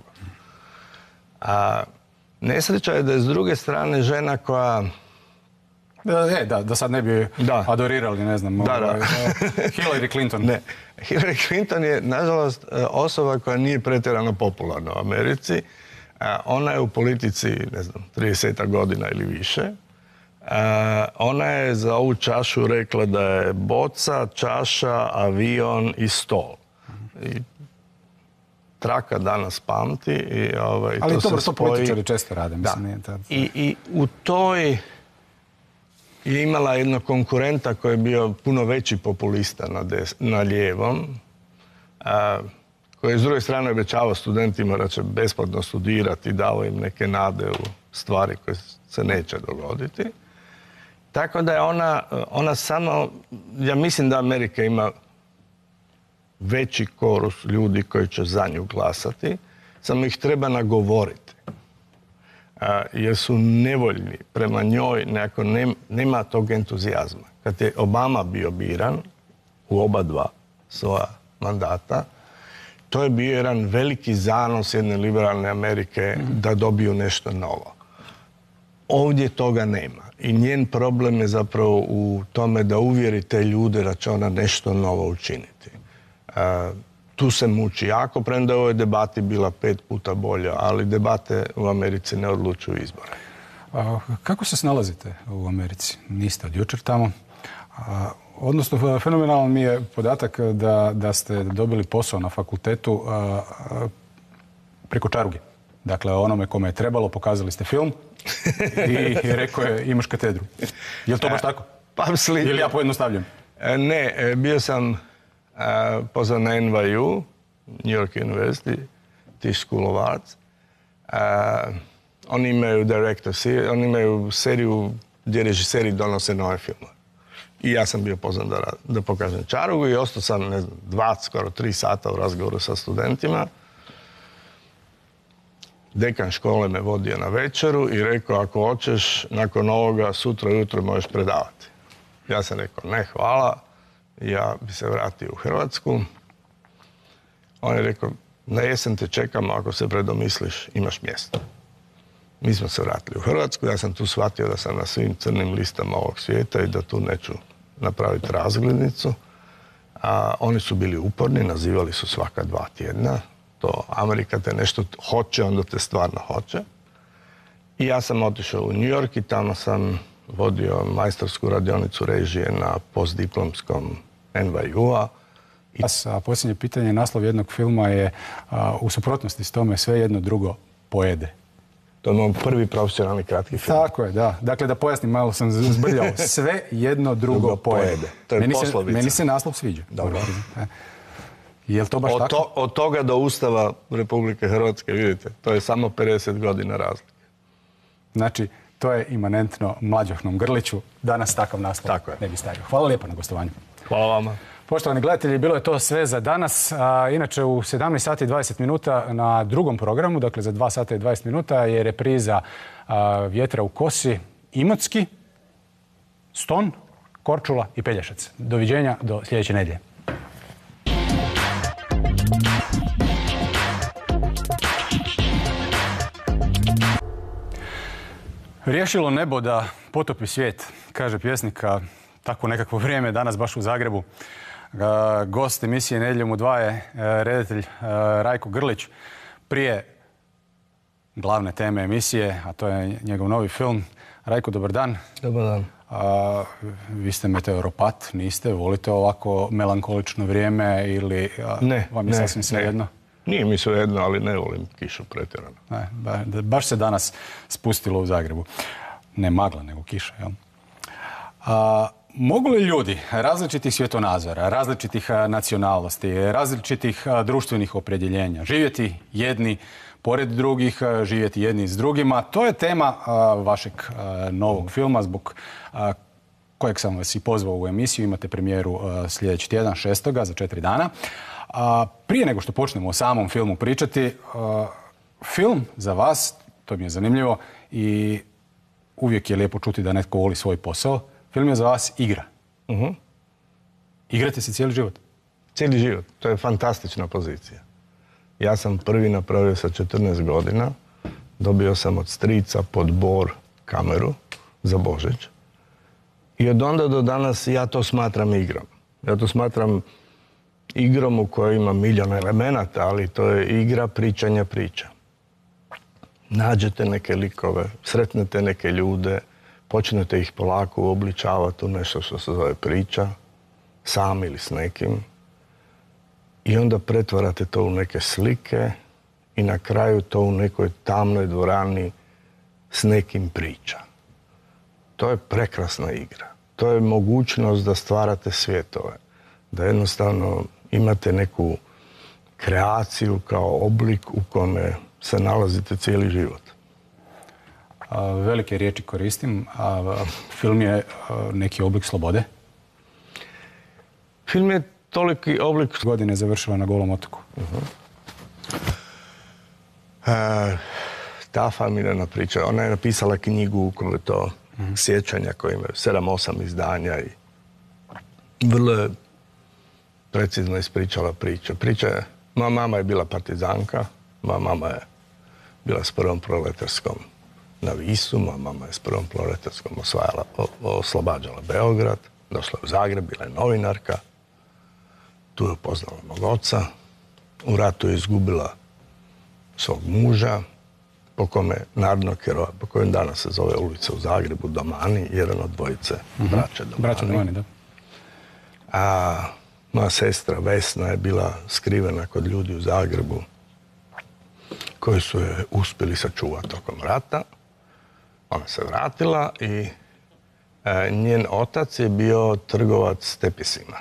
A nesreća je da je s druge strane žena koja... Da, da, da sad ne bi da. adorirali, ne znam, da, da. Hillary Clinton. Ne. Hillary Clinton je, nažalost, osoba koja nije pretjerano popularna u Americi. Ona je u politici, ne znam, trideset godina ili više. Ona je za ovu čašu rekla da je boca, čaša, avion i stol. I traka danas pamti. I, ovaj, ali to dobro, se to spoji... političari često rade. Mislim, da. nije tad... I, I u toj je imala jednog konkurenta koji je bio puno veći populista na, des, na lijevom, a, koji je s druge strane obećavao studentima da će besplatno studirati i dao im neke nade u stvari koje se neće dogoditi. Tako da je ona, ona samo, ja mislim da Amerika ima veći korus ljudi koji će za nju glasati, samo ih treba nagovoriti. A, jer su nevoljni prema njoj, nekako nema, nema tog entuzijazma. Kad je Obama bio biran u oba dva svoja mandata, to je bio jedan veliki zanos jedne liberalne Amerike mm. da dobiju nešto novo. Ovdje toga nema. I njen problem je zapravo u tome da uvjeri te ljude da će ona nešto novo učiniti. A, tu se muči jako, premda je u ovoj debati bila pet puta bolja, ali debate u Americi ne odlučuju izbore. A, kako se snalazite u Americi? Niste od jučer tamo. A, odnosno, fenomenalan mi je podatak da, da ste dobili posao na fakultetu a, a, preko čaruge. Dakle, onome kome je trebalo, pokazali ste film i, i rekao je imaš katedru. Je li to baš tako? Pa slično. Ili ja pojednostavljam? Ne, bio sam Uh, pozvan na N Y U, New York University, Tisch School of Arts. Uh, oni imaju director series, oni imaju seriju gdje režiseri donose nove filmove. I ja sam bio pozvan da, da pokažem čarugu i ostao sam, ne znam, dva, skoro tri sata u razgovoru sa studentima. Dekan škole me vodio na večeru i rekao, ako hoćeš, nakon ovoga sutra ujutro možeš predavati. Ja sam rekao, ne, hvala, ja bi se vratio u Hrvatsku. On je rekao, na jesen te čekamo, ako se predomisliš, imaš mjesto. Mi smo se vratili u Hrvatsku, ja sam tu shvatio da sam na svim crnim listama ovog svijeta i da tu neću napraviti razglednicu. A oni su bili uporni, nazivali su svaka dva tjedna. To Amerika te nešto hoće, onda te stvarno hoće. I ja sam otišao u New York i tamo sam vodio majstorsku radionicu režije na postdiplomskom N Y U-a. A posljednje pitanje, naslov jednog filma je a, u suprotnosti s tome sve jedno drugo pojede. To je moj prvi profesionalni kratki film. Tako je, da. Dakle, da pojasnim, malo sam zbrljao. Sve jedno drugo, drugo pojede. pojede. To je meni poslovica. Se, meni se naslov sviđa. Dobro. Je li to baš od tako? To, od toga do Ustava Republike Hrvatske, vidite, to je samo pedeset godina razlike. Znači, to je imanentno Mlađohnom Grliću. Danas takav naslov tako je. Ne bi stavio. Hvala lijepo na gostovanju. Hvala vama. Poštovani gledatelji, bilo je to sve za danas. A, inače, u sedamnaest sati i dvadeset minuta na drugom programu, dakle za dva sata i dvadeset minuta, je repriza a, Vjetra u kosi, Imotski, Ston, Korčula i Pelješac. Doviđenja do sljedeće nedjelje. Riješilo nebo da potopi svijet, kaže pjesnika. Tako nekakvo vrijeme danas baš u Zagrebu. Gost emisije Nedjeljom u dva je redatelj Rajko Grlić. Prije glavne teme emisije, a to je njegov novi film. Rajko, dobar dan. Dobar dan. A, vi ste meteoropat, niste? Volite ovako melankolično vrijeme ili a, ne, vam je ne, sasvim svejedno? Nije mi svejedno, ali ne volim kišu pretjerano. Ne, ba, baš se danas spustilo u Zagrebu. Ne magla, nego kiša, jel? A, mogu li ljudi različitih svjetonazora, različitih nacionalnosti, različitih društvenih opredjeljenja živjeti jedni pored drugih, živjeti jedni s drugima? To je tema vašeg novog filma zbog kojeg sam vas i pozvao u emisiju. Imate premijeru sljedeći tjedan, šestoga za četiri dana. A prije nego što počnemo o samom filmu pričati, film za vas, to mi je zanimljivo i uvijek je lijepo čuti da netko voli svoj posao. Film je za vas igra. Uh-huh. Igrate se cijeli život? Cijeli život. To je fantastična pozicija. Ja sam prvi napravio sa četrnaest godina. Dobio sam od strica pod bor kameru za Božić. I od onda do danas ja to smatram igrom. Ja to smatram igrom u kojoj ima milijon elemenata, ali to je igra pričanja priča. Nađete neke likove, sretnete neke ljude, počnete ih polako uobličavati u nešto što se zove priča, sam ili s nekim. I onda pretvarate to u neke slike i na kraju to u nekoj tamnoj dvorani s nekim priča. To je prekrasna igra. To je mogućnost da stvarate svjetove. Da jednostavno imate neku kreaciju kao oblik u kome se nalazite cijeli život. A, velike riječi koristim. A, film je a, neki oblik slobode? Film je toliki oblik... Godine završila na Golom otoku. Uh-huh. E, ta familijarna priča. Ona je napisala knjigu u kojoj to uh-huh. sjećanja koje imaju sedam, osam izdanja i vrlo je precizno ispričala priču. Priča je... Moja mama je bila partizanka. Moja mama je bila s prvom proletarskom na Visu. Moja mama je s prvom proletarskom osvajala, oslobađala Beograd. Došla u Zagreb, bila je novinarka. Tu je upoznala mog oca. U ratu je izgubila svog muža, po kome narodnog heroja, po kojem danas se zove ulica u Zagrebu, Domani, jedan od dvojice uh-huh. braća Domani. Braća Domani, da. A moja sestra Vesna je bila skrivena kod ljudi u Zagrebu koji su je uspjeli sačuvati tokom rata. Ona se vratila i e, njen otac je bio trgovac tepisima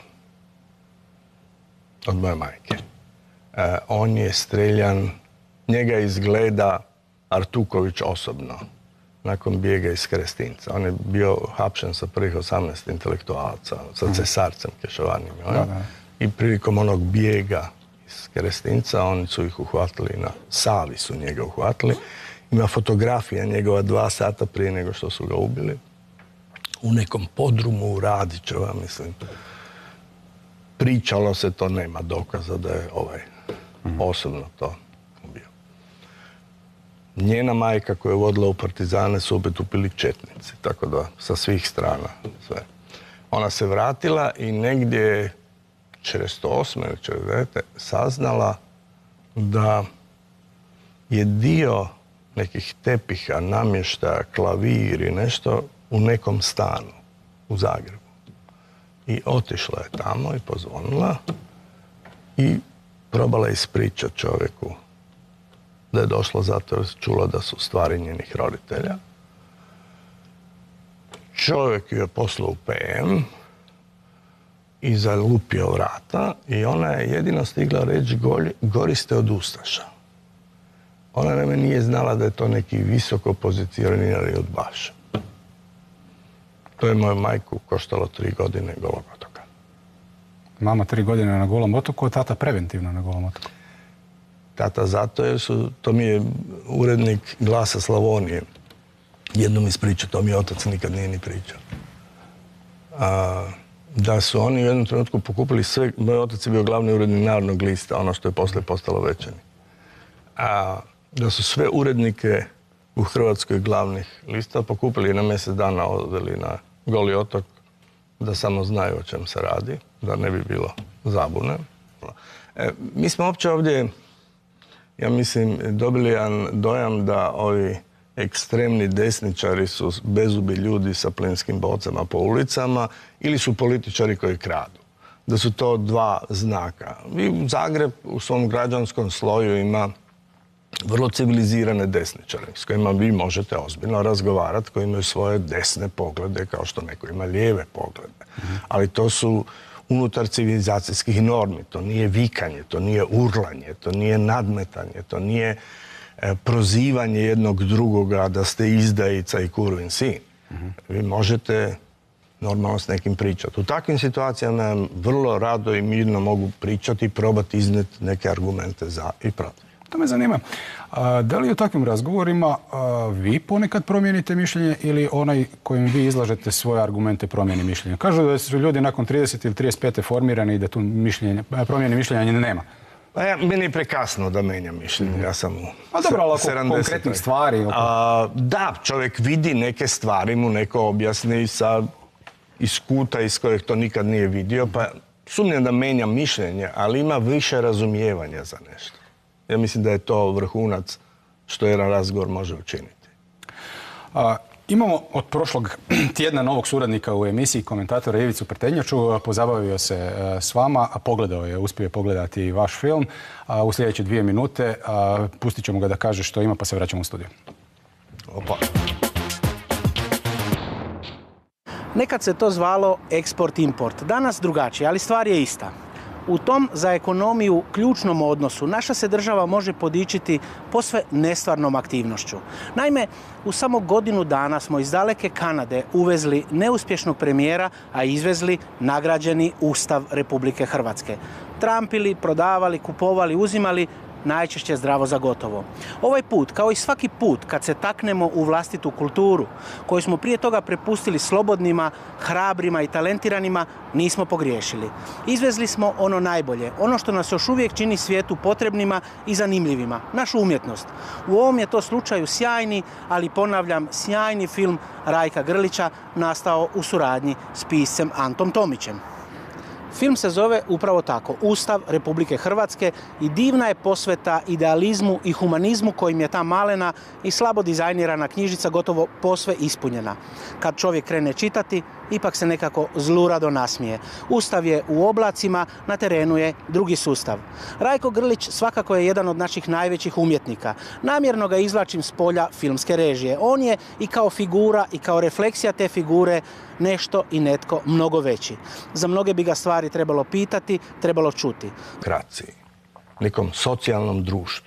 od moje majke. E, on je streljan, njega izgleda Artuković osobno nakon bijega iz Kerestinca. On je bio hapšen sa prvih osamnaest intelektualaca, sa cesarcem Kešovanim. I prilikom onog bijega iz Kerestinca, oni su ih uhvatili na Savi, su njega uhvatili. Ima fotografija njegova dva sata prije nego što su ga ubili. U nekom podrumu u Radićeva, mislim. Pričalo se, to nema dokaza da je ovaj osobno to ubio. Njena majka koja je vodila u partizane su opet upili četnici, tako da sa svih strana sve. Ona se vratila i negdje četrdeset osme ili četrdeset devete saznala da je dio nekih tepiha, namještaja, klavir i nešto u nekom stanu u Zagrebu. I otišla je tamo i pozvonila i probala ispričati čovjeku da je došla zato jer čula da su stvari njenih roditelja. Čovjek ju je poslao u P M i zalupio vrata i ona je jedino stigla reći gori ste od ustaša. Ona naime nije znala da je to neki visoko pozicionirani udbaš. To je moju majku koštalo tri godine Golog otoka. Mama tri godine na Golom otoku, a tata preventivno na Golom otoku. Tata zato jer su, to mi je urednik Glasa Slavonije jednom ispričao, to mi je otac nikad nije ni pričao. A, da su oni u jednom trenutku pokupili sve, moj otac je bio glavni urednik Narodnog lista, ono što je poslije postalo Večernji. A, da su sve urednike u Hrvatskoj glavnih lista pokupili i na mjesec dana odveli na Goli otok da samo znaju o čem se radi, da ne bi bilo zabune. E, mi smo uopće ovdje, ja mislim, dobili jedan dojam da ovi ekstremni desničari su bezubi ljudi sa plinskim bocama po ulicama ili su političari koji kradu. Da su to dva znaka. I Zagreb u svom građanskom sloju ima vrlo civilizirane desničare s kojima vi možete ozbiljno razgovarati, koji imaju svoje desne poglede kao što neko ima lijeve poglede. Mm-hmm. Ali to su unutar civilizacijskih normi. To nije vikanje, to nije urlanje, to nije nadmetanje, to nije e, prozivanje jednog drugoga da ste izdajica i kurvin sin. Mm-hmm. Vi možete normalno s nekim pričati. U takvim situacijama vrlo rado i mirno mogu pričati i probati iznijeti neke argumente za i protiv. To me zanima. A, da li u takvim razgovorima a, vi ponekad promijenite mišljenje ili onaj kojim vi izlažete svoje argumente promijeni mišljenje? Kažu da su ljudi nakon trideset ili trideset pete formirani i da tu mišljenje, promijeni mišljenja nema. Pa ja, meni je prekasno da menjam mišljenje. Ja sam u A dobro, ali oko konkretnih stvari. Oko... A, da, čovjek vidi neke stvari, mu neko objasni sa iz kuta iz kojeg to nikad nije vidio, pa sumnjam da menjam mišljenje, ali ima više razumijevanja za nešto. Ja mislim da je to vrhunac što jedan razgovor može učiniti. A, imamo od prošlog tjedna novog suradnika u emisiji, komentatora Ivicu Prtenjaču. Pozabavio se a, s vama, a pogledao je, uspio je pogledati vaš film. A, u sljedeće dvije minute a, pustit ćemo ga da kaže što ima, pa se vraćamo u studiju. Opa. Nekad se to zvalo eksport-import. Danas drugačije, ali stvar je ista. U tom za ekonomiju ključnom odnosu naša se država može podičiti posve nestvarnom aktivnošću. Naime, u samo godinu dana smo iz daleke Kanade uvezli neuspješnog premijera, a izvezli nagrađeni Ustav Republike Hrvatske. Trampili, prodavali, kupovali, uzimali, najčešće zdravo za gotovo. Ovaj put, kao i svaki put kad se taknemo u vlastitu kulturu, koju smo prije toga prepustili slobodnima, hrabrima i talentiranima, nismo pogriješili. Izvezli smo ono najbolje, ono što nas još uvijek čini svijetu potrebnima i zanimljivima, našu umjetnost. U ovom je to slučaju sjajni, ali ponavljam, sjajni film Rajka Grlića nastao u suradnji s piscem Antom Tomićem. Film se zove upravo tako, Ustav Republike Hrvatske, i divna je posveta idealizmu i humanizmu kojim je ta malena i slabo dizajnirana knjižica gotovo posve ispunjena. Kad čovjek krene čitati, ipak se nekako zlurado nasmije. Ustav je u oblacima, na terenu je drugi sustav. Rajko Grlić svakako je jedan od naših najvećih umjetnika. Namjerno ga izvlačim s polja filmske režije. On je i kao figura i kao refleksija te figure nešto i netko mnogo veći. Za mnoge bi ga stvari trebalo pitati, trebalo čuti. Kraciji, nekom socijalnom društvu,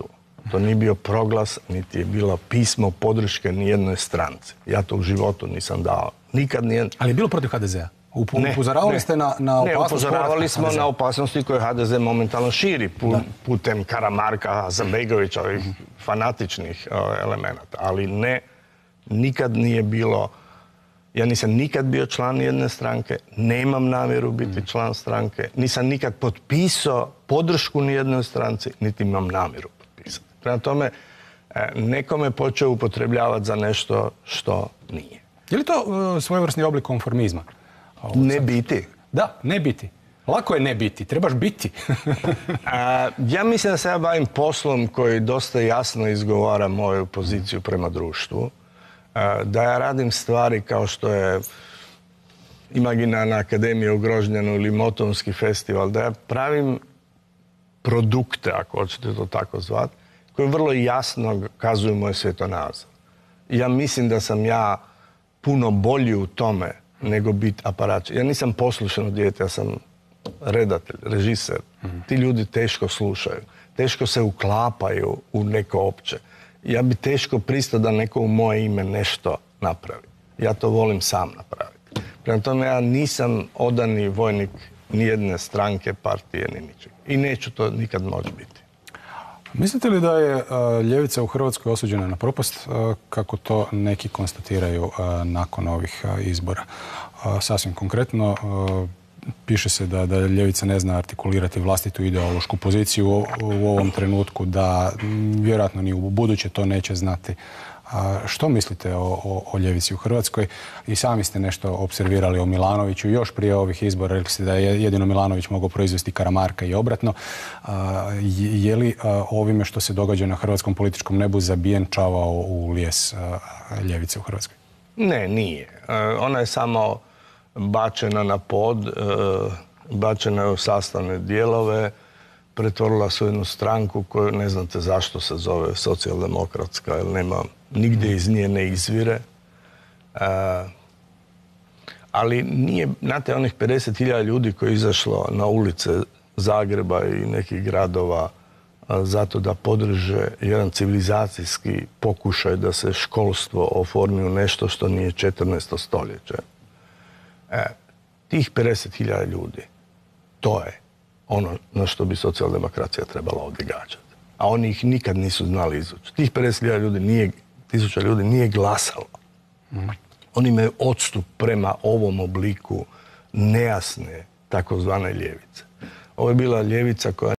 To nije bio proglas, niti je bilo pismo podrške nijednoj stranci. Ja to u životu nisam dao. Nikad nijedno. Ali je bilo protiv ha de zea? Upozoravali ste na, na opasnost? Ne, upozoravali smo na opasnosti koje ha de ze momentalno širi putem Karamarka, Hasanbegovića, ovih fanatičnih elemenata. Ali ne, nikad nije bilo. Ja nisam nikad bio član jedne stranke, nemam namjeru biti član stranke, nisam nikad potpisao podršku nijednoj stranci, niti imam namjeru potpisati. Prema tome, nekome počeo upotrebljavati za nešto što nije. Je li to uh, svojevrsni oblik konformizma? Ne biti. Da, ne biti. Lako je ne biti, trebaš biti. A, ja mislim da se ja bavim poslom koji dosta jasno izgovara moju poziciju prema društvu. A, da ja radim stvari kao što je Imaginarna akademija u Grožnjanu ili Motonski festival. Da ja pravim produkte, ako hoćete to tako zvati, koji vrlo jasno kazuju moj svjetonazor. Ja mislim da sam ja puno bolji u tome nego biti aparač. Ja nisam poslušano dijete, ja sam redatelj, režiser. Mm-hmm. Ti ljudi teško slušaju, teško se uklapaju u neko opće. Ja bi teško pristao da neko u moje ime nešto napravi. Ja to volim sam napraviti. Prema tome ja nisam odani vojnik nijedne stranke, partije, ni ničeg. I neću to nikad moći biti. Mislite li da je uh, ljevica u Hrvatskoj osuđena na propast, uh, kako to neki konstatiraju uh, nakon ovih uh, izbora? Uh, sasvim konkretno, uh, piše se da, da ljevica ne zna artikulirati vlastitu ideološku poziciju u, u ovom trenutku, da m, vjerojatno ni u buduće to neće znati. A što mislite o, o, o ljevici u Hrvatskoj? I sami ste nešto observirali o Milanoviću još prije ovih izbora. Rekli ste da je jedino Milanović mogao proizvesti Karamarka i obratno. A, je li a, ovime što se događa na hrvatskom političkom nebu zabijen čavao u lijes a, ljevice u Hrvatskoj? Ne, nije. E, ona je samo bačena na pod, e, bačena je u sastavne dijelove, pretvorila su jednu stranku koju ne znate zašto se zove socijaldemokratska, jer nema, nigdje iz nje ne izvire. Uh, ali nije, znate, onih pedeset hiljada ljudi koji je izašlo na ulice Zagreba i nekih gradova a, zato da podrže jedan civilizacijski pokušaj da se školstvo oformi u nešto što nije četrnaesto stoljeće. E, tih pedeset hiljada ljudi, to je ono na što bi socijaldemokracija trebala ovdje gađati. A oni ih nikad nisu znali izvući. Tih pedeset hiljada ljudi nije, tisuća ljudi nije glasalo. Mm. Oni imaju odstup prema ovom obliku nejasne takozvane ljevice. Ovo je bila ljevica koja